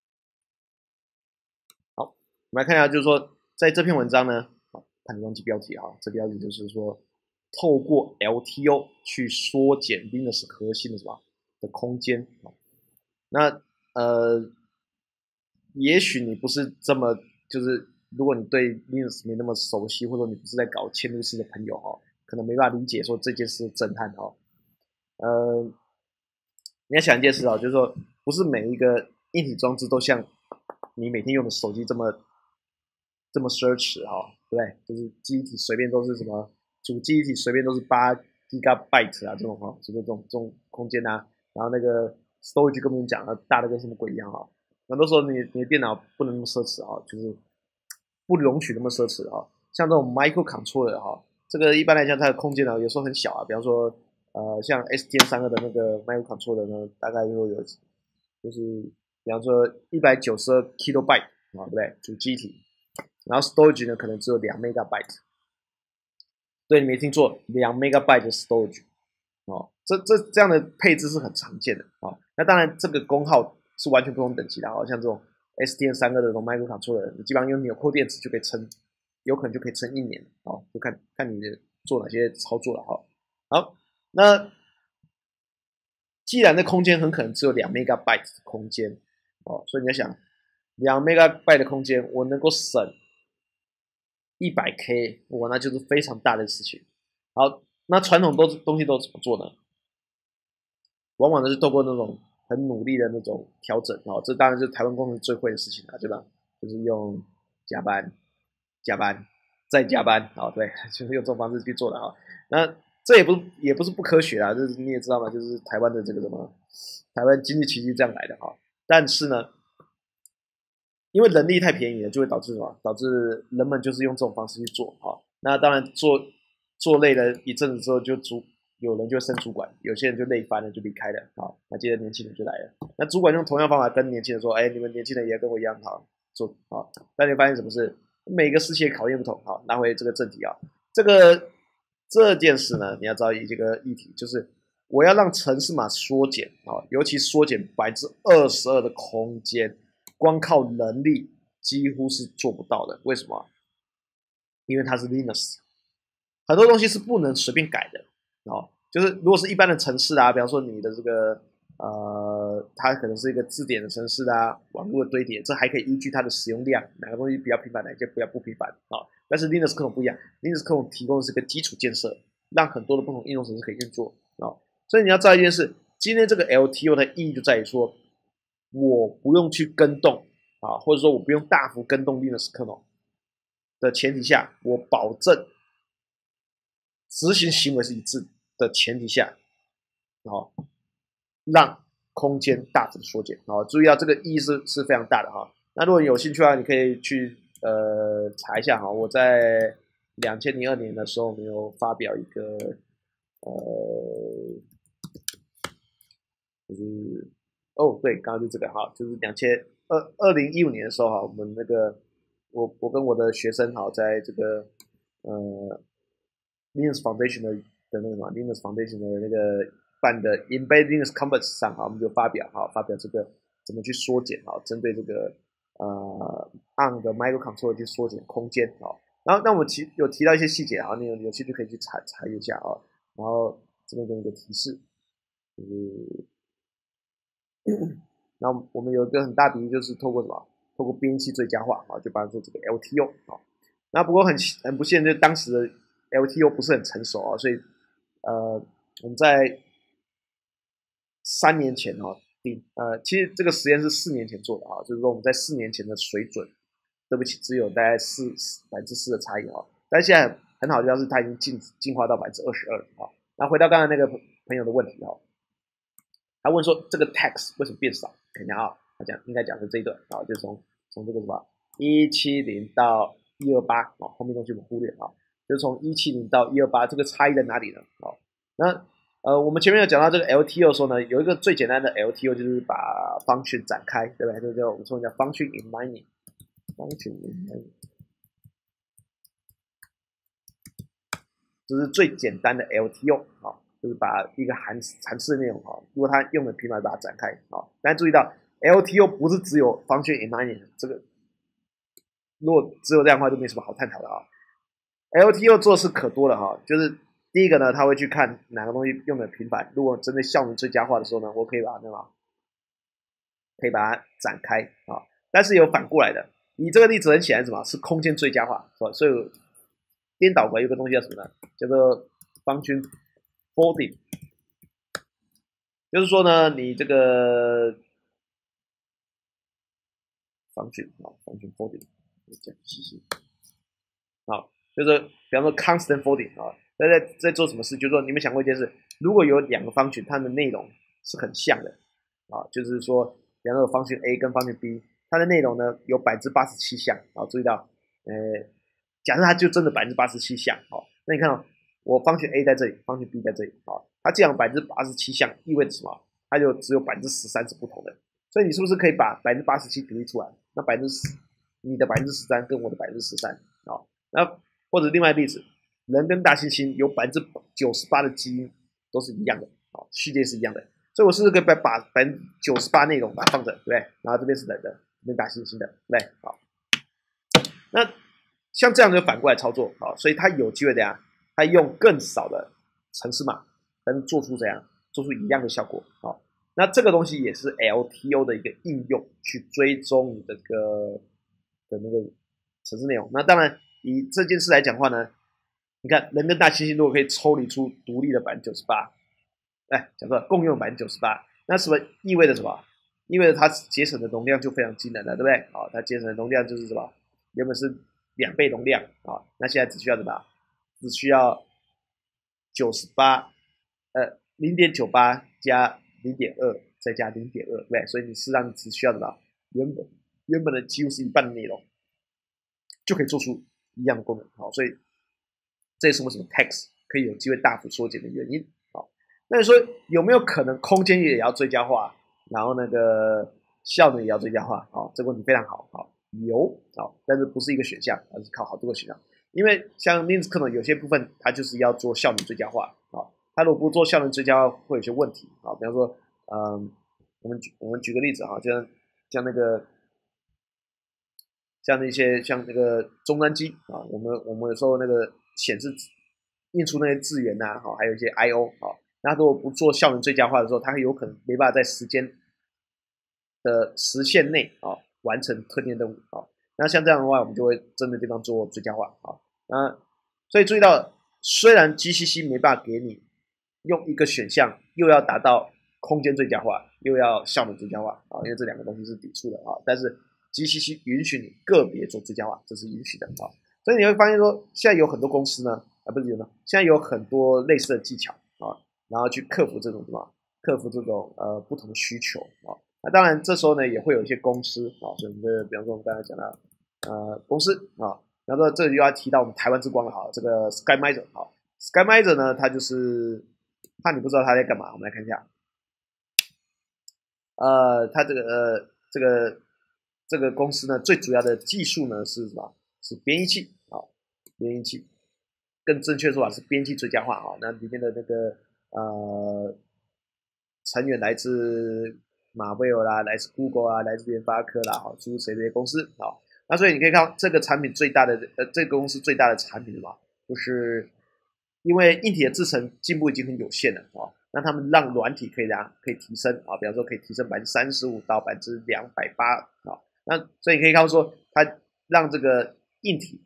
好，我们来看一下，就是说在这篇文章呢，看你忘记标题啊，这标题就是说，透过 LTO 去缩减 Linux 核心的什么的空间。那也许你不是这么，就是如果你对 Linux 没那么熟悉，或者你不是在搞嵌入式的朋友哈，可能没办法理解说这件事的震撼哈。你要想一件事啊，就是说不是每一个硬体装置都像你每天用的手机这么奢侈哈，对不对？就是记忆体随便都是什么主记忆体随便都是8 GB 啊这种哈，就是这种空间啊，然后那个 storage 跟我们讲了大的跟什么鬼一样哈。很多时候你的电脑不能那么奢侈啊，就是不容许那么奢侈啊。像这种 microcontroller 哈，这个一般来讲它的空间呢有时候很小啊，比方说像 STM32的那个 microcontroller 呢，大概就是比方说192 kilobyte 啊，对不对？主机体，然后 storage 呢可能只有2 megabyte， 对，你没听错，2 MB的 storage。哦，这样的配置是很常见的啊、哦。那当然，这个功耗是完全不同等级的啊、哦。像这种 STM32的这种 microcontroller，你基本上用纽扣电池就可以撑，有可能就可以撑1年哦，就看你的做哪些操作了哈、哦。好，那既然这空间很可能只有2 MB 的空间哦，所以你要想2 MB 的空间，我能够省100K，哇，那就是非常大的事情。好，那传统东西都怎么做呢？往往都是透过那种很努力的那种调整哦，这当然是台湾工程最会的事情了，对吧？就是用加班、加班再加班，哦，对，就是用这种方式去做的哈、哦。那这也不是不科学啦，就是你也知道嘛，就是台湾的这个什么，台湾经济奇迹这样来的哈、哦。但是呢，因为人力太便宜了，就会导致什么？导致人们就是用这种方式去做哈、哦。那当然做累了一阵子之后，有人就升主管，有些人就累翻了就离开了啊。那接着年轻人就来了，那主管用同样方法跟年轻人说：“哎，你们年轻人也跟我一样好做啊。”但你发现什么事？每个时期的考验不同。好，拿回这个正题啊，这件事呢，你要知道这个议题就是我要让程式码缩减啊，尤其缩减22%的空间，光靠人力几乎是做不到的。为什么？因为它是 Linux。很多东西是不能随便改的哦，就是如果是一般的程式啊，比方说你的这个它可能是一个字典的程式啊，网络的堆叠，这还可以依据它的使用量，哪个东西比较频繁，哪些比较不频繁啊、哦。但是 Linux 系统不一样，Linux 系统提供的是个基础建设，让很多的不同应用程式可以运作啊、哦。所以你要知道一件事，今天这个 LTO 的意义就在于说，我不用去跟动啊，或者说我不用大幅跟动 Linux 系统的前提下，我保证执行行为是一致的前提下，哦，让空间大幅缩减。哦，注意到这个意义是非常大的哈。那如果有兴趣的话，你可以去查一下哈。我在2002年的时候，没有发表一个就是哦对，刚刚就这个哈，就是2015年的时候哈，我们那个我跟我的学生哈，在这个呃 Linux Foundation 的那个什么 Linux Foundation 的那个办的 Embedded Linux Conference 上哈，我们就发表这个怎么去缩减哈，针对这个ARM 的 microcontroller 去缩减空间啊。然后那我们有提到一些细节啊，你有兴趣可以去查一下啊。然后这边给你一个提示，就是然后我们有一个很大比例就是透过什么？透过编译器最佳化啊，就帮助这个 LTO 啊。那不过很不幸，就当时的 LTO 不是很成熟啊，所以我们在3年前哈，其实这个实验是4年前做的啊，就是说我们在4年前的水准，对不起，只有大概4%的差异啊。但是现在很好，就是它已经进化到22%啊。那回到刚才那个朋友的问题哈，他问说这个 text 为什么变少？肯定啊，他应该讲是这一段啊，就是从这个什么170到128啊，后面东西我们忽略啊，就是从170到128这个差异在哪里呢？啊，那我们前面有讲到这个 LTO 的时候呢，有一个最简单的 LTO 就是把 function 展开，对不对？这就我们说叫 function inlining，function inlining，这是最简单的 LTO 啊。就是把一个函式的内容啊，如果它用的频繁，把它展开啊。但注意到 LTO 不是只有 function inlining 这个，如果只有这样的话，就没什么好探讨的啊。LTO 做事可多了哈，就是第一个呢，他会去看哪个东西用的频繁，如果针对效能最佳化的时候呢，我可以把它展开啊。但是有反过来的，以这个例子很显然什么是空间最佳化，所以颠倒过来有个东西叫什么呢？叫做 function folding， 就是说呢，你这个 function folding 讲细细啊，就是比方说 constant folding 啊，在做什么事？就是说你们想过一件事，如果有2个 function，它的内容是很像的啊，就是说，比方说 function A 跟 function B， 它的内容呢有87%像啊，注意到，假设它就真的87%像，好，那你看哦，我function A 在这里，function B 在这里，好，它这样87%像意味着什么？它就只有13%是不同的，所以你是不是可以把87%比例出来？那你的13%跟我的13%，好，那或者另外例子， 人跟大猩猩有98%的基因都是一样的，啊，序列是一样的，所以我是不是可以把98%内容把它放着，对不对？然后这边是人的，这边大猩猩的，对不对？好，那像这样就反过来操作，啊，所以它有机会怎样？它用更少的程式码，但是做出一样的效果，啊，那这个东西也是 LTO 的一个应用，去追踪你这个的那个程式内容。那当然，以这件事来讲的话呢，你看人跟大猩猩如果可以抽离出独立的98%，哎，讲错了，共用98%，那什么意味着什么？意味着它节省的容量就非常惊人了，对不对？啊，它节省的容量就是什么？原本是2倍容量啊，那现在只需要什么？只需要0.98加0.2再加0.2，对不对？所以你事实上只需要什么？原本的几乎是一半的内容，就可以做出一样的功能。好，所以这也是为什么 text 可以有机会大幅缩减的原因。好，那你说有没有可能空间也要最佳化，然后那个效能也要最佳化？好，这个问题非常好。好，有，好，但是不是一个选项，而是靠好多个选项。因为像 Linux 可能有些部分它就是要做效能最佳化啊，它如果不做效能最佳化会有些问题啊，比方说，我们举个例子啊，像像那个终端机啊，我们有时候那个显示印出那些字元呐，好，还有一些 I/O 啊，那如果不做效能最佳化的时候，它有可能没办法在时间的时限内啊完成特定任务啊。那像这样的话，我们就会针对地方做最佳化啊。那所以注意到，虽然 GCC 没办法给你用一个选项又要达到空间最佳化，又要效能最佳化啊，因为这两个东西是抵触的啊。但是 GCC 允许你个别做最佳化，这是允许的啊。所以你会发现说，现在有很多公司呢，不是有呢，现在有很多类似的技巧啊，然后去克服这种什么，克服这种不同的需求啊。那当然，这时候呢也会有一些公司啊，所以我们比方说我们刚才讲的公司啊，然后这就要提到我们台湾之光了哈，这个 SkyMiser 啊，SkyMiser 呢，它就是怕你不知道它在干嘛，我们来看一下，它这个公司呢，最主要的技术呢是什么？是编译器啊，编译器，更正确说法是编辑最佳化啊。那里面的那个成员来自马威尔啦，来自 Google 啊，来自联发科啦，好，诸如此类这些公司啊。那所以你可以看这个产品最大的这个公司最大的产品是什么？就是因为硬体的制程进步已经很有限了啊，那他们让软体可以提升啊，比方说可以提升35%到280%啊。那所以你可以看到说，它让这个硬体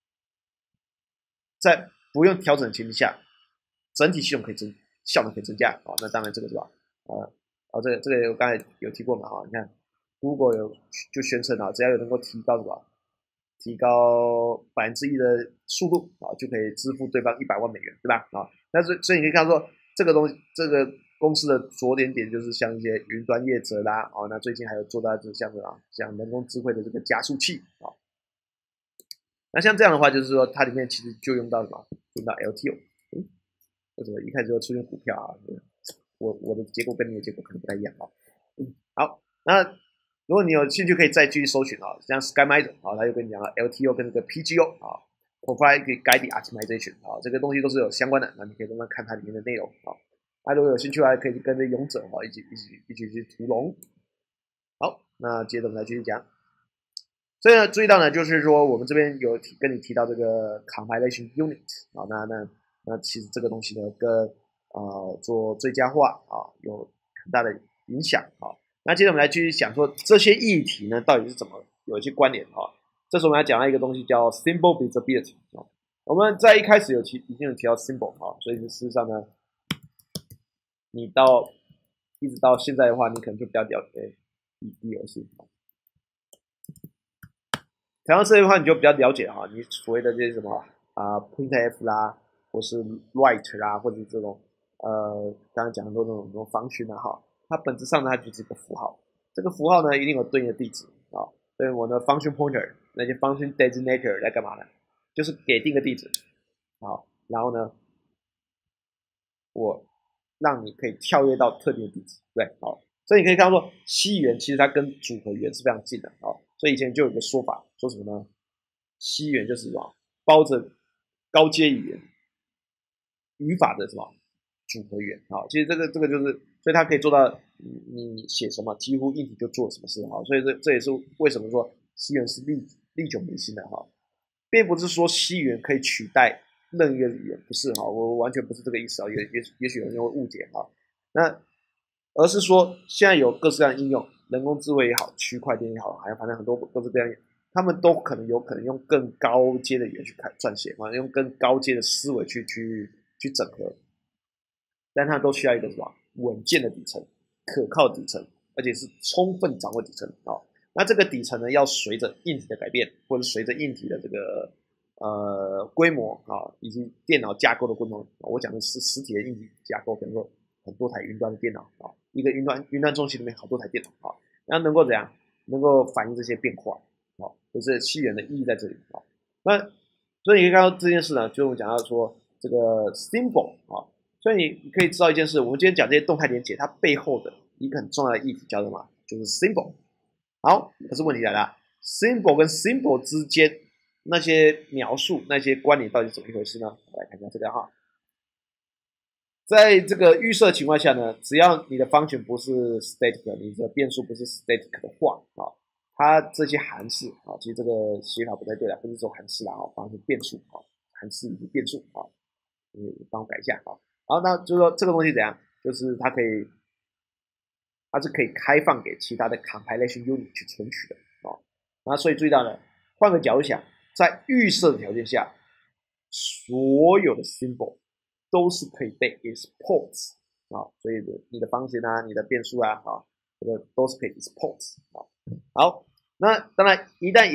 在不用调整的前提下，整体系统效能可以增加啊。那当然这个是吧？这个我刚才有提过嘛哈，你看 Google 就宣称啊，只要有能够提高什么，提高1%的速度啊，就可以支付对方100万美元，对吧？啊，但是所以你可以看到说，这个公司的着眼点就是像一些云端业者啦，哦，那最近还有做到就是像人工智慧的这个加速器啊。那像这样的话，就是说它里面其实就用到什么？用到 LTO。为什么一开始就出现股票啊？我的结果跟你的结果可能不太一样啊。好，那如果你有兴趣，可以再继续搜寻啊，像 SkyMiser 啊，他又跟你讲了 LTO 跟这个 PGO 啊 ，Provide Guided Optimization 啊，这个东西都是有相关的，那你可以慢慢看它里面的内容啊。那如果有兴趣的话，可以跟着勇者啊一起去屠龙。好，那接着我们来继续讲。所以呢，注意到呢，就是说我们这边有跟你提到这个 compilation unit 啊，那其实这个东西呢，跟做最佳化啊有很大的影响啊。那接着我们来继续讲说这些议题呢，到底是怎么有一些关联啊？这时候我们要讲到一个东西叫 symbol visibility 啊。我们在一开始已经有提到 symbol 啊，所以事实上呢，你一直到现在的话，你可能就比较了解DDoS。台湾社会的话，你就比较了解哈，你所谓的这些什么printf 啦，或是 write 啦，或者是这种刚刚讲很多那种方讯啊哈，它本质上呢，它就是一个符号，这个符号呢一定有对应的地址啊，所以我的 function pointer 那些 function designator 来干嘛呢？就是给定个地址，好，然后呢，我让你可以跳跃到特定的地址，对，好，所以你可以看到说，西元其实它跟组合元是非常近的啊。所以以前就有一个说法，说什么呢？西元就是什么？包着高阶语言语法的什么组合语言啊。其实这个就是，所以它可以做到你写什么几乎硬体就做什么事啊。所以这也是为什么说西元是历久弥新的哈，并不是说西元可以取代任一个语言，不是哈，我完全不是这个意思啊。也许有人会误解哈，那而是说现在有各式各样的应用，人工智慧也好，区块链也好，还有反正很多各式各样的，他们都有可能用更高阶的语言去撰写，用更高阶的思维去整合，但它都需要一个什么稳健的底层、可靠的底层，而且是充分掌握底层啊。那这个底层呢，要随着硬体的改变，或者随着硬体的这个规模啊，以及电脑架构的规模，我讲的是实体的硬体架构，比如说很多台云端的电脑啊，一个云端中心里面好多台电脑啊，那能够怎样？能够反映这些变化啊，就是西元的意义在这里啊。那所以你可以看到这件事呢，就我们讲到说这个 symbol 啊，所以你可以知道一件事，我们今天讲这些动态连结，它背后的一个很重要的议题叫做什么？就是 symbol。好，可是问题来了 ，symbol 跟 symbol 之间那些描述、那些关联到底是怎么一回事呢？我来看一下这个哈，在这个预设情况下呢，只要你的function不是 static， 你的变数不是 static 的话啊，它这些函式啊，其实这个写法不太对了，不是说函式啦啊，反而是变数啊，函式以及变数啊，你帮我改一下啊。然后那就是说这个东西怎样？就是它是可以开放给其他的 compilation unit 去存取的啊。那所以注意到呢，换个角度想，在预设的条件下，所有的 symbol 都是可以被 export 啊，所以你的方形啊，你的变数啊，这个都是可以 export 啊。好，那当然一旦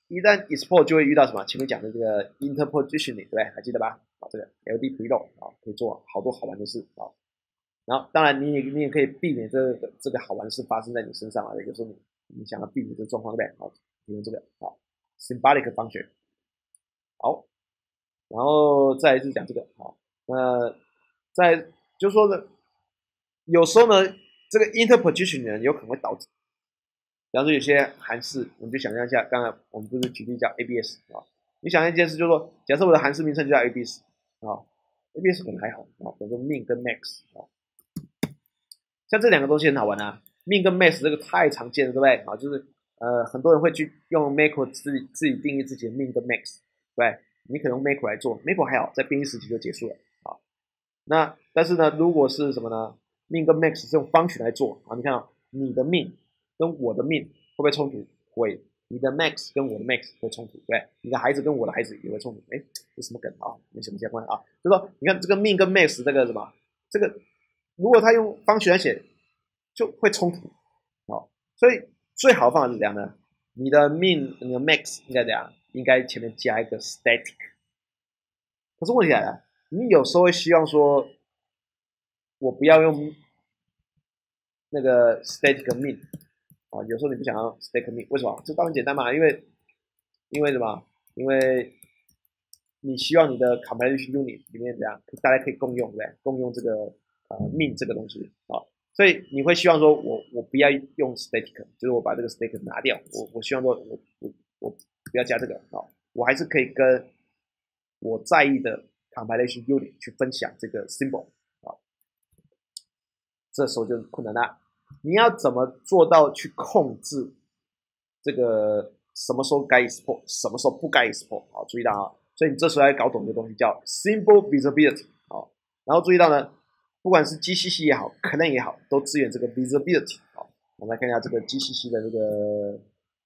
export 就会遇到什么？前面讲的这个 interpositioning， 对不对？还记得吧？啊，这个 LD preload 啊，可以做好多好玩的事啊。然后当然你也可以避免这个好玩的事发生在你身上啊。有时候你想要避免这个状况，对不对？好，用这个好 symbolic function。好，然后再来是讲这个好，那就是说呢，有时候呢，这个 interposition 呢有可能会导致，比方说有些函式，我们就想象一下，刚才我们不是举例叫 ABS 啊，你想象一件事，就是说，假设我的函式名称就叫 ABS 啊，ABS 可能还好啊，比如说 min 跟 max 啊。像这两个东西很好玩啊，min 跟 max 这个太常见了，对不对？啊，就是很多人会去用 macro 自己定义自己的 min 跟 max， 对不对？你可能用 macro 来做 ，macro 还好，在编译时期就结束了啊。那但是呢，如果是什么呢？min 跟 max 是用 function 来做啊，你看啊，你的 min 跟我的 min 会不会冲突？会。你的 max 跟我的 max 会冲突，对不对？你的孩子跟我的孩子也会冲突。哎，这什么梗啊？没什么相关啊。就说你看这个 min 跟 max 这个什么，这个如果他用方形来写，就会冲突。好，所以最好的方法是怎样呢？你的 min、你的 max 应该怎样？应该前面加一个 static。可是问题来了，你有时候会希望说，我不要用那个 static min 啊，有时候你不想要 static min，为什么？这当然简单嘛，因为什么？因为你希望你的 compilation unit 里面怎样，大家可以共用，对不对？共用这个min 这个东西啊，所以你会希望说我不要用 static， 就是我把这个 static 拿掉，我希望说我不要加这个啊，我还是可以跟我在意的 compilation unit 去分享这个 symbol 啊，这时候就困难了。你要怎么做到去控制这个什么时候该 export， 什么时候不该 export？ 好，注意到啊，所以你这时候要搞懂一个东西叫 symbol visibility 好，然后注意到呢，不管是 GCC 也好 ，Clang 也好，都支援这个 visibility 好，我们来看一下这个 GCC 的这个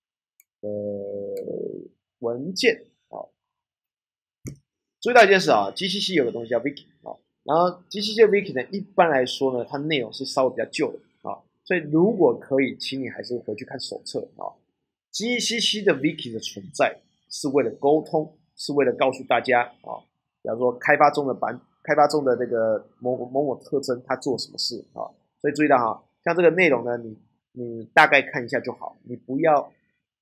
文件啊，注意到一件事啊 ，GCC 有个东西叫 Wiki 啊，然后 GCC 的 Wiki 呢，一般来说呢，它内容是稍微比较旧的啊，所以如果可以，请你还是回去看手册啊。GCC 的 Wiki 的存在是为了沟通，是为了告诉大家啊，比方说开发中的这个某特征，它做什么事啊，所以注意到哈，像这个内容呢，你大概看一下就好，你不要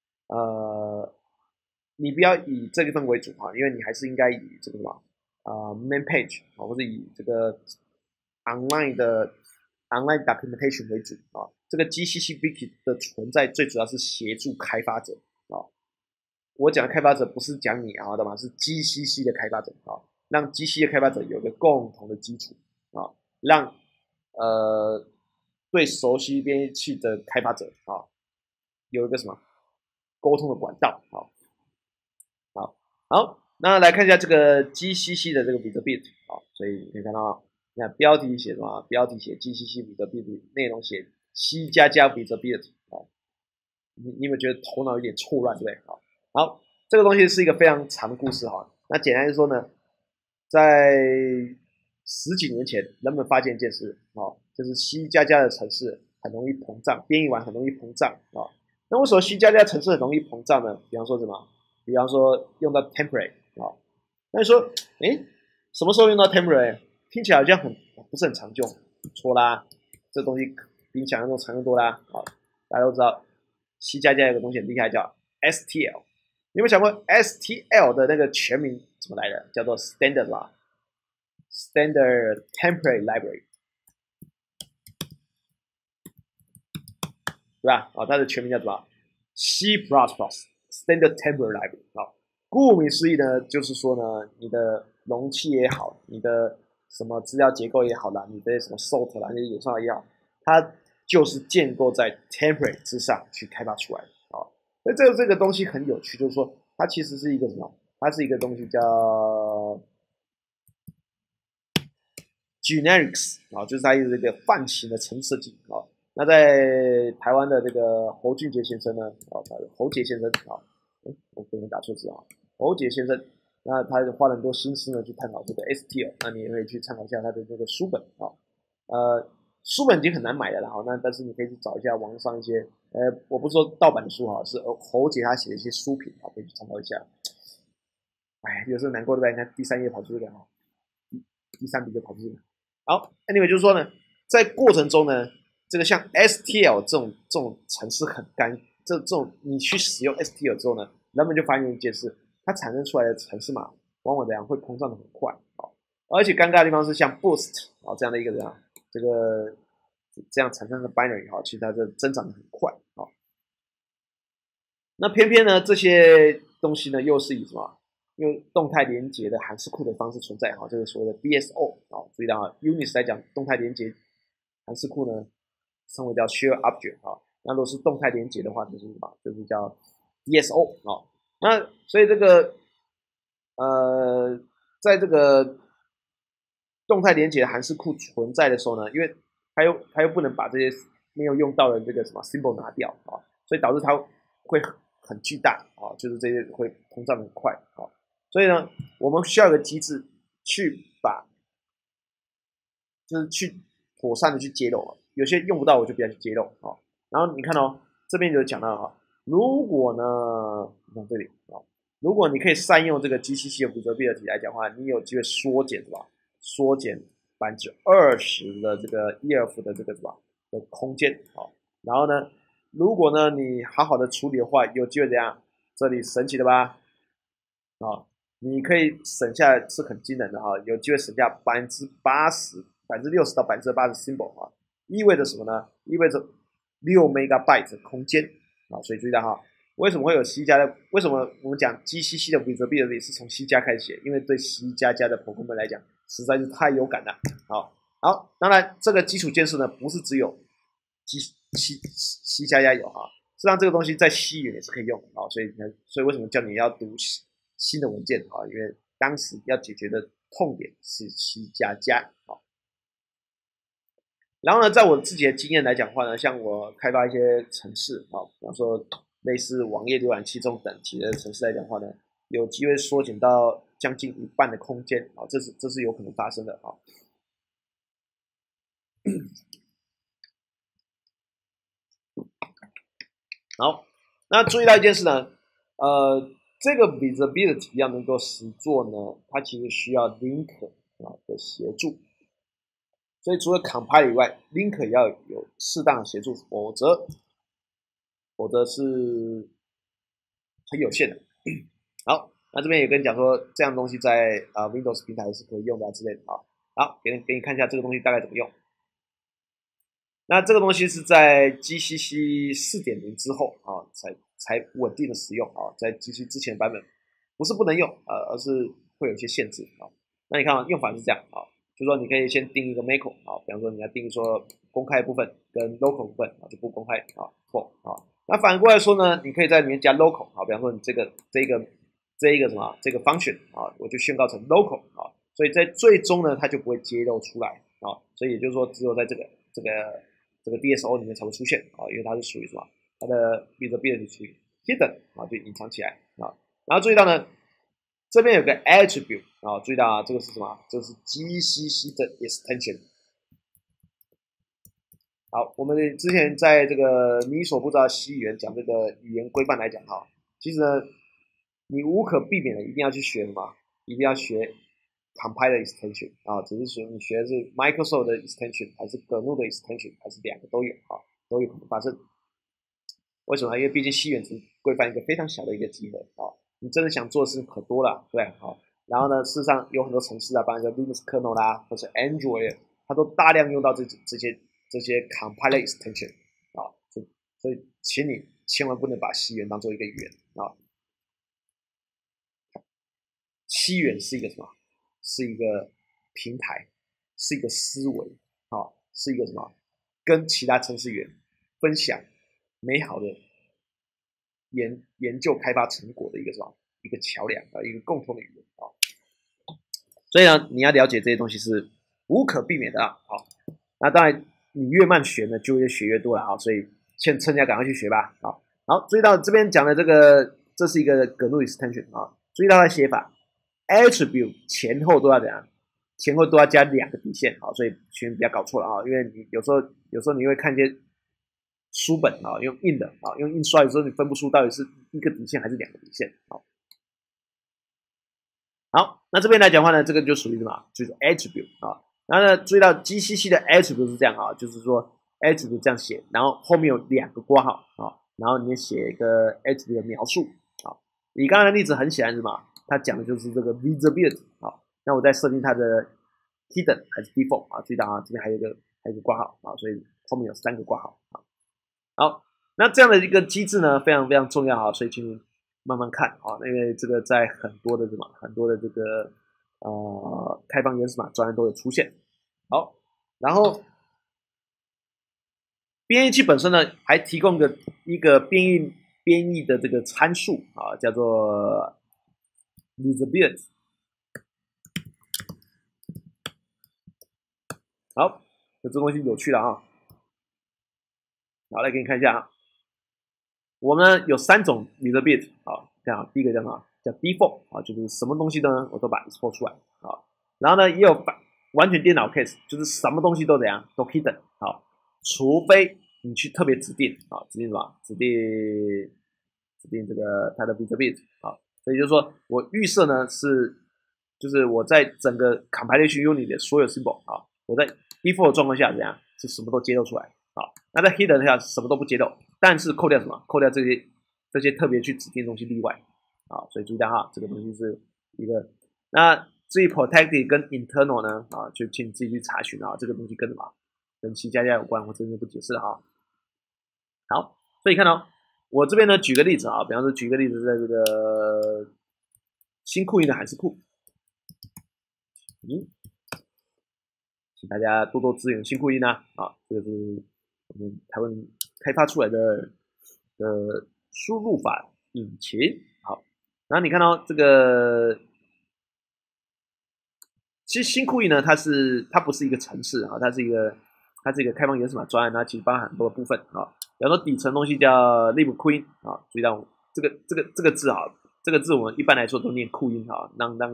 以这一份为主哈，因为你还是应该以这个什么main page 啊，或者以这个 online documentation 为主啊。这个 GCC Wiki 的存在最主要是协助开发者啊， 我讲的开发者不是讲你啊，懂吗？是 GCC 的开发者啊，让 GCC 的开发者有个共同的基础啊，让对熟悉编译器的开发者啊有一个什么沟通的管道啊。好，那来看一下这个 GCC 的这个 Visibility 啊，所以你可以看到，那标题写什么？标题写 GCC Visibility， 内容写 C++ Visibility 啊。你有没有觉得头脑有点错乱，对不对？好，这个东西是一个非常长的故事哈。那简单来说呢，在10几年前，人们发现一件事啊，就是 C++ 的程式很容易膨胀，编译完很容易膨胀啊。那为什么 C++ 程式很容易膨胀呢？比方说什么？比方说用到 template 啊，那你说，什么时候用到 template？ 听起来好像不是很常用，错啦，这东西比你想象中常用多啦。好，大家都知道 C++ 有个东西很厉害叫 STL， 你有没有想过 STL 的那个全名怎么来的？叫做 Standard Template Library， 对吧？它的全名叫什么 C++ Standard Template Library。好，顾名思义呢，就是说呢，你的容器也好，你的什么资料结构也好啦，你的什么 sort 啦，那些演算法也好，它就是建构在 template 之上去开发出来的。好，所以这个东西很有趣，就是说它其实是一个什么？它是一个东西叫 generics 啊，就是它有这个泛型的程式设计啊。那在台湾的这个侯俊杰先生呢，侯杰先生啊，我不能打错字啊，侯杰先生，那他花了很多心思呢去探讨这个 STL， 那你也可以去参考一下他的这个书本啊。书本已经很难买了啦，那但是你可以去找一下网上一些，我不是说盗版的书哈，是侯杰他写的一些书评啊，可以去参考一下。有时候难过对吧？你看第3页跑出这个哈，第3笔就跑出这个。好 ，anyway 就是说呢，在过程中呢，这个像 STL 这种程式很干，这种你去使用 STL 之后呢，人们就发现一件事，它产生出来的程式码往往会膨胀的很快啊，而且尴尬的地方是像 Boost 啊这样的一个人啊，这样产生的 binary 哈，其实它这增长的很快啊。那偏偏呢，这些东西呢，又是以什么？用动态连接的函式库的方式存在哈，这个所谓的 DSO 啊，注意到啊 Unix 来讲，动态连接函式库呢，称为叫 Share Object 啊。那如果是动态连接的话，就是什么？就是叫 DSO 啊。那所以这个在这个动态连接的函式库存在的时候呢，因为它又不能把这些没有用到的这个什么 symbol 拿掉啊，所以导致它会很巨大啊，就是这些会膨胀很快啊。所以呢，我们需要有个机制去就是去妥善的去揭露，有些用不到我就不要去揭露啊。然后你看哦，这边有讲到啊，如果呢，你看这里啊，如果你可以善用这个 GCC 的 Visibility 来讲的话，你有机会缩减什么？缩减20%的这个 EF 的这个什么的空间啊。然后呢，如果呢你好好的处理的话，有机会怎样？这里神奇的吧？啊。你可以省下是很惊人的哈，有机会省下80%、60%到80%的 symbol 啊，意味着什么呢？意味着6 MB 的空间啊，所以注意到哈，为什么会有 C++的？为什么我们讲 GCC 的 Visibility 是从 C+ 开始写？因为对 C++ 的 programmer 来讲实在是太有感了。好，当然这个基础建设呢，不是只有 C+ 有哈，实际上这个东西在 C 语言也是可以用的啊，所以为什么叫你要读新的文件啊？因为当时要解决的痛点是 C++ 啊。然后呢，在我自己的经验来讲的话呢，像我开发一些程式啊，比方说类似网页浏览器这种等级的程式来讲的话呢，有机会缩减到将近1半的空间啊，这是有可能发生的啊。好，那注意到一件事呢，这个 visibility 要能够实作呢，它其实需要 link 的协助。所以除了 compile 以外 ，link 也要有适当的协助，否则是很有限的。好，那这边也跟你讲说，这样东西在Windows 平台是可以用的之类的啊。好，给你看一下这个东西大概怎么用。那这个东西是在 GCC 4.0之后啊才稳定的使用啊，在机器之前的版本不是不能用而是会有一些限制啊。那你看用法是这样啊，就是说你可以先定一个 macro 啊，比方说你要定义说公开部分跟 local 部分啊就不公开啊 for 啊。那反过来说呢，你可以在里面加 local 啊，比方说你这个什么这个 function 啊，我就宣告成 local 啊，所以在最终呢它就不会揭露出来啊，所以也就是说只有在这个 DSO 里面才会出现啊，因为它是属于什么？它的 visibility 属于 hidden 啊，就隐藏起来啊。然后注意到呢，这边有个 attribute 啊，注意到啊，这个是什么？这个是 GCC 的 extension。好，我们之前在这个你所不知道的 C 语言讲这个语言规范来讲哈，其实呢，你无可避免的一定要去学什么？一定要学 compiler extension 啊，只是说你学的是 Microsoft 的 extension 还是 GNU 的 extension 还是两个都有啊，都有可能发生。为什么？因为毕竟C 语言只规范一个非常小的一个集合啊，你真的想做的事情可多了，对好。然后呢，事实上有很多程式啊，包括 Linux kernel 啦，或是 Android， 它都大量用到这些 compiler extension 啊，所以请你千万不能把C 语言当做一个语言啊。C 语言是一个什么？是一个平台，是一个思维啊，是一个什么？跟其他程式语言分享美好的研究开发成果的一个什么？一个桥梁啊，一个共同的语言啊。所以呢，你要了解这些东西是无可避免的啊。好，那当然你越慢学呢，就越学越多了啊。所以趁人家赶快去学吧。好，注意到这边讲的这个，这是一个 GNU extension 啊。注意到它的写法 ，attribute 前后都要怎样？前后都要加两个底线啊。所以学员不要搞错了啊，因为你有时候你会看一些书本啊，用印的啊，用印刷的时候你分不出到底是一个底线还是两个底线啊。好，那这边来讲话呢，这个就属于什么？就是 attribute 啊。然后呢，注意到 GCC 的 attribute 是这样啊，就是说 attribute 这样写，然后后面有两个括号啊，然后你写一个 attribute 的描述啊。以刚才的例子很显然是什么？它讲的就是这个 visibility 啊。那我再设定它的 hidden 还是 default 啊？注意到啊，这边还有一个括号啊，所以后面有3个括号啊。好，那这样的一个机制呢，非常非常重要啊，所以请你慢慢看啊，因为这个在很多的这个开放原始码专案都有出现。好，然后编译器本身呢，还提供一个编译的这个参数啊，叫做 visibility。好，这东西有趣了啊。好，来给你看一下啊。我们有3种 visibility 啊，这样第一个叫什么？叫 default 啊，就是什么东西呢，我都把 export 出来啊。然后呢，也有完全电脑 case，就是什么东西都怎样，都 hidden 啊，除非你去特别指定啊，指定什么？指定这个它的 visibility 啊。所以就是说我预设呢就是我在整个 compilation unit 的所有 symbol 啊，我在 default 的状况下怎样，是什么都揭露出来啊。那在 hidden 下什么都不揭露，但是扣掉什么？扣掉这些特别去指定的东西例外啊。所以注意到哈，这个东西是一个。那至于 protected 跟 internal 呢啊，就请你自己去查询啊，这个东西跟什么？跟C++有关，我这边就不解释了哈。好，所以看到我这边呢，举个例子啊，比方说举个例子，在这个新库音的函式库，请大家多多支援新库音啊，这个是我们台湾开发出来的输入法引擎。好，然后你看到这个，其实新库音呢，它不是一个程式啊，它是一个开放原始码专案，它其实包含很多部分啊。比方说底层东西叫 libqueen 啊，注意到这个字啊，这个字我们一般来说都念库音啊，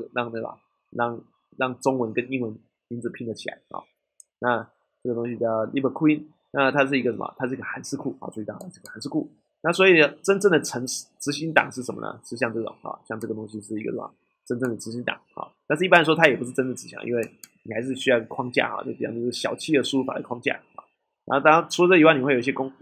让中文跟英文名字拼得起来啊。那这个东西叫 libqueen， 那它是一个什么？它是一个函式库啊，注意到这个函式库。那所以真正的执行档是什么呢？是像这种啊，像这个东西是一个什么？真正的执行档啊。但是一般来说它也不是真正执行，因为你还是需要框架啊，就比方说小企鹅输入法的框架啊。然后当然除了这以外，你会有一些工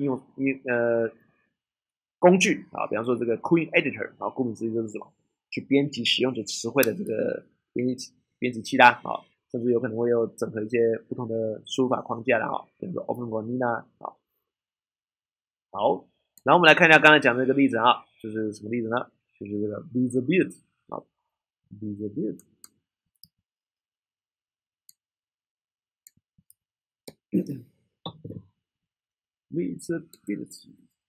具啊，比方说这个 Queen Editor 啊，顾名思义就是什么？去编辑使用者词汇的这个编辑器啦啊，甚至有可能会有整合一些不同的输入法框架啦啊，比如说 OpenVanilla 啊。好， 然后我们来看一下刚才讲的这个例子啊，就是什么例子呢？就是这个 visibility 啊 ，visibility。visibility。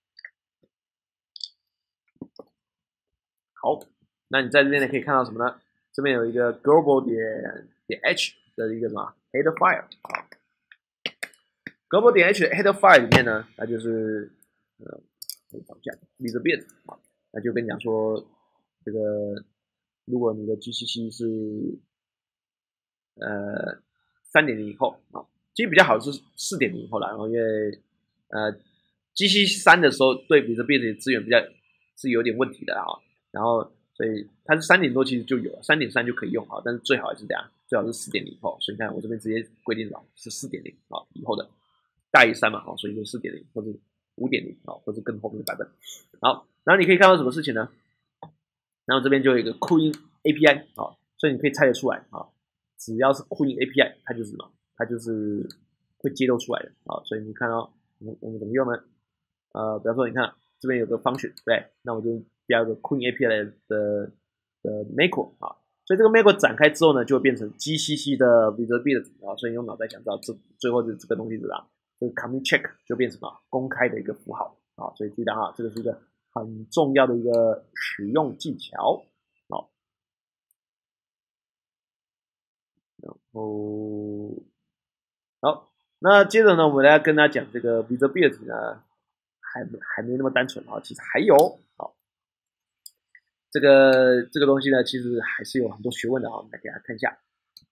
好，那你在这边呢可以看到什么呢？这边有一个 global 点 h 的一个什么 header file 啊 ，global 点 h 的 header file 里面呢，它就是找一下 visibility 啊，那就跟你讲说，这个如果你的 GCC 是3.0以后啊，其实比较好是4.0以后啦，然后因为GCC 3的时候对 visibility 的资源比较是有点问题的啊，然后所以它是3.0多其实就有了，3.3就可以用啊，但是最好还是这样，最好是4.0以后，所以你看我这边直接规定了是4.0啊以后的大于3嘛，所以就4.0或者5.0啊，或者更后面的版本。好，然后你可以看到什么事情呢？然后这边就有一个 Cooling API 啊，所以你可以猜得出来啊，只要是 Cooling API， 它就是什么？它就是会揭露出来的啊。所以你看到我们怎么用呢？比方说你看这边有个 function， 对，那我就标一个 Cooling API 的 macro 啊，所以这个 macro 展开之后呢，就会变成 GCC 的 visibility 啊，所以用脑袋想知道最后的这个东西是啥？这个 commit check 就变成什么？公开的一个符号啊，所以记得啊，这个是一个很重要的一个使用技巧。好，然后好，那接着呢，我们来跟大家讲这个 visibility 呢，还没那么单纯啊，其实还有好，这个东西呢，其实还是有很多学问的啊，我们来给大家看一下。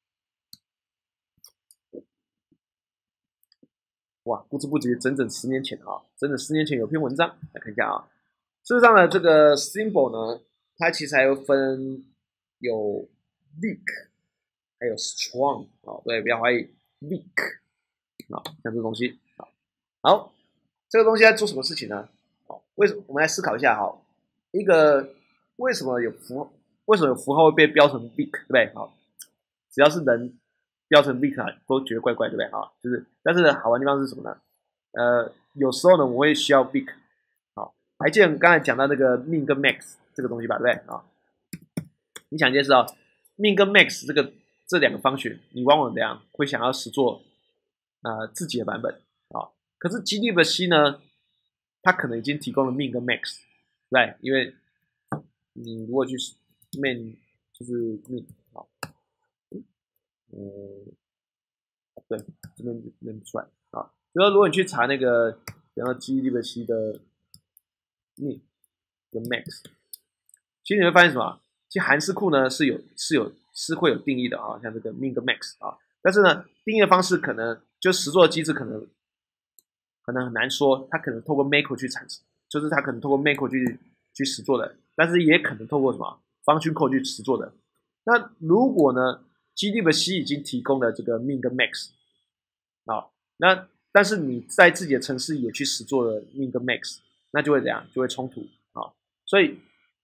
哇，不知不觉整整10年前啊，整整10年前有篇文章，来看一下啊。事实上呢，这个 symbol 呢，它其实还有分有 weak， 还有 strong 啊，对，不要怀疑 weak 啊，像这东西啊。好，这个东西在做什么事情呢？好，为什么？我们来思考一下哈，一个为什么有符号会被标成 weak， 对不对？好，只要是人标成 weak 都觉得怪怪，对不对？啊，就是，但是好玩的地方是什么呢？有时候呢，我会需要 weak。好，还记得刚才讲到那个 min 跟 max 这个东西吧，对不对？啊，你想一件事啊，min 跟 max 这两个方选，你往往怎样会想要实做自己的版本啊？可是 glibc 呢，它可能已经提供了 min 跟 max， 对，因为你如果去 min 就是 min 好，对，这边认不出来啊。就是如果你去查那个，比方说 glibc 的 min 跟 max， 其实你会发现什么？其实函式库呢是会有定义的啊，像这个 min 跟 max 啊，但是呢，定义的方式可能就实作的机制可能很难说，它可能透过 macro 去产生，就是它可能透过 macro 去实作的，但是也可能透过什么 function code 去实作的。那如果呢，glibc 已经提供了这个 min 跟 max 啊，那但是你在自己的城市也去实作了 min 跟 max， 那就会怎样？就会冲突啊，所以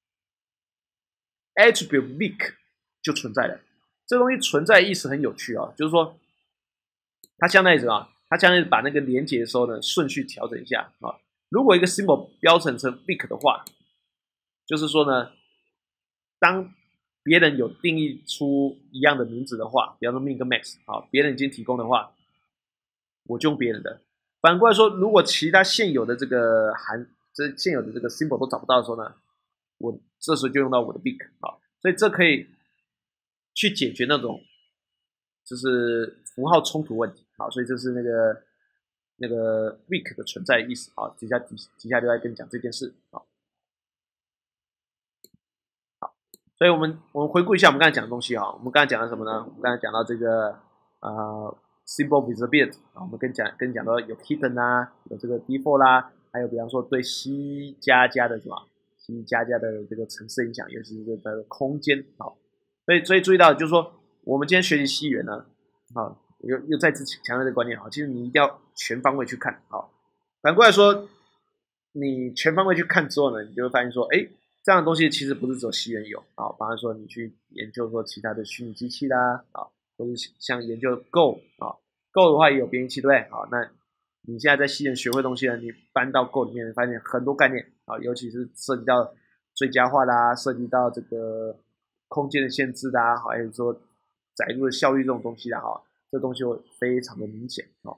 attribute weak 就存在了。这个东西存在意思很有趣啊，就是说它相当于什么？它相当于把那个连接的时候呢顺序调整一下啊。如果一个 symbol 标成 weak 的话，就是说呢，当别人有定义出一样的名字的话，比方说 min 跟 max 啊，别人已经提供的话，我就用别人的。反过来说，如果其他现有的这个现有的这个 symbol 都找不到的时候呢，我这时候就用到我的 weak 啊，所以这可以去解决那种就是符号冲突问题啊，所以这是那个 weak 的存在意思啊，底下就在跟你讲这件事啊。所以我们回顾一下我们刚才讲的东西啊，我们刚才讲了什么呢？我们刚才讲到这个symbol visibility 啊，我们跟你讲到有 hidden 啊，有这个 default 啦，还有比方说对 C++ 的什么 C++ 的这个程式影响，尤其是这个空间啊。所以注意到就是说，我们今天学习 C 语言呢，啊，又再次强调这个观念啊，其实你一定要全方位去看啊。反过来说，你全方位去看之后呢，你就会发现说，哎。这样的东西其实不是只有西元有啊，比方说你去研究说其他的虚拟机器啦啊，或者像研究 Go 啊，Go 的话也有编译器对不对？好，那你现在在西人学会东西了，你搬到 Go 里面，发现很多概念啊，尤其是涉及到最佳化啦，涉及到这个空间的限制啦，还有说载入的效率这种东西啦，哈，这东西会非常的明显哦。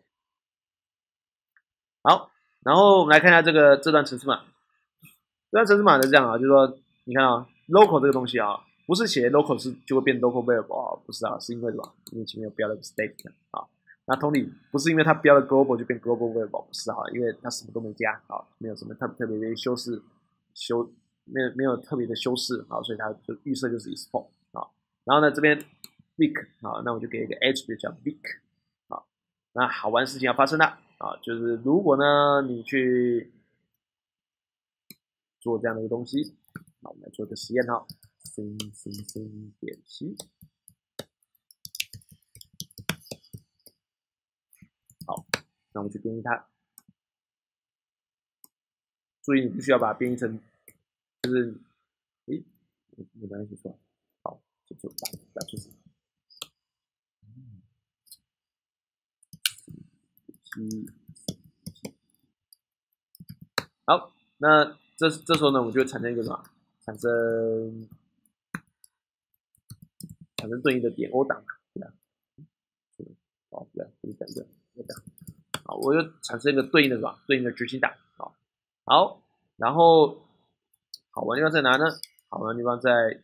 好，然后我们来看一下这段程式码。这段程式码是这样啊，就是说你看啊 ，local 这个东西啊，不是写 local 就会变 local variable 啊，不是啊，是因为什么？因为前面有标了个 state 啊。那同理，不是因为它标了 global 就变 global variable， 不是啊，因为它什么都没加啊，没有什么特别的修饰，没有特别的修饰啊，所以它就预设就是 export 啊。然后呢，这边 week 啊，那我就给一个 attribute 叫 week 啊。那好玩的事情要发生了啊，就是如果呢你去做这样的一个东西，那我们来做一个实验哈，sing 点 c。好，那我们去编译它。注意，你不需要把它编译成，诶，我刚才写错，好，写错，打错字。好，那这时候呢，我们就会产生一个什么？产生对应的点 O 档，对吧？好，对，就是这样，好，我就产生一个对应的什么？对应的执行档，好，然后好玩的地方在哪呢？好玩的地方在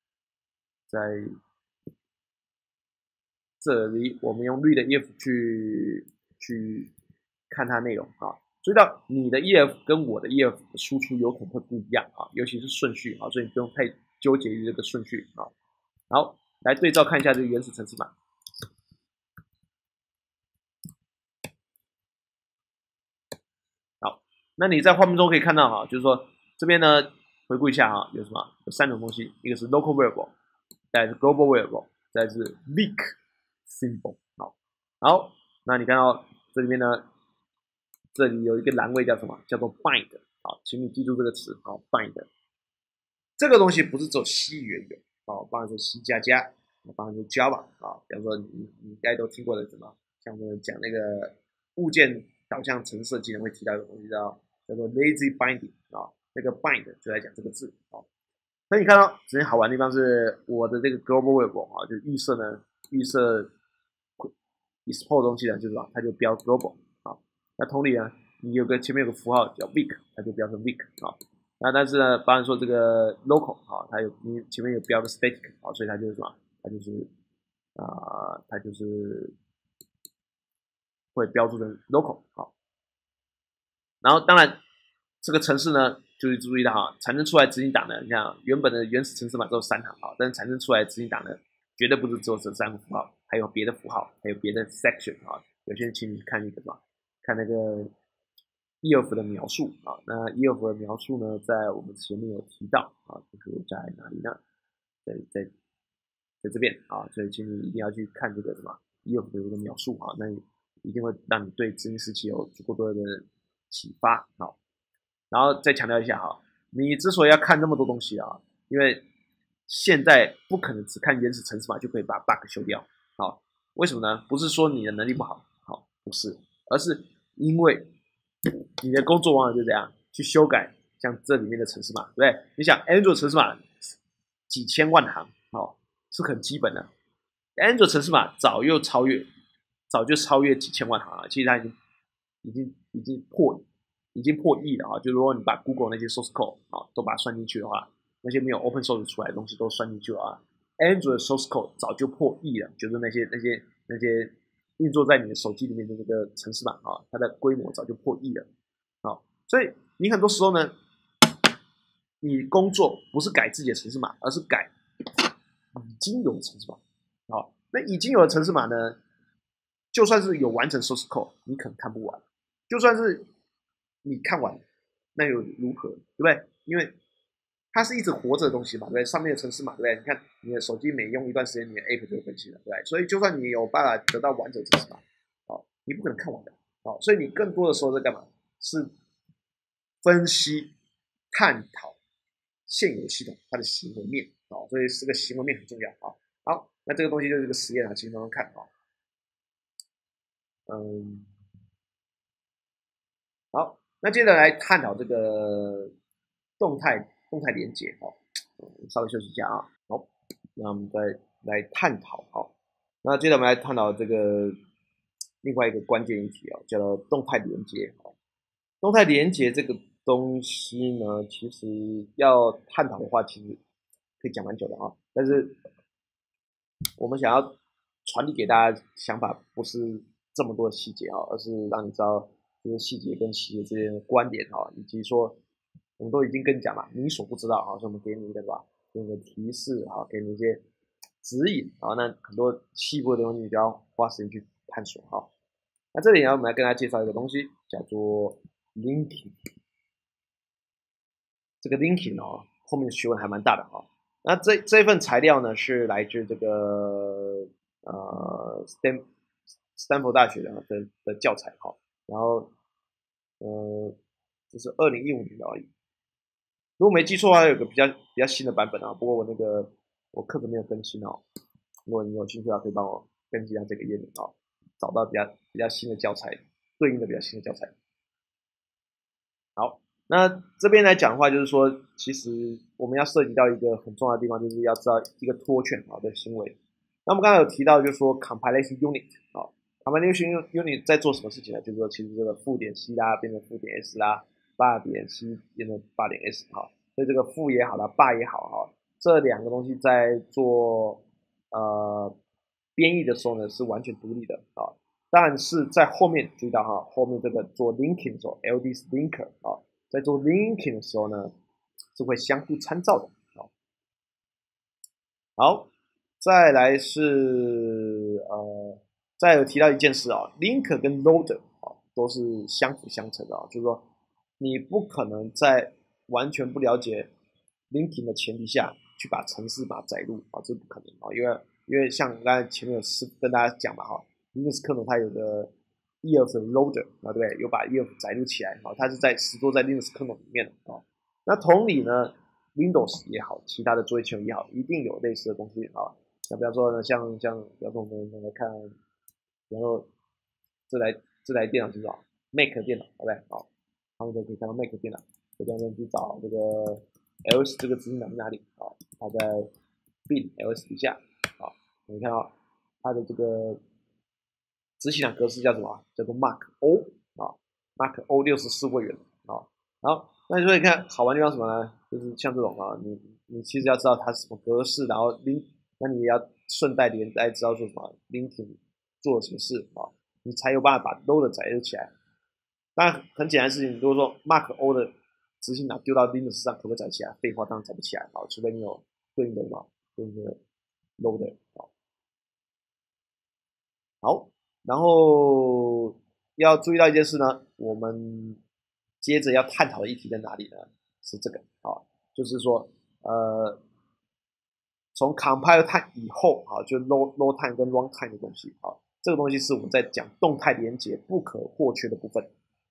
这里，我们用绿的 if 去看它内容啊。注意到你的 if 跟我的 if 的输出有可能会不一样啊，尤其是顺序啊，所以你不用太纠结于这个顺序啊。好，来对照看一下这个原始程式码。好，那你在画面中可以看到哈，就是说这边呢，回顾一下哈，有什么？有3种东西，一个是 local variable， 再来是 global variable， 再来是 weak symbol。好，那你看到这里面呢，这里有一个栏位叫什么？叫做 bind。好，请你记住这个词，好 ，bind。这个东西不是只有 C 语言有，哦，当然是 C++，当然是 Java 啊。比方说你应该都听过的什么，像我们讲那个物件导向程式技能会提到一个东西叫做 lazy binding 啊，那个 bind 就在讲这个字啊。那你看到，首先好玩的地方是我的这个 global variable 啊，就预设 export 东西呢，就是吧，它就标 global 啊。那同理呢，你前面有个符号叫 weak， 它就标成 weak 啊。那但是呢，当然说这个 local 啊，你前面有标个 static 啊，所以它就是什么？它就是会标注成 local 啊。然后当然这个程式呢，就是注意到哈，产生出来执行档呢，你看原本的原始程式码只有3行啊，但是产生出来执行档呢，绝对不是只有这3个符号，还有别的符号，还有别的 section 啊。有些人请你看一个什么？看那个 if 的描述啊。那 if 的描述呢，在我们前面有提到啊，就是在哪里呢？在这边啊，所以请你一定要去看这个什么 if 的一个描述啊，那一定会让你对执行时期有足够多的启发啊。然后再强调一下哈，你之所以要看那么多东西啊，因为现在不可能只看原始程式码就可以把 bug 修掉。好，为什么呢？不是说你的能力不好，好，不是，而是因为你的工作往往就这样去修改像这里面的程式码，对不对？你想 Android 程式码几千万行，好，是很基本的。Android 程式码早就超越几千万行了，其实它已经破亿了啊！就如果你把 Google 那些 source code 啊都把它算进去的话，那些没有 open source 出来的东西都算进去了啊。Android source code 早就破亿了，就是那些运作在你的手机里面的那个程式码啊，它的规模早就破亿了啊。所以你很多时候呢，你工作不是改自己的程式码，而是改已经有的程式码。好，那已经有的程式码呢，就算是有完整 source code，你可能看不完；就算是你看完，那又如何？对不对？因为它是一直活着的东西嘛，对不对？上面的程式码，对不对？你看你的手机每用一段时间，你的 app 就会更新了，对不对？所以就算你有办法得到完整程式码，你不可能看完的，所以你更多的时候在干嘛？是分析、探讨现有系统它的行为面所以这个行为面很重要啊。好，那这个东西就是个实验啊，请慢慢看啊。 好，那接着来探讨这个动态连接。好，稍微休息一下啊。好，那我们再来探讨。好，那接着我们来探讨这个另外一个关键议题啊，叫做动态连接。好，动态连接这个东西呢，其实要探讨的话，其实可以讲蛮久的啊。但是我们想要传递给大家想法，不是这么多的细节啊，而是让你知道这些细节跟细节之间的关联啊，以及说我们都已经跟你讲嘛，你所不知道啊，所以我们给你一个什么，给你一个提示啊，给你一些指引啊，那很多细部的东西你就要花时间去探索啊。那这里呢，我们来跟大家介绍一个东西，叫做 linking。这个 linking 哦，后面的学问还蛮大的啊。那这份材料呢，是来自这个斯坦福大学的教材哈。然后这是2015年的而已。如果没记错的话，有个比较新的版本啊。不过我课程没有更新哦。如果你有兴趣的话，可以帮我跟进一下这个页面啊，找到比较新的教材，对应的比较新的教材。好，那这边来讲的话，就是说，其实我们要涉及到一个很重要的地方，就是要知道一个脱权的行为。那我们刚才有提到，就是说 compilation unit 啊，compilation unit 在做什么事情呢？就是说，其实这个负点 c 啦变成负点 s 啦，霸点 c 变成霸点 s 哈，所以这个负也好啦，霸也好哈，这两个东西在做编译的时候呢，是完全独立的啊。但是在后面注意到哈，后面这个做 linking 的时候，LD 是 linker 啊，在做 linking 的时候呢，是会相互参照的啊。好，再来是再有提到一件事啊，linker 跟 loader 啊都是相辅相成的啊，就是说你不可能在完全不了解 linking 的前提下去把程式码载入啊，这是不可能啊，因为像刚才前面有跟大家讲嘛哈，Linux 可能它有个 EF loader 啊，对不对？有把 EF 载入起来啊，它是实作在 Linux 可能里面的啊。那同理呢，Windows 也好，其他的作业系统也好，一定有类似的东西啊。那比方说呢，像比方说我们来看，然后这台电脑是什么 Mac 电脑，对不对？好，他们都可以看到 Mac 电脑，这边呢去找这个 ls 这个执行档在哪里啊？它在 bin ls 底下啊，你看到它的这个执行档格式叫什么？叫做 Mark O 啊，Mark O 64位元啊。然后那所以你看好玩的地方什么呢？就是像这种啊，你其实要知道它是什么格式，然后那你也要顺带连带知道说什么 linking 做了什么事啊，你才有办法把 loader 载入起来。当然很简单的事情，如果说 Mark O 的执行档丢到 Linux 上，可不可以载起来？废话，当然载不起来啊，除非你有对应的嘛，对应的 loader 啊。好，然后要注意到一件事呢，我们接着要探讨的议题在哪里呢？是这个啊，就是说从 compile time 以后啊，就 load time 跟 run time 的东西啊，这个东西是我们在讲动态连接不可或缺的部分。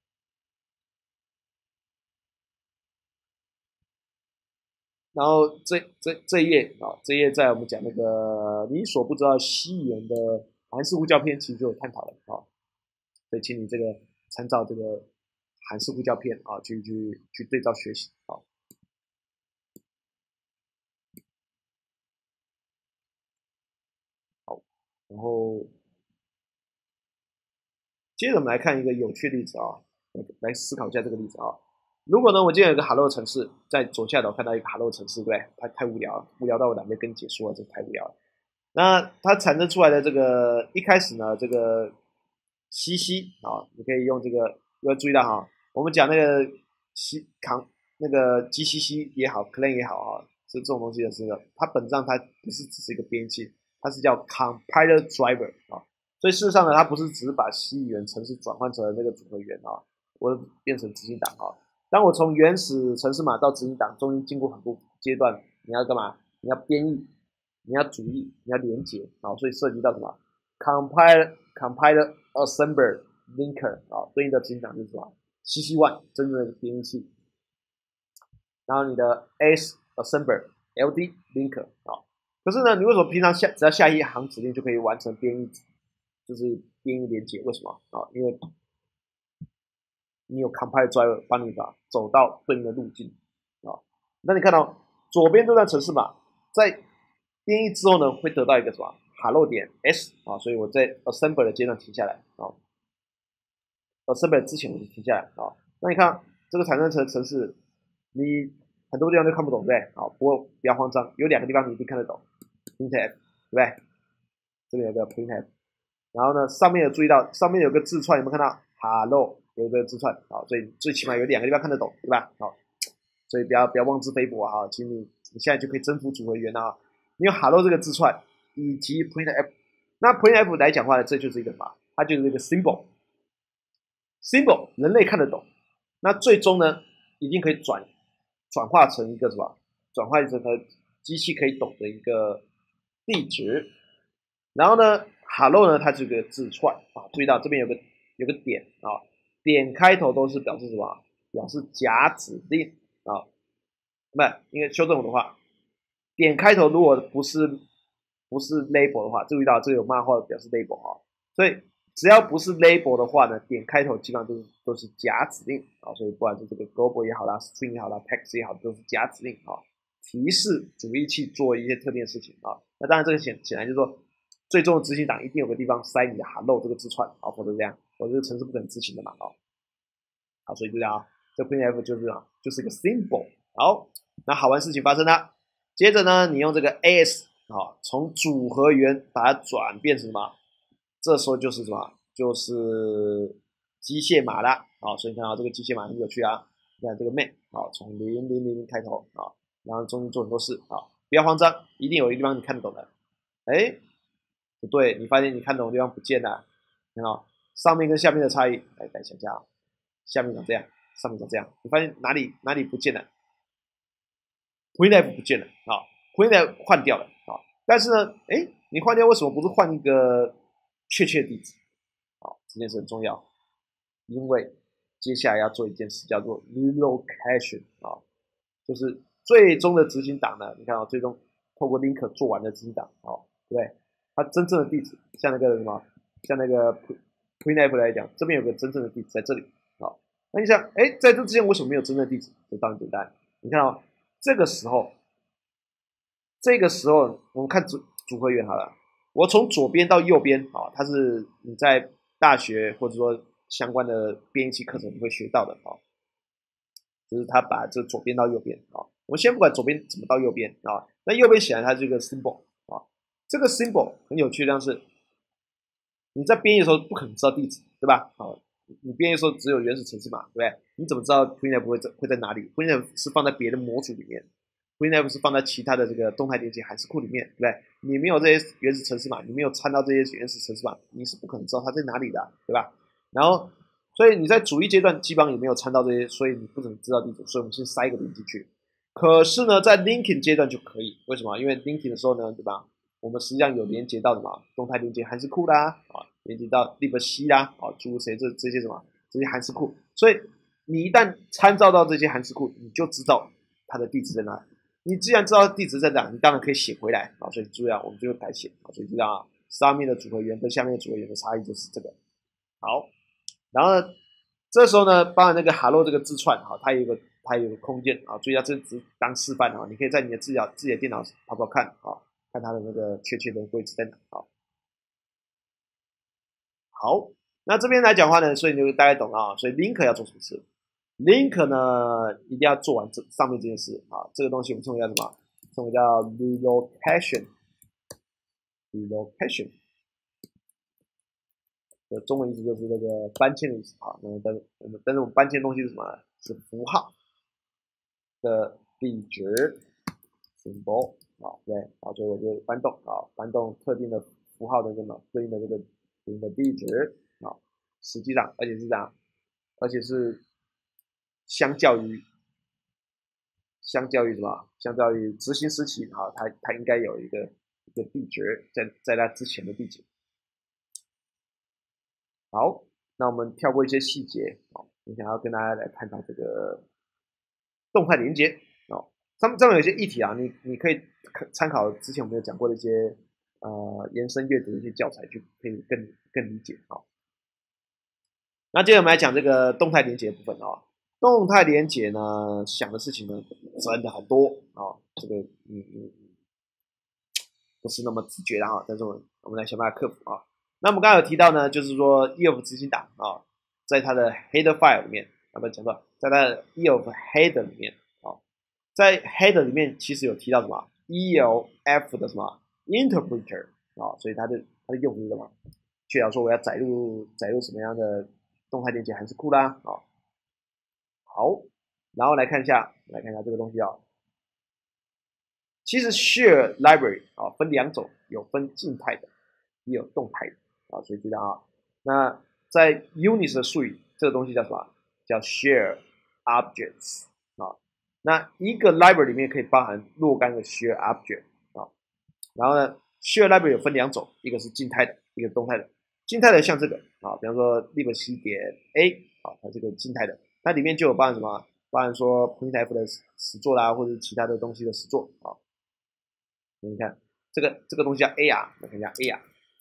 然后这一页啊，这一页在我们讲那个你所不知道西元的韩式呼叫片，其实就有探讨了啊，所以请你这个参照这个韩式呼叫片啊，去对照学习啊。好，然后接着我们来看一个有趣的例子啊，来思考一下这个例子啊。如果呢，我今天有一个 Hello 城市，在左下角看到一个 Hello 城市，对不对？太无聊了，无聊到我懒得跟你解说了，这太无聊了。那它产生出来的这个一开始呢，这个西西啊，你可以用这个要注意到哈，我们讲那个那个 GCC 也好，Clang 也好啊，是这种东西的这个，它本质上它不是只是一个编译器，它是叫 compiler driver 啊。所以事实上呢，它不是只是把 C 语言程式转换成那个组合语言啊，我变成执行档啊。当我从原始程式码到执行档，中间经过很多阶段，你要干嘛？你要编译，你要主译，你要连接啊，所以涉及到什么 compiler assembler linker 啊，对应的执行档就是什么 CC1 真正的编译器，然后你的 S assembler LD linker 啊。可是呢，你为什么平常只要下一行指令就可以完成编译，就是编译连接？为什么啊？因为你有 compile driver 帮你走到对应的路径啊。那你看到左边这段程式码在编译之后呢，会得到一个什么 hello 点 s 啊，所以我在 assembly 的阶段停下来啊 ，assembly 之前我就停下来啊。那你看这个产生成程式，你很多地方都看不懂，对不对？好，不过不要慌张，有2个地方你一定看得懂 ，printf 对不对？这里有个 printf， 然后呢，上面有注意到上面有个字串，有没有看到 hello 有个字串？好，所以最起码有2个地方看得懂，对吧？好，所以不要妄自菲薄哈，其实你现在就可以征服组合语言啊。你有 hello 这个字串以及 printf， 那 printf 来讲的话呢，这就是一个什么？它就是一个 symbol， 人类看得懂，那最终呢，一定可以转化成一个什么？转化成机器可以懂的一个地址。然后呢 ，hello 呢，它是个字串啊，注意到这边有个点啊，点开头都是表示什么？表示假指令啊，不，应该修正我的话，点开头如果不是 label 的话，注意到这个有冒号表示 label 啊，所以只要不是 label 的话呢，点开头基本上都是假指令啊，所以不管是这个 global 也好啦 ，string 也好啦 ，text 也好，都是假指令啊，提示主义器做一些特定的事情啊。那当然这个显然就是说，最终的执行档一定有个地方塞你的 hello 这个字串啊，否则这样，否则这个程式不可能执行的嘛啊。好，所以就这样啊，这 printf 就是一个 symbol。好，那好玩事情发生了，接着呢，你用这个 as 啊，从组合语言把它转变成什么？这时候就是什么？就是机械码了啊。所以你看到这个机械码很有趣啊，你看这个 main 啊，从0000开头啊，然后中间做很多事啊，不要慌张，一定有一个地方你看得懂的。哎，不对，你发现你看懂的地方不见了，看到上面跟下面的差异，来想一下啊，下面长这样，上面长这样，你发现哪里不见了 ？printf 不见了啊 ，printf 换掉了啊，但是呢，哎，你换掉为什么不是换一个确切地址？啊，这件事很重要，因为接下来要做一件事叫做 relocation 啊，就是最终的执行档呢，你看啊，最终透过 link 做完的执行档啊，对不对？它真正的地址，像那个什么，像那个 printf 来讲，这边有个真正的地址在这里啊。那你想，哎，在这之前为什么没有真正的地址？这当然简单，你看啊，这个时候我们看组合语言好了，我从左边到右边啊，它是你在大学或者说相关的编译器课程你会学到的啊，就是它把这左边到右边啊。我们先不管左边怎么到右边啊，那右边显然它是一个 symbol 啊，这个 symbol 很有趣的是，你在编译的时候不可能知道地址，对吧？好，你编译的时候只有原始程式码，对不对？你怎么知道 printf 会在哪里 ？printf 是放在别的模组里面 ，printf 是放在其他的这个动态连接函数库里面，对不对？你没有这些原始程式码，你没有参到这些原始程式码，你是不可能知道它在哪里的，对吧？然后，所以你在主一阶段基本上也没有参到这些，所以你不可能知道地址，所以我们先塞一个零进去。可是呢，在 linking 阶段就可以，为什么？因为 linking 的时候呢，对吧？我们实际上有连接到什么动态连接函数库啦，啊，连接到 libc 啦，啊，诸如谁这些什么这些函数库，所以你一旦参照到这些函数库，你就知道它的地址在哪里。你既然知道地址在哪，你当然可以写回来啊。所以注意啊，我们就改写啊。所以知道啊，上面的组合语言跟下面的组合语言的差异就是这个。好，然后呢，这时候呢，包含那个 hello 这个字串啊，它有个空间啊。注意啊，这只当示范啊，你可以在你的自己的电脑跑跑看啊。看它的那个确切的位置在哪啊？好，那这边来讲话呢，所以你就大概懂了啊。所以 link 要做什么事？link 呢一定要做完这上面这件事啊。这个东西我们称为叫什么？称为叫 relocation。relocation 的中文意思就是那个搬迁的意思啊。但是我们搬迁的东西是什么？是符号的地址 symbol。啊，对，啊，所以我就搬动啊，搬动特定的符号的这么对应的这个地址啊，实际上而且是这样，而且是相较于什么？相较于执行时期啊，它应该有一个地址在它之前的地址。好，那我们跳过一些细节啊，我想要跟大家来探讨这个动态连接啊。上面有一些议题啊，你可以参考之前我们有讲过的一些延伸阅读的一些教材，去可以更理解啊。 那接着我们来讲这个动态连结的部分啊。动态连结呢，想的事情呢真的很多啊，这个不是那么直觉的哈，但是我们来想办法克服啊。那我们刚才有提到呢，就是说 EOF 执行档啊，在它的 header file 里面，我们讲到在它的 EOF header 里面啊，在 header 里面其实有提到什么 EOF 的什么 interpreter 啊，所以它的用途是什么？确保说我要载入什么样的动态连接函数库啦啊。好，然后来看一下这个东西啊。其实 share library 啊分两种，有分静态的，也有动态的啊，所以知道啊。那在 Unix 的术语，这个东西叫什么？叫 share objects 啊。那一个 library 里面可以包含若干个 share object 啊。然后呢 ，share library 有分两种，一个是静态的，一个是动态的。静态的像这个啊，比方说 libc.a 啊，它这个静态的。它里面就有包含什么？包含说 printf 的实作啦，或者是其他的东西的实作啊。你看这个东西叫 AR， 来看一下 AR。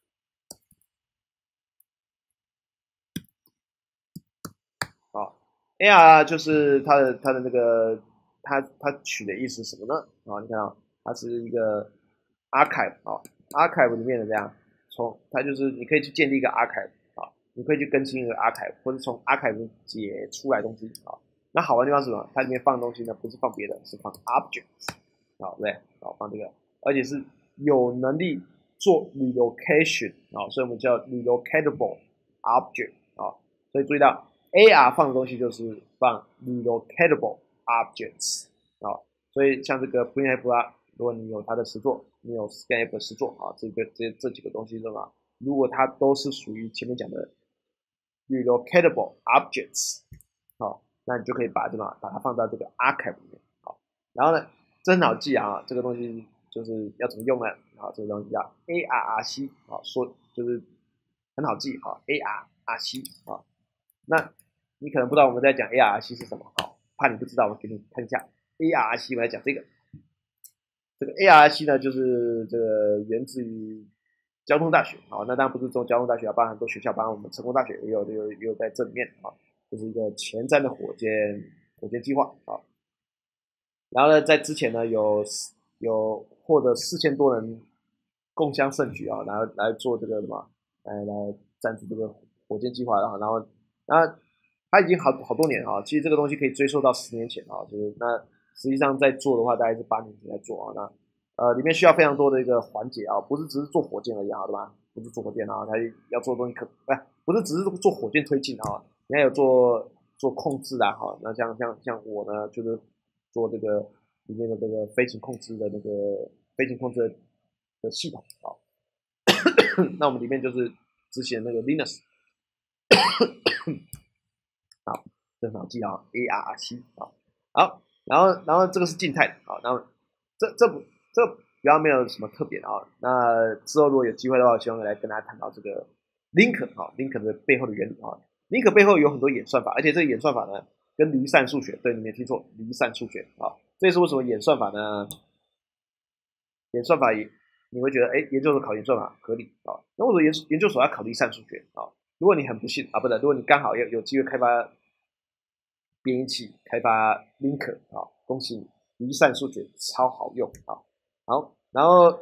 啊 ，AR 就是它的那个它取的意思是什么呢？啊，你看啊，它是一个 archive 啊 ，archive 里面的这样，它就是你可以去建立一个 archive 啊，你可以去更新一个 archive， 或者从 archive 解出来东西啊。那好玩的地方是什么？它里面放的东西呢，不是放别的，是放 objects 啊，对不对？啊，放这个，而且是有能力做 relocation 啊，所以我们叫 relocatable object 啊。所以注意到 AR 放的东西就是放 relocatable objects 啊。所以像这个 printf 啊，如果你有它的实作，你有 scanf 的实作啊，这几个东西是吧？如果它都是属于前面讲的 relocatable objects 啊，那你就可以把它放到这个 archive 里面啊。然后呢，这很好记啊，这个东西就是要怎么用呢？啊，这个东西叫 ARRC 啊，说就是很好记啊 ，ARRC 啊。那你可能不知道我们在讲 ARRC 是什么啊，怕你不知道，我给你看一下 ARRC， 我来讲这个。这个 ARRC 呢，就是这个源自于交通大学啊，那当然不是中交通大学啊，包含很多学校，包含我们成功大学也有在这里面啊。就是一个前瞻的火箭计划啊。然后呢，在之前呢有获得4000多人共襄盛举啊，来做这个什么，来赞助这个火箭计划，然后它已经好多年啊，其实这个东西可以追溯到10年前啊，就是那实际上在做的话大概是8年前在做啊，那里面需要非常多的一个环节啊，不是只是做火箭而已啊，对吧？不是做火箭啊，它要做的东西不是只是做火箭推进啊。你还有做控制啊，哈，那像我呢，就是做这个里面的这个飞行控制的系统啊。那我们里面就是执行那个 Linux， 好，这很好记啊 ，ARRC 啊，好，然后这个是静态的啊，然后这比较没有什么特别的啊。那之后如果有机会的话，希望来跟大家谈到这个 link 啊 ，link 的背后的原理啊。link 背后有很多演算法，而且这个演算法呢，跟离散数学，对，你没听错，离散数学啊。这也是为什么演算法呢？演算法你会觉得，研究所考演算法合理啊。那为什么研究所要考离散数学啊？如果你很不幸啊，不对，如果你刚好有机会开发编译器，开发 link 啊，恭喜你，离散数学超好用啊。好，然后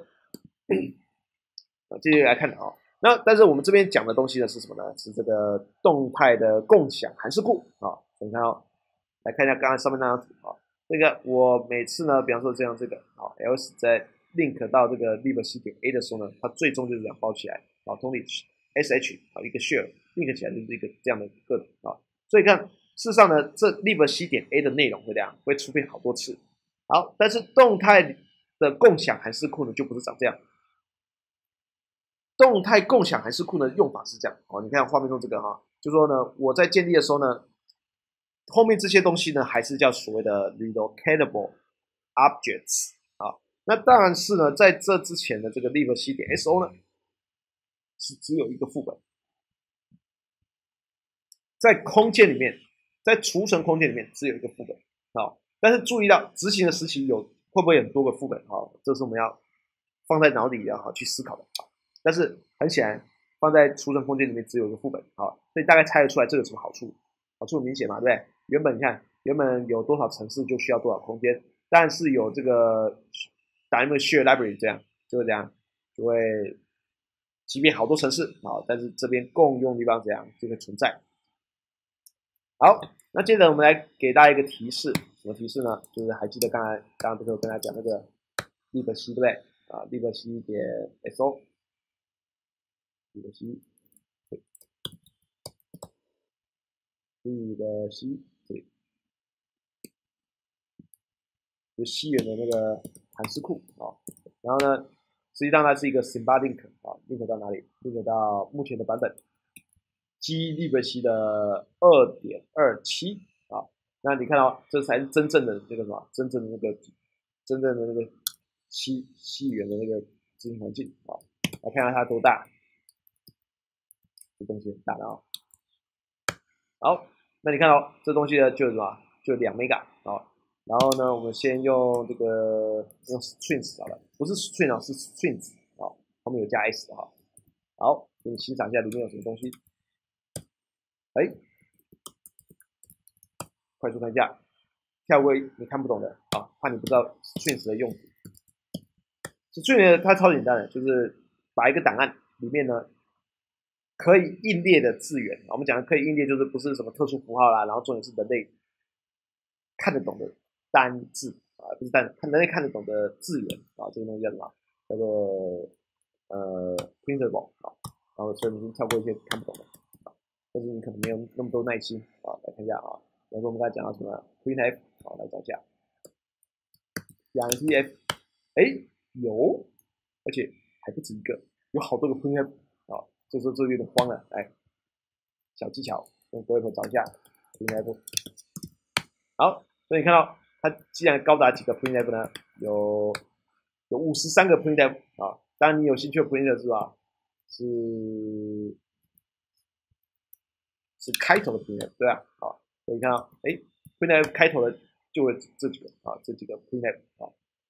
继续来看啊。那但是我们这边讲的东西呢是什么呢？是这个动态的共享函数库啊。你看哦，来看一下刚才上面那张图啊。这个我每次呢，比方说这样这个啊 ，else 在 link 到这个 libc.a 的时候呢，它最终就是这样包起来啊，同理 sh 啊一个 share link 起来就是一个这样的个体啊。所以看事实上呢，这 libc.a 的内容会这样，会出现好多次。好，但是动态的共享函数库呢，就不是长这样。动态共享函数库的用法是这样哦，你看画面中这个哈，就说呢，我在建立的时候呢，后面这些东西呢，还是叫所谓的 relocatable objects 啊。那当然是呢，在这之前的这个 libc.so 呢，是只有一个副本，在空间里面，在储存空间里面只有一个副本啊。但是注意到执行的时期会不会很多个副本啊？这是我们要放在脑里要去思考的啊。但是很显然， 放在储存空间里面只有一个副本，好，所以大概猜得出来这个有什么好处？好处很明显嘛，对不对？原本你看，原本有多少程式就需要多少空间，但是有这个 Dynamic Share Library 这样就会这样，就会即便好多程式啊，但是这边共用地方这样就会存在。好，那接着我们来给大家一个提示，什么提示呢？就是还记得刚刚不是有跟大家讲那个 libc 对不对？啊 libc 点 so libc 对 libc 对，就西元的那个函式库啊。然后呢，实际上它是一个 symbolic link 啊 ，link 到哪里 ？link 到目前的版本 glibc 的2.27。那你看到这才是真正的那个什么？真正的那个西元的那个执行环境啊。来看看它多大，这东西很大的啊。好，那你看到这东西呢，就什么？就2 mega 啊。然后呢，我们先用这个用 strings 好了，不是 string 啊，是 strings 啊，后面有加 s 的哈。好，给你欣赏一下里面有什么东西。哎，快速看一下，跳过你看不懂的啊，怕你不知道 strings 的用途。strings 它超简单的，就是把一个档案里面呢可以硬列的字元，我们讲的可以硬列就是不是什么特殊符号啦，然后重点是人类看得懂的单字啊，不是人类看得懂的字元啊，这个东西叫什么？叫做printable 啊，然后所以我们跳过一些看不懂的啊，但是你可能没有那么多耐心啊，来看一下啊，比如说我们刚才讲到什么 printf 啊，来找一下 printf， 哎有，而且还不止一个，有好多个 printf 啊，这时候就有点慌了，来小技巧，用 grep 找一下 printf， 好，所以你看到它既然高达几个 printf 呢？有53个 printf 啊，当然你有兴趣的 printf 是吧？是开头的 printf 对吧？好，所以你看到哎 printf 开头的就会这几个啊，这几个 printf 啊。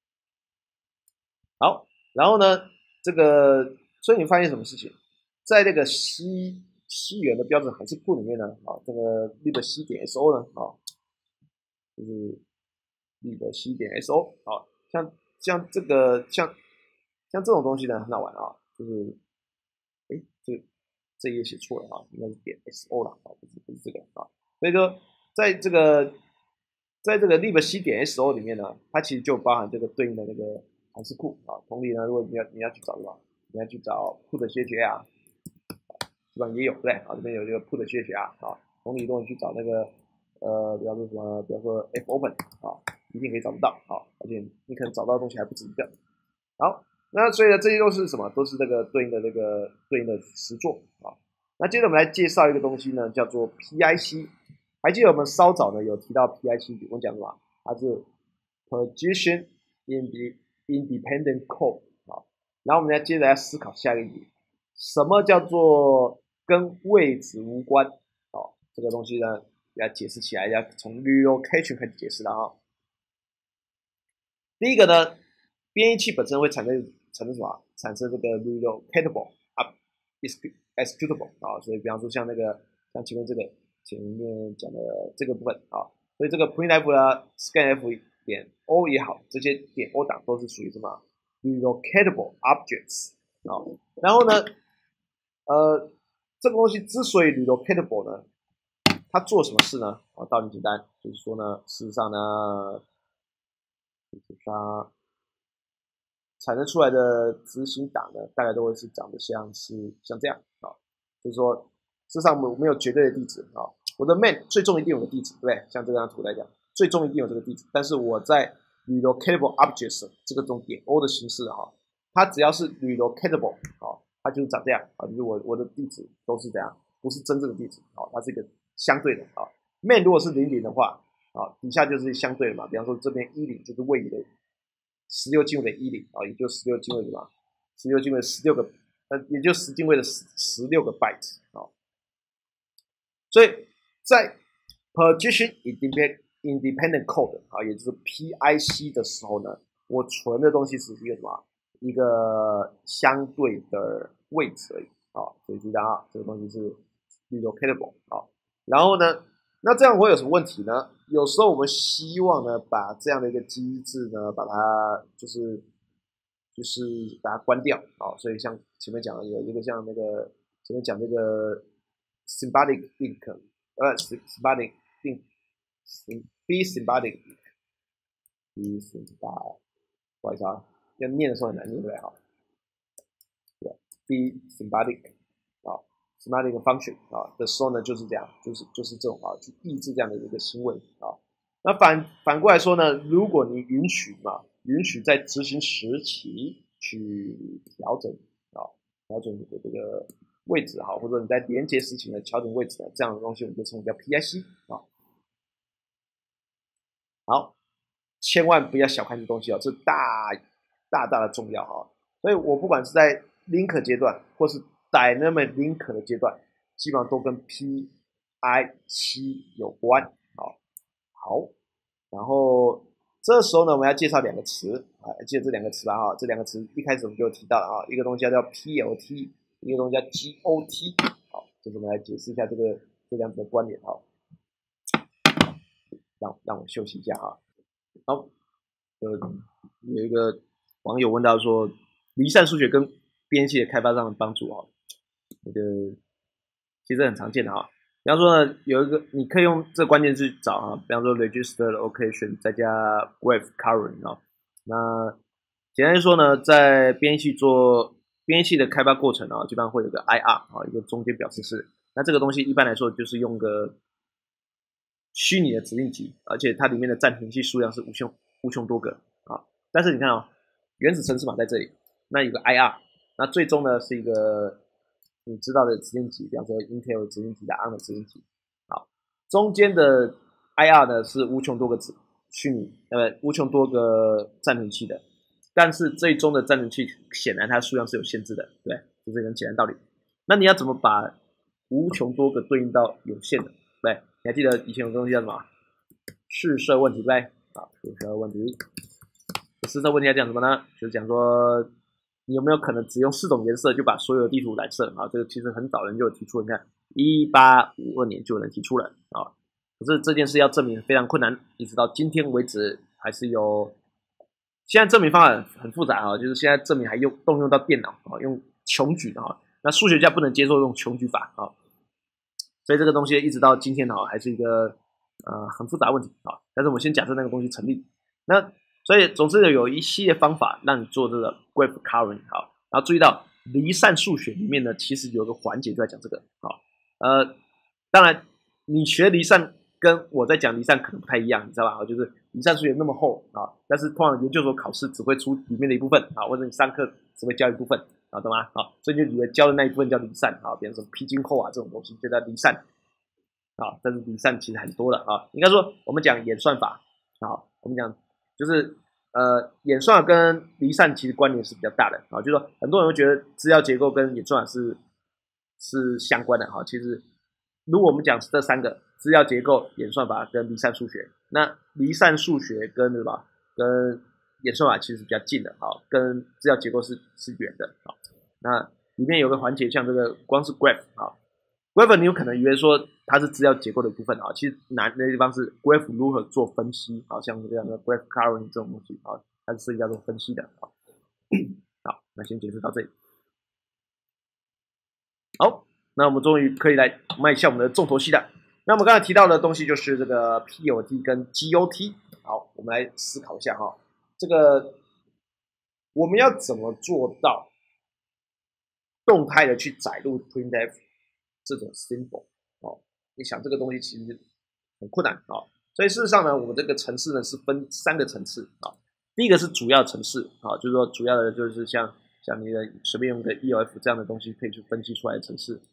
好，然后呢，这个所以你发现什么事情？在这个西元的标准函数库里面呢，啊，这个 libc 点 so 呢，啊，就是 libc 点 so， 啊，像这种东西呢，很好玩啊，就是哎，这页写错了啊，应该是点 so 了啊，不是这个啊，所以说在这个 libc 点 so 里面呢，它其实就包含这个对应的那个函数库啊。同理呢，如果你要去找的话，你要去找 put 谢绝啊，基本上也有对啊，这边有这个 put 谢绝啊。同理，如果你去找那个比方说什么，比方说 fopen 啊，一定可以找得到啊，而且你可能找到的东西还不止一个。好，那所以呢，这些都是什么？都是这个对应的实作啊。那接着我们来介绍一个东西呢，叫做 PIC。还记得我们稍早呢有提到 PIC， 我讲什么？它是 Position Independent Code 啊。然后我们来接着来思考下一个题，什么叫做跟位置无关？哦，这个东西呢要解释起来，要从 relocation 开始解释的啊。第一个呢，编译器本身会产生什么？产生这个 relocatable executable 啊，所以比方说像前面讲的这个部分啊，所以这个 printf 呢 scanf 点 o 也好，这些点 o 档都是属于什么 relocatable objects 啊。然后呢，这个东西之所以 relocatable 呢，它做什么事呢？啊，道理简单，就是说呢，事实上呢，它产生出来的执行档呢，大概都会是长得像这样啊，就是说，事实上我没有绝对的地址啊，我的 main 最终一定有个地址，对不对？像这张图来讲，最终一定有这个地址，但是我在 relocatable objects 这个种点 o 的形式哈，它只要是 relocatable 啊，它就是长这样啊，就是我的地址都是这样，不是真正的地址啊，它是一个相对的啊。main 如果是00的话啊，底下就是相对的嘛，比方说这边10就是位移的16进位的10啊，也就16进位的嘛，16进位16个，也就10进位的16个 byte 啊。所以在 Position Independent Code 啊，也就是 PIC 的时候呢，我存的东西是一个什么？一个相对的位置而已所以记得啊，这个东西是 relocatable 然后呢，那这样会有什么问题呢？有时候我们希望呢，把这样的一个机制呢，把它就是把它关掉所以像前面讲的有一个像那个前面讲那个 symbolic link symbolic link be symbolic be symbolic 不好意思啊，要念的时候很难念对不对be symbolic symbolic function 的时候呢，就是这样，就是这种去抑制这样的一个行为那反过来说呢，如果你允许在执行时期去调整调整你的这个位置或者你在连接时期的调整位置这样的东西，我们就称为叫 PIC 好，千万不要小看这东西这大的重要所以我不管是在 link 阶段或是 dynamic link 的阶段，基本上都跟 PIC 有关好，然后这时候呢，我们要介绍两个词记得这两个词吧这两个词一开始我们就有提到了一个东西叫 PLT， 一个东西叫 GOT 就是我们来解释一下这两者的关联让我休息一下好，有一个网友问到说，离散数学跟编辑的开发上的帮助那个其实很常见的比方说呢，有一个你可以用这个关键字找比方说 register location 再加 graph current那简单说呢，在编辑器的开发过程基本上会有个 IR 一个中间表示式。那这个东西一般来说就是用个虚拟的指令集，而且它里面的暂停器数量是无穷多个但是你看原始程式码在这里，那有个 IR， 那最终呢是一个你知道的指令集，比方说 Intel 指令集的 ARM 的指令集中间的 IR 呢是无穷多个虚拟无穷多个暂停器的，但是最终的暂停器显然它数量是有限制的，对，这是很简单的道理。那你要怎么把无穷多个对应到有限的，对？你还记得以前有个东西叫什么试射问题，对不对？试射问题，试射问题要讲什么呢？就是讲说你有没有可能只用4种颜色就把所有的地图染色这个其实很早人就有提出，你看1852年就有人提出了可是这件事要证明非常困难，一直到今天为止还是有。现在证明方法很复杂就是现在证明还动用到电脑用穷举那数学家不能接受用穷举法所以这个东西一直到今天还是一个很复杂的问题但是我们先假设那个东西成立。那所以总之有一系列方法让你做这个 graph current 然后注意到离散数学里面呢，其实有个环节就在讲这个当然你学离散跟我在讲离散可能不太一样，你知道吧？就是离散数学那么厚但是通常研究所考试只会出里面的一部分或者你上课只会教一部分懂吗？所以就以为教的那一部分叫离散比方说披荆扣这种东西就叫离散但是离散其实很多的应该说我们讲演算法我们讲就是演算法跟离散其实关联是比较大的就是说很多人会觉得资料结构跟演算法是相关的其实如果我们讲这三个资料结构、演算法跟离散数学，那离散数学跟什么跟演算法其实比较近的跟资料结构是远的那里面有个环节像这个光是 graph 你有可能以为说它是资料结构的一部分其实难的地方是 graph 如何做分析像这样的 graph current 这种东西它是涉及到做分析的好，那先解释到这里。好，那我们终于可以来迈向我们的重头戏了。那我们刚才提到的东西就是这个 PLT 跟 GOT。好，我们来思考一下这个我们要怎么做到动态的去载入 printf 这种 symbol 你想这个东西其实很困难所以事实上呢，我们这个程式呢是分3个层次第一个是主要程式就是说主要的就是像你的随便用个 ELF 这样的东西可以去分析出来的程式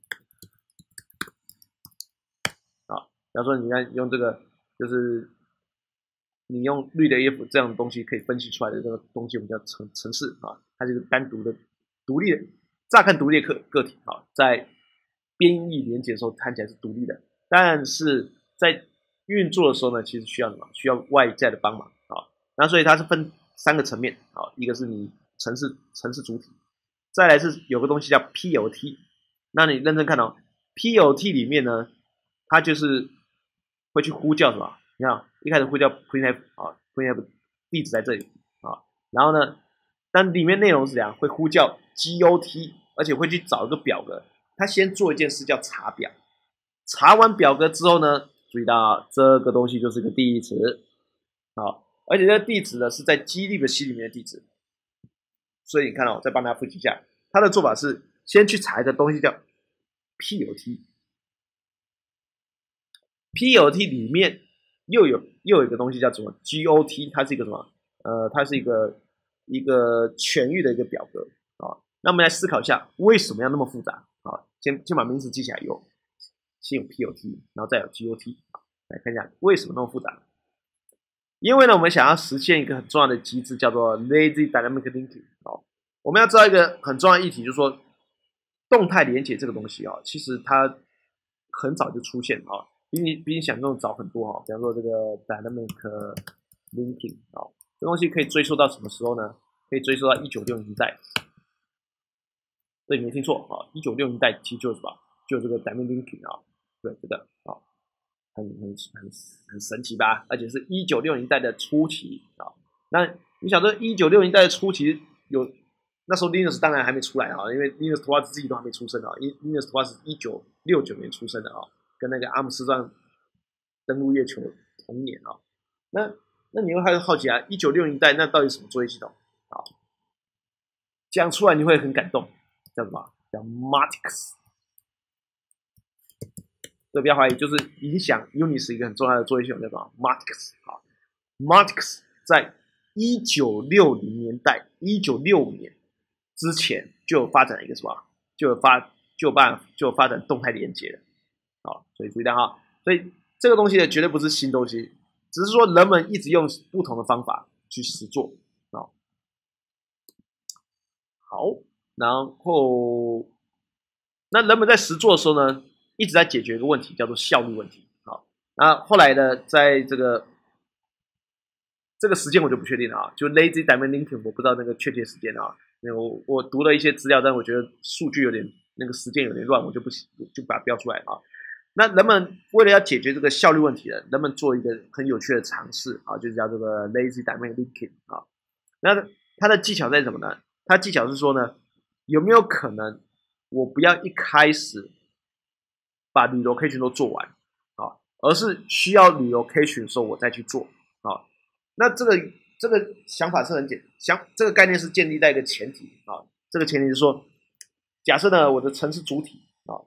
比方说你看用这个就是你用绿的 ELF 这样的东西可以分析出来的这个东西我们叫程式它就是单独的独立的，乍看独立的个体在编译连接的时候看起来是独立的，但是在运作的时候呢，其实需要什么？需要外在的帮忙那所以它是分3个层面一个是你程式主体， 再来是有个东西叫 PLT， 那你认真看哦 ，PLT 里面呢，它就是会去呼叫什么？你看一开始呼叫 printf 啊 ，printf 地址在这里啊，然后呢，但里面内容是怎样？会呼叫 GOT， 而且会去找一个表格，它先做一件事叫查表，查完表格之后呢，注意到这个东西就是个地址，好，而且这个地址呢是在 glibc 里面的地址，所以你看哦，再帮大家复习一下，它的做法是先去查一个东西叫 PLT，PLT 里面又有一个东西叫什么 GOT， 它是一个什么？它是一个全域的一个表格啊。那我们来思考一下，为什么要那么复杂啊？先把名词记起来，先有 PLT， 然后再有 GOT 啊。来看一下为什么那么复杂？因为呢，我们想要实现一个很重要的机制，叫做 Lazy Dynamic Linking 哦。我们要知道一个很重要的议题，就是说动态连接这个东西啊，其实它很早就出现啊，比你想象中早很多啊。比方说这个 Dynamic Linking 啊，这东西可以追溯到什么时候呢？可以追溯到1960年代。对，没听错啊，1960年代其实就是什么？就这个 Dynamic Linking 啊，对，这个啊。很神奇吧？而且是1960年代的初期啊。那你想说1960年代的初期有那时候 Linus 当然还没出来啊，因为 Linus Torvalds 自己都还没出生啊。Linus Torvalds 是1969年出生的啊，跟那个阿姆斯壮登陆月球同年啊。那你会开始好奇啊，1960年代那到底什么作业系统啊？讲出来你会很感动，叫什么？叫 Martix。这不要怀疑，就是影响 Unix 一个很重要的作业系统叫什么 Martix 啊 ，Martix 在1960年代，1965年之前就有发展一个什么，就有发展动态连接了，好，所以注意到哈，所以这个东西呢绝对不是新东西，只是说人们一直用不同的方法去实做啊。好，然后那人们在实做的时候呢？一直在解决一个问题，叫做效率问题。好，那后来呢，在这个时间我就不确定了啊，就 Lazy Dynamic Linking 我不知道那个确切时间啊。我读了一些资料，但我觉得数据有点那个时间有点乱，我就把它标出来啊。那人们为了要解决这个效率问题呢，人们做一个很有趣的尝试啊，就是叫这个 Lazy Dynamic Linking 啊。那它的技巧在什么呢？它技巧是说呢，有没有可能我不要一开始把 relocation 都做完啊，而是需要 relocation 的时候我再去做啊。那这个想法是很这个概念是建立在一个前提啊，这个前提是说，假设呢我的程式主体啊，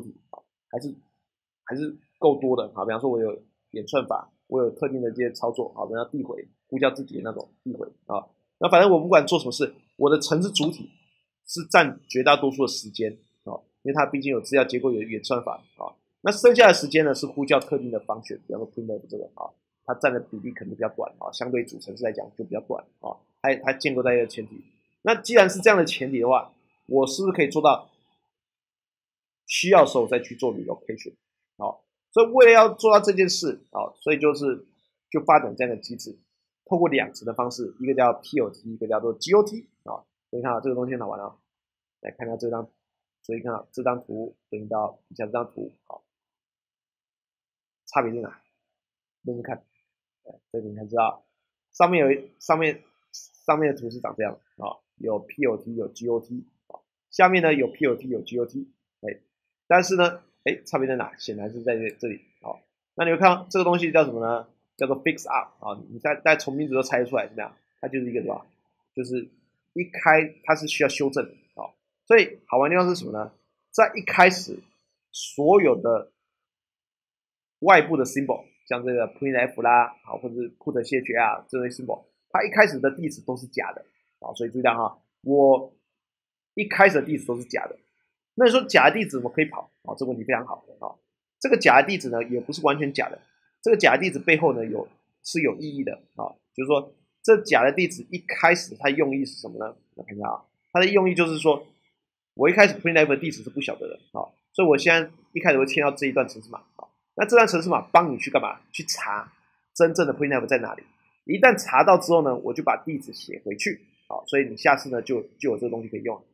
还是够多的啊，比方说我有演算法，我有特定的这些操作啊，比方递回、呼叫自己的那种递回啊，那反正我不管做什么事，我的程式主体是占绝大多数的时间。因为它毕竟有资料结构有演算法啊，那剩下的时间呢是呼叫特定的方选，比方说 printf 这个啊，它占的比例可能比较短啊，相对主程式来讲就比较短啊，它建构在一个前提。那既然是这样的前提的话，我是不是可以做到需要的时候再去做 relocation 啊？所以为了要做到这件事啊，所以就发展这样的机制，透过两层的方式，一个叫 PLT， 一个叫做 GOT 啊。所以看这个东西很好玩啊，来看看这张。所以看到这张图对应到以下这张图，好，差别在哪？认真看，这里你看知道，上面的图是长这样啊，有 PLT 有 GOT 啊，下面呢有 PLT 有 GOT，但是呢，差别在哪？显然是在这里啊。那你会看到这个东西叫什么呢？叫做 fix up 啊，你大家从名字都猜得出来是这样，它就是一个什么？就是一开它是需要修正的啊。所以好玩的地方是什么呢？在一开始，所有的外部的 symbol， 像这个 printf 啦，好，或者是 put 谢绝啊这类 symbol， 它一开始的地址都是假的啊。所以注意到哈，我一开始的地址都是假的。那你说假的地址怎么可以跑啊？这个问题非常好啊。这个假的地址呢，也不是完全假的。这个假的地址背后呢，是有意义的啊。就是说，这假的地址一开始它用意是什么呢？来看一下啊，它的用意就是说。我一开始 printf 的地址是不晓得的啊，所以我现在一开始会签到这一段程式码啊，那这段程式码帮你去干嘛？去查真正的 printf 在哪里。一旦查到之后呢，我就把地址写回去啊，所以你下次呢就有这个东西可以用。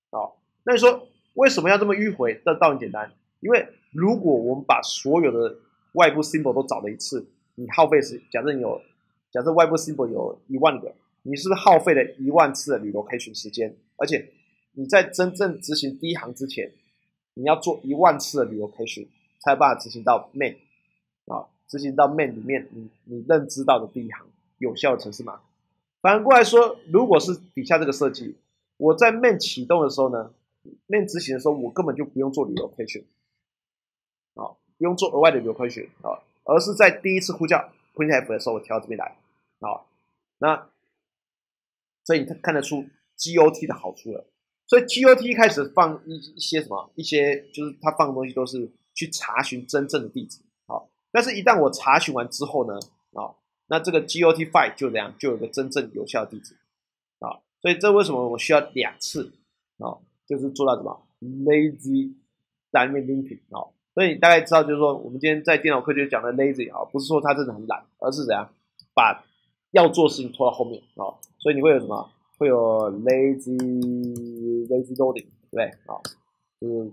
那你说为什么要这么迂回？这道理很简单，因为如果我们把所有的外部 symbol 都找了一次，你耗费是假设外部 symbol 有10000个，你是不是耗费了10000次的 relocation 时间？而且你在真正执行第一行之前，你要做10000次的 relocation 才有办法执行到 main 执行到 main 里面你认知到的第一行有效的程式码。反过来说，如果是底下这个设计，我在 main 启动的时候呢，main 执行的时候，我根本就不用做 relocation 不用做额外的 relocation 而是在第一次呼叫 printf 的时候，我调到这边来那所以你看得出 GOT 的好处了。所以 GOT 一开始放一些什么，一些就是它放的东西都是去查询真正的地址但是一旦我查询完之后呢那这个 GOT file 就这样就有个真正有效的地址所以这为什么我需要2次就是做到什么 lazy dynamic linking 所以你大概知道就是说我们今天在电脑科学讲的 lazy 不是说他真的很懒，而是怎样把要做的事情拖到后面所以你会有什么？会有 lazy loading 对不对就是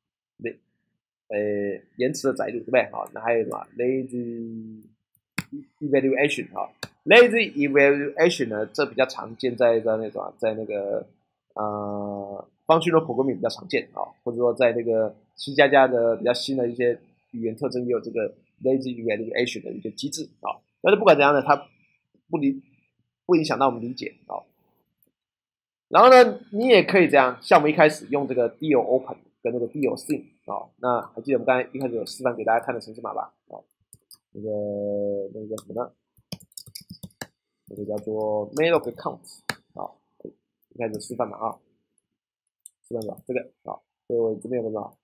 延迟的载入对不对那还有什么 lazy evaluation lazy evaluation 呢，这比较常见在那种在那个functional programming 比较常见或者说在那个C++的比较新的一些语言特征也有这个 lazy evaluation 的一个机制但是不管怎样呢，它不影响到我们理解然后呢，你也可以这样，像我们一开始用这个 deal open 跟那个 deal syn 那还记得我们刚才一开始有示范给大家看的程式码吧那个叫什么呢？这个叫做 malloc count 一开始示范嘛示范吧这个所以我这边有个什么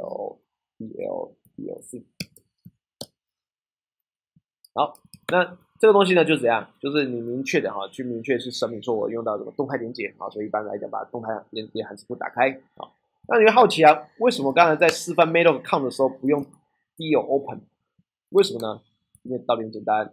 del syn 好，那这个东西呢就是怎样？就是你明确的去明确去声明说我用到什么动态连接所以一般来讲把动态连接函数库打开那你会好奇为什么刚才在示范 malloc count 的时候不用 deal open？ 为什么呢？因为道理很简单，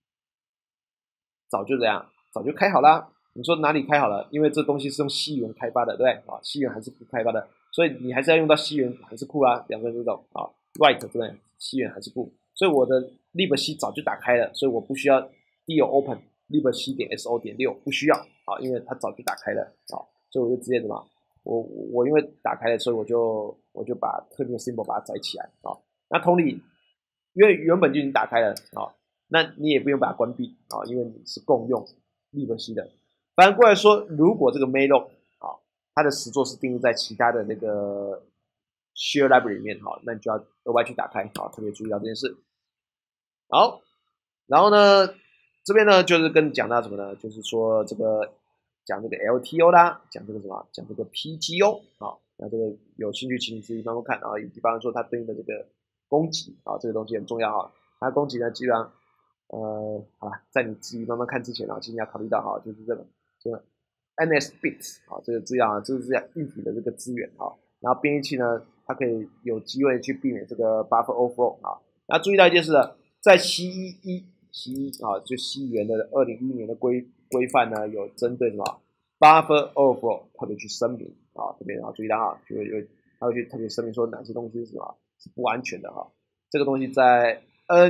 早就这样，早就开好啦。你说哪里开好了？因为这东西是用西元开发的，对不对西元函数库开发的，所以你还是要用到西元函数库啦，两个这种write 对不对？西元函数库，所以我的 libc 早就打开了，所以我不需要 deal open libc.so.6 不需要因为它早就打开了所以我就直接什么，我因为打开了，所以我就把特定的 symbol 把它载起来那同理，因为原本就已经打开了那你也不用把它关闭因为你是共用 libc 的。反过来说，如果这个 malloc 它的实作是定义在其他的那个 share library 里面那你就要额外去打开特别注意到这件事。好，然后呢，这边呢就是跟你讲到什么呢？就是说这个讲这个 LTO 啦，讲这个什么？讲这个 PGO 那这个有兴趣请你自己慢慢看比方说它对应的这个供给这个东西很重要它供给呢基本上好了，在你自己慢慢看之前其实你要考虑到就是这个NS bit 这个资料这是硬体的这个资源然后编译器呢，它可以有机会去避免这个 buffer overflow 那注意到一件事呢，在 C11 就西元的2011年的规范呢，有针对什么 buffer overflow 特别去声明这边注意到它会去特别声明说哪些东西是什么是不安全的这个东西在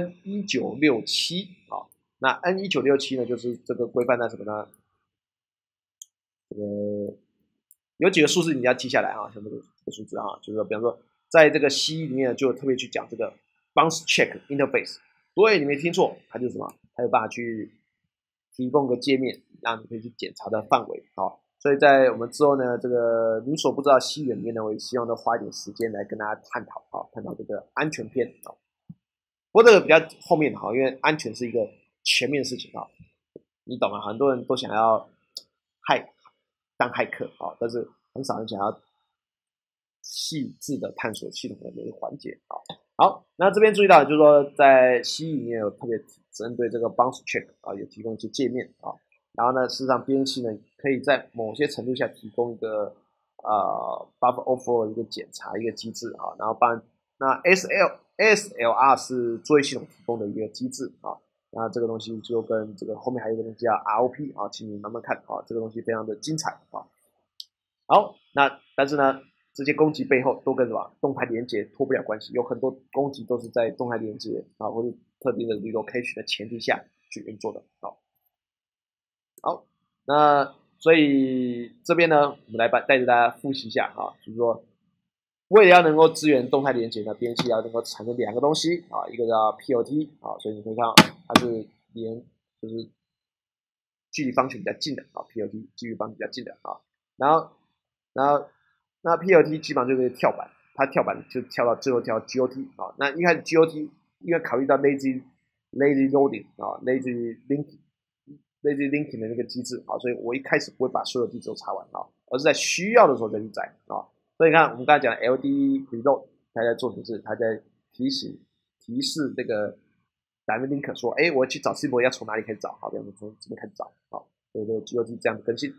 N1967那 N1967呢，就是这个规范在什么呢？这个有几个数字你要记下来像这个数字就是说，比方说在这个 C 里面就特别去讲这个 bounce check interface， 对，你没听错，它就是什么？它有办法去提供个界面，让你可以去检查的范围所以在我们之后呢，这个你所不知道C里面呢，我也希望多花一点时间来跟大家探讨探讨这个安全篇不过这个比较后面因为安全是一个全面的事情你懂吗？很多人都想要当骇客但是很少人想要细致的探索系统的每个环节好，那这边注意到就是说，在 C 里面有特别针对这个 bounce check 有提供一些界面然后呢，事实上编译器呢可以在某些程度下提供一个buffer overflow 的一个检查一个机制然后那 ASLR 是作业系统提供的一个机制那这个东西就跟这个后面还有一个东西叫 ROP请你慢慢看这个东西非常的精彩好，但是呢，这些攻击背后都跟什么动态连接脱不了关系，有很多攻击都是在动态连接或者特定的 relocation 的前提下去运作的。好，那所以这边呢，我们来带着大家复习一下就是说，为了要能够支援动态连接呢，编辑器要能够产生2个东西一个叫 PLT 所以你可以看它是就是距离方群比较近的PLT 距离方群比较近的然后那 PLT 基本上就是跳板，它跳板就跳到最后跳到 GOT 那一开始 GOT 因为考虑到 lazy loading lazy linking 的那个机制所以我一开始不会把所有地址都查完而是在需要的时候再去载所以你看我们刚才讲的 LD reload， 它在做什么事？它在提示这个link 说，我去找 symbol 要从哪里开始找？比方说从这边开始找所以这个 GOT 这样的更新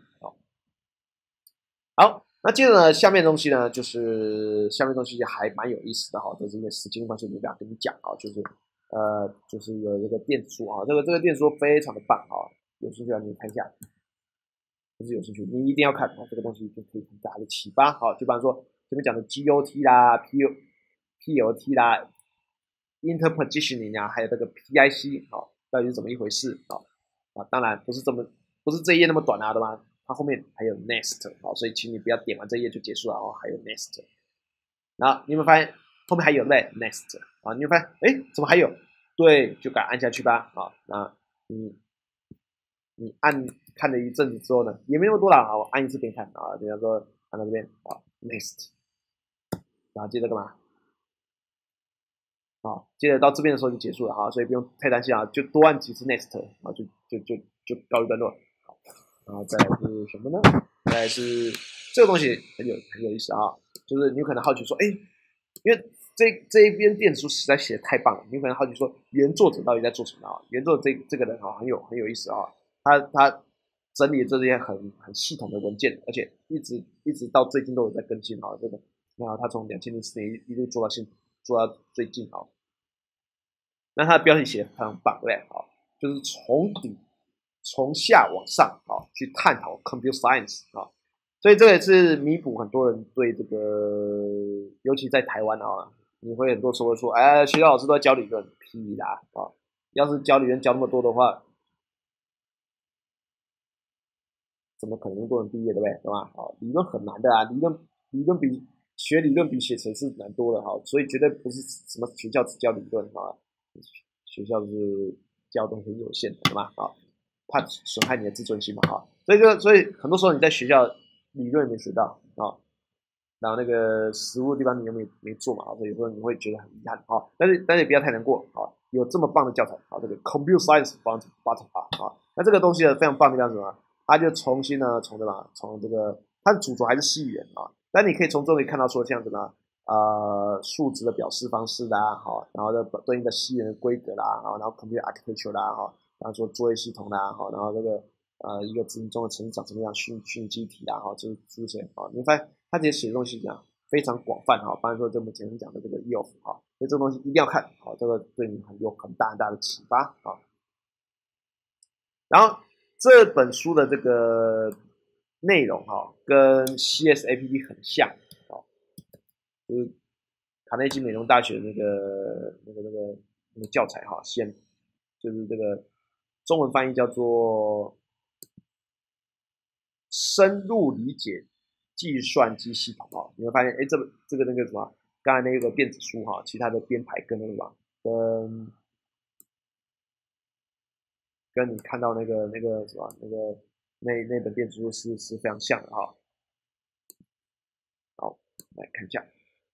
好，那接着呢，下面的东西呢，就是下面东西还蛮有意思的但是因为时间关系，没办法跟你讲就是有一个电子书这个电子书非常的棒有兴趣的你看一下，不是有兴趣，你一定要看这个东西就可以很大的启发就比方说这边讲的 GOT 啦、PLT 啦、interpositioning 还有这个 PIC 到底是怎么一回事当然不是这一页那么短对吧？它后面还有 nest 所以请你不要点完这一页就结束了还有 nest。然后你有没有发现后面还有 nest 你有没有发现怎么还有？对，就给它按下去吧那你看了一阵子之后呢，也没那么多了我按一次给你看比方说看到这边nest， 然后接着干嘛？接着到这边的时候就结束了所以不用太担心就多按几次 next 就告一段落。然后再来是什么呢？再来是这个东西很有意思就是你有可能好奇说，因为这一边电子书实在写的太棒了，你有可能好奇说原作者到底在做什么原作者这个人很有意思他整理这些很系统的文件，而且一直到最近都有在更新这个，然后他从2004年一路做到最近那他的标题写的非常棒，对不对就是从下往上去探讨 computer science 所以这也是弥补很多人对这个，尤其在台湾你会很多时候说，学校老师都在教理论，屁啦要是教理论教那么多的话，怎么可能那么多人毕业，对不对？对吧？理论很难的理论比写程式难多了所以绝对不是什么学校只教理论学校是教东西有限的，对吧？怕损害你的自尊心嘛所以很多时候你在学校理论没学到然后那个实物的地方你又没做嘛所以有时候你会觉得很遗憾但是也不要太难过有这么棒的教材这个 Computer Science Bottom Up 那这个东西呢非常棒的叫什么？它就重新呢从这个它的主轴还是 C 语言但你可以从中可以看到说像什么数值的表示方式啦然后对应的 C 语言的规格啦然后 Computer Architecture 啦然后说作业系统啦然后这个一个执行中的程式长什么样讯机体啦就是这些你会发现他这些写的东西讲非常广泛包括说这么前面讲的这个 EOF 所以这个东西一定要看这个对你有很大的启发然后这本书的这个内容跟 CSAPP 很像就是卡内基美隆大学那个教材就是这个中文翻译叫做深入理解计算机系统你会发现这个那个什么刚才那个电子书其他的编排跟那个跟你看到那个什么那本电子书是非常像的好，来看一下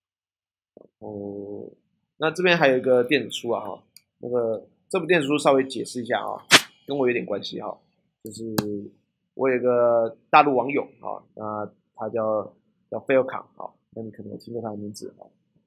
那这边还有一个电子书那个这部电子书稍微解释一下跟我有点关系就是我有一个大陆网友那他叫菲尔康那你可能有听过他的名字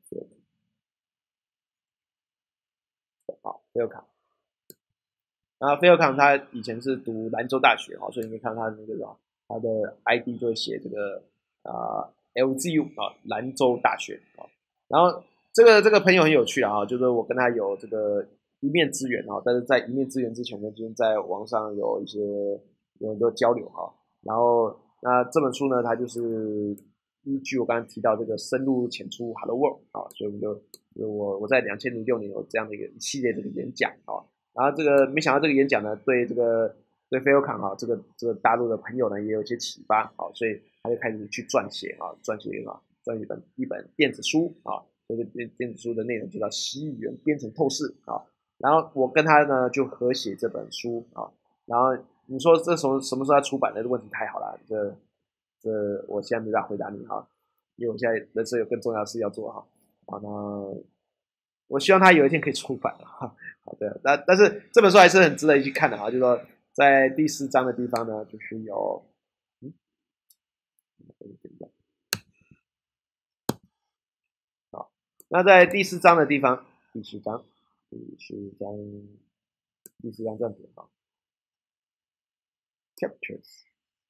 菲尔康那菲尔康他以前是读兰州大学所以你可以看到他的那个他的 ID 就会写这个LZU 兰州大学然后这个朋友很有趣就是我跟他有这个一面之缘但是在一面之缘之前呢，就是在网上有很多交流然后那这本书呢，它就是依据我刚才提到这个深入浅出 Hello World 啊，所以我在2006年有这样的一系列这个演讲啊，然后没想到这个演讲呢，对飞欧康啊这个大陆的朋友呢也有一些启发啊，所以他就开始去撰写一本电子书啊，这个电子书的内容就叫西语言编程透视啊，然后我跟他呢就合写这本书啊，然后你说这什么时候要出版的问题太好了，我现在没办法回答你哈，因为我现在人生有更重要的事要做哈。好，那我希望他有一天可以出版哈。好的，但是这本书还是很值得一去看的哈，就是说在第4章的地方呢，就是有好，那在第4章的地方，第4章这样子啊 ，captures。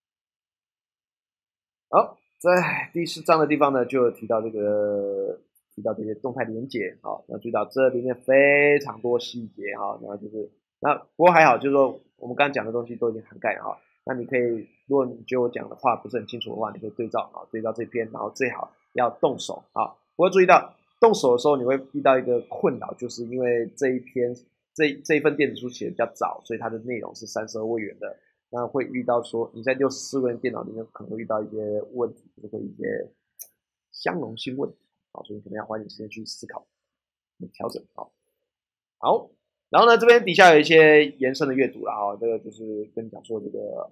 好，在第4章的地方呢，就提到这些动态连结，好，那注意到这里面非常多细节哈，不过还好，就是说我们刚刚讲的东西都已经涵盖了哈，那你可以，如果你觉得我讲的话不是很清楚的话，你可以对照这篇，然后最好要动手啊。不过注意到动手的时候，你会遇到一个困扰，就是因为这一份电子书写的比较早，所以它的内容是32位元的。那会遇到说你在64位元电脑里面可能会遇到一些问题，就是会一些相容性问题啊，所以你可能要花点时间去思考、调整啊。好，然后呢，这边底下有一些延伸的阅读了啊，这个就是跟你讲说这个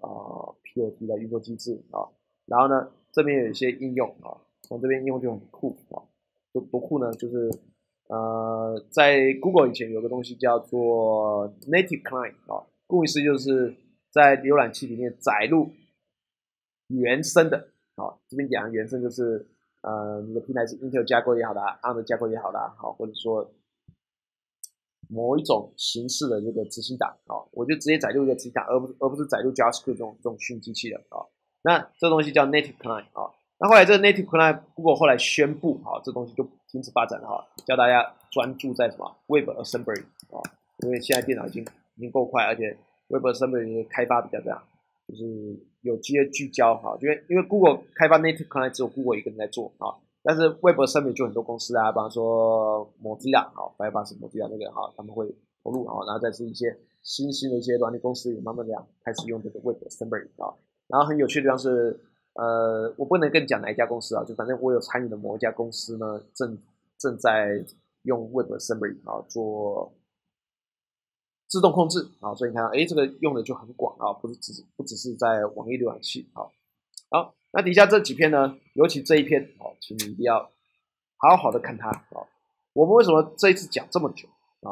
POT 的运作机制啊，然后呢，这边有一些应用啊，从这边应用就很酷啊，多酷呢，就是在 Google 以前有个东西叫做 Native Client 啊，顾名思义就是在浏览器里面载入原生的，这边讲原生就是你的平台是 Intel 架构也好啦 ，ARM 的架构也好啦，或者说某一种形式的这个执行档，我就直接载入一个执行档，而不是载入 JavaScript 这种虚拟机器人啊。那这东西叫 Native Client 啊。那后来这个 Native Client Google 后来宣布这东西就停止发展了叫大家专注在什么 Web Assembly 啊，因为现在电脑已经够快，而且 Web Assembly 的开发比较这样，就是有机会聚焦因为 Google 开发 Native Client 只有 Google 一个人在做但是 Web Assembly 就很多公司比方说 Mozilla Firefox Mozilla 那个他们会投入然后再是一些新的一些软体公司也慢慢这样开始用这个 Web Assembly 然后很有趣的地方是我不能跟你讲哪一家公司就反正我有参与的某一家公司呢正在用 Web Assembly 做自动控制所以你看这个用的就很广不只是在网页浏览器好，那底下这几篇呢，尤其这一篇请你一定要好好的看它我们为什么这一次讲这么久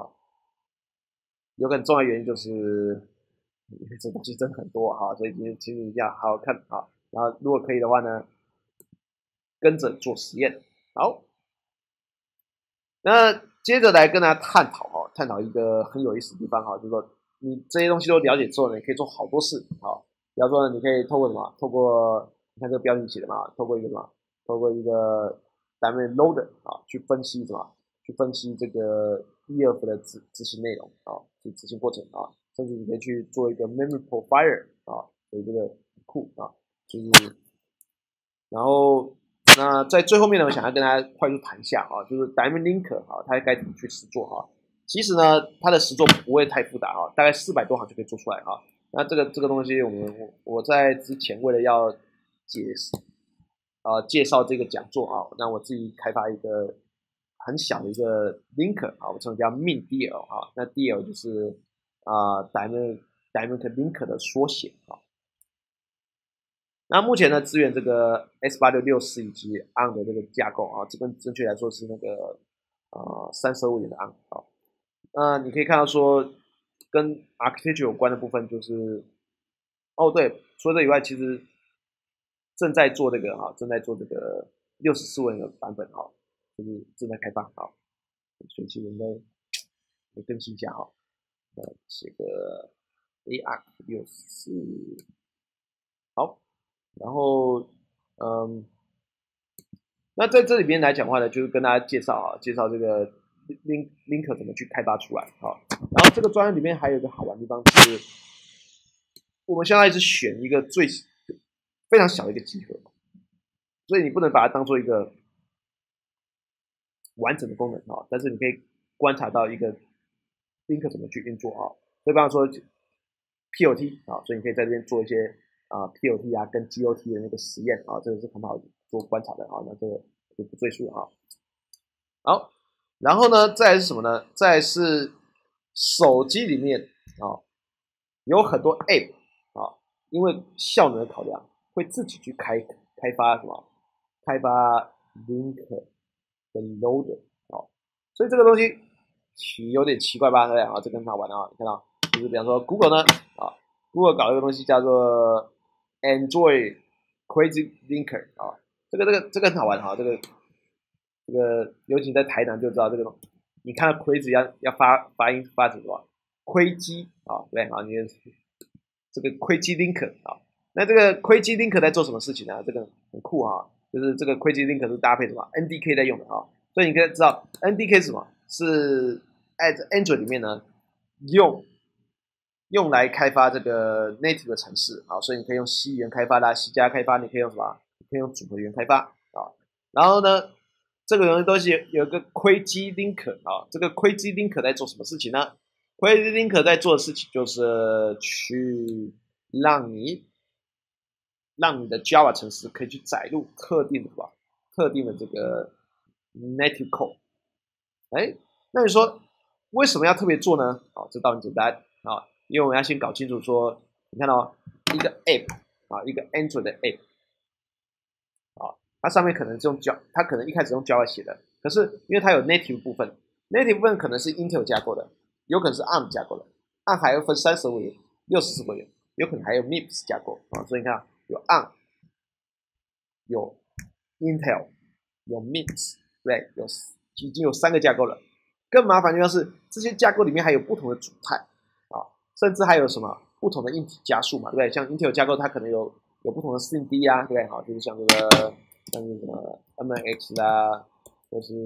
有个很重要的原因就是因为这东西真的很多所以请你一定要好好看然后如果可以的话呢，跟着做实验。好，那接着来跟大家探讨一个很有意思的地方就是说你这些东西都了解之后呢，你可以做好多事比方说呢，你可以透过什么？透过你看这个标题写的嘛，透过一个 Diamond Loader 去分析什么？去分析这个 EF 的执行内容去执行过程甚至你可以去做一个 Memory Profiler 所以这个酷就是然后那在最后面呢，我想要跟大家快速谈一下就是 Diamond Linker 它该怎么去实作其实呢，它的实作不会太复杂大概400多行就可以做出来那这个东西我在之前为了要介绍这个讲座那我自己开发一个很小的一个 linker 我称为叫 MinDL 那 DL 就是Dynamic Linker 的缩写那目前呢支援这个 S8664以及 ARM 的这个架构这跟正确来说是那个32位元的 ARM 那你可以看到说跟 architecture 有关的部分就是对，除了这以外，其实正在做这个64位的版本就是正在开发所以其实应该更新一下写个 ARC64好，然后那在这里边来讲的话呢，就是跟大家介绍这个 Linker 怎么去开发出来然后这个专案里面还有一个好玩的地方是，我们现在是选一个非常小的一个集合，所以你不能把它当做一个完整的功能啊，但是你可以观察到一个 link 怎么去运作啊。所以，比方说 POT 啊，所以你可以在这边做一些POT 啊跟 GOT 的那个实验啊，这个是很好做观察的啊。那这个就不赘述了啊。好，然后呢，再来是什么呢？再来是手机里面啊有很多 App 啊，因为效能的考量，会自己去开发什么？开发 link 跟 loader 啊，所以这个东西有点奇怪吧？对啊，这个很好玩啊，你看到，就是比方说 Google 呢啊，Google 搞了一个东西叫做 Android Crazy Linker 啊，这个很好玩啊，这个尤其在台南就知道这个，你看到 crazy 要发音发什么？亏机啊，对啊，你这个亏机 link 啊，那这个亏机 link 在做什么事情呢？这个很酷啊，就是这个亏机 link 是搭配什么 NDK 在用的啊，所以你可以知道 NDK 是什么？是 Android 里面呢用来开发这个 native 的程式啊，所以你可以用 C 语言开发啦，C 加开发，你可以用什么？你可以用组合语言开发啊。然后呢，这个东西有一个 Crazy Linker 啊，这个 Crazy Linker 在做什么事情呢？Crazy Linker 在做的事情就是去让你的 Java 程式可以去载入特定的这个 native code。哎，那你说为什么要特别做呢？啊，这道很简单啊，因为我们要先搞清楚说，你看到一个 app 啊，一个 Android 的 app 啊，它上面可能是用它可能一开始用 Java 写的，可是因为它有 native 部分，native 部分可能是 Intel 架构的，有可能是 ARM 架构的，ARM 还要分30位元、64位元，有可能还有 MIPS 架构啊，所以你看有 ARM，有 Intel，有 MIPS，对，已经有3个架构了。更麻烦的就是这些架构里面还有不同的组态啊，甚至还有什么不同的硬体加速嘛，对不对？像 Intel 架构它可能有不同的 CMD 啊，对不对？好，就是像这个像是什么 MX 啦，或是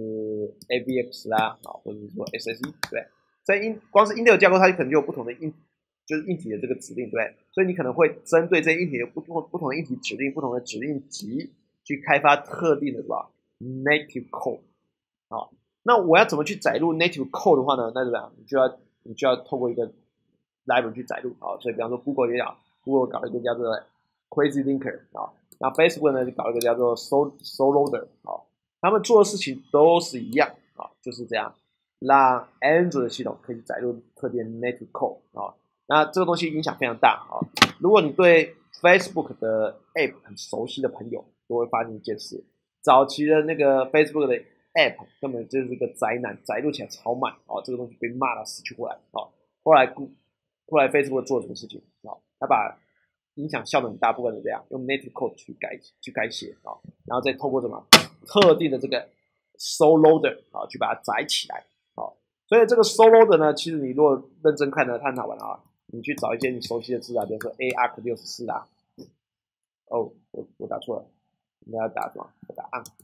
AVX 啦，啊，或者是说 SSE，对，在光是 Intel 架构它可能就有不同的就是硬体的这个指令，对不对？所以你可能会针对这硬体的不同的硬体指令、不同的指令集去开发特定的什么 native code 啊。那我要怎么去载入 native code 的话呢？那怎么样？你就要透过一个 library 去载入啊。所以比方说 Google 也讲 ，Google 搞了一个叫做 Crazy Linker 啊，那 Facebook 呢就搞了一个叫做 Loader 啊，他们做的事情都是一样啊，就是这样，让 Android 系统可以载入特定 native code 啊。那这个东西影响非常大啊。如果你对 Facebook 的 App 很熟悉的朋友，都会发现一件事：早期的那个 Facebook 的App 根本就是一个灾难，载入起来超慢哦，这个东西被骂到死去活来哦。后来 Facebook 做了什么事情哦？他把影响效能很大部分的这样用 native code 去改写啊，然后再透过什么特定的这个 loader 啊去把它载起来啊。所以这个 loader 呢，其实你如果认真看呢，它很好玩啊。你去找一些你熟悉的字啊，比如说 ARC64啊。哦，我打错了，应该要打什么？我打 on。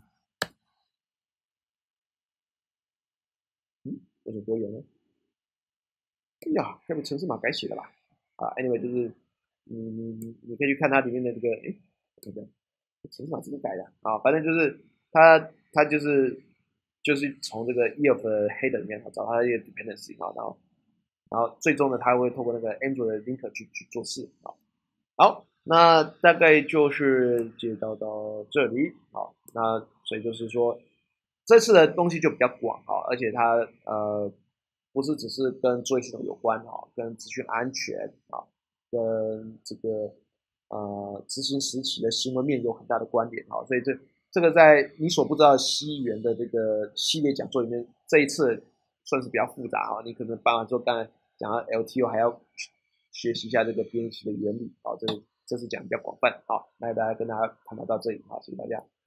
为什么多元呢？哎呀，该不城市码改写的吧？啊，anyway 就是你可以去看它里面的这个，哎，这个城市码怎么改的啊？反正就是它就是从这个 EF 的 header 里面找它的一个 dependency 啊，然后最终呢，它会透过那个 Android 的 link 去做事啊。好，那大概就是介绍到这里。好，那所以就是说，这次的东西就比较广啊，而且它不是只是跟作业系统有关啊，跟资讯安全啊，跟这个执行时期的行为面有很大的关联啊，所以这个在你所不知道的西元的这个系列讲座里面，这一次算是比较复杂啊，你可能办完之后，刚才讲到 LTO 还要学习一下这个编辑的原理啊，这是讲比较广泛。好，那大家跟大家谈到这里，好，谢谢大家。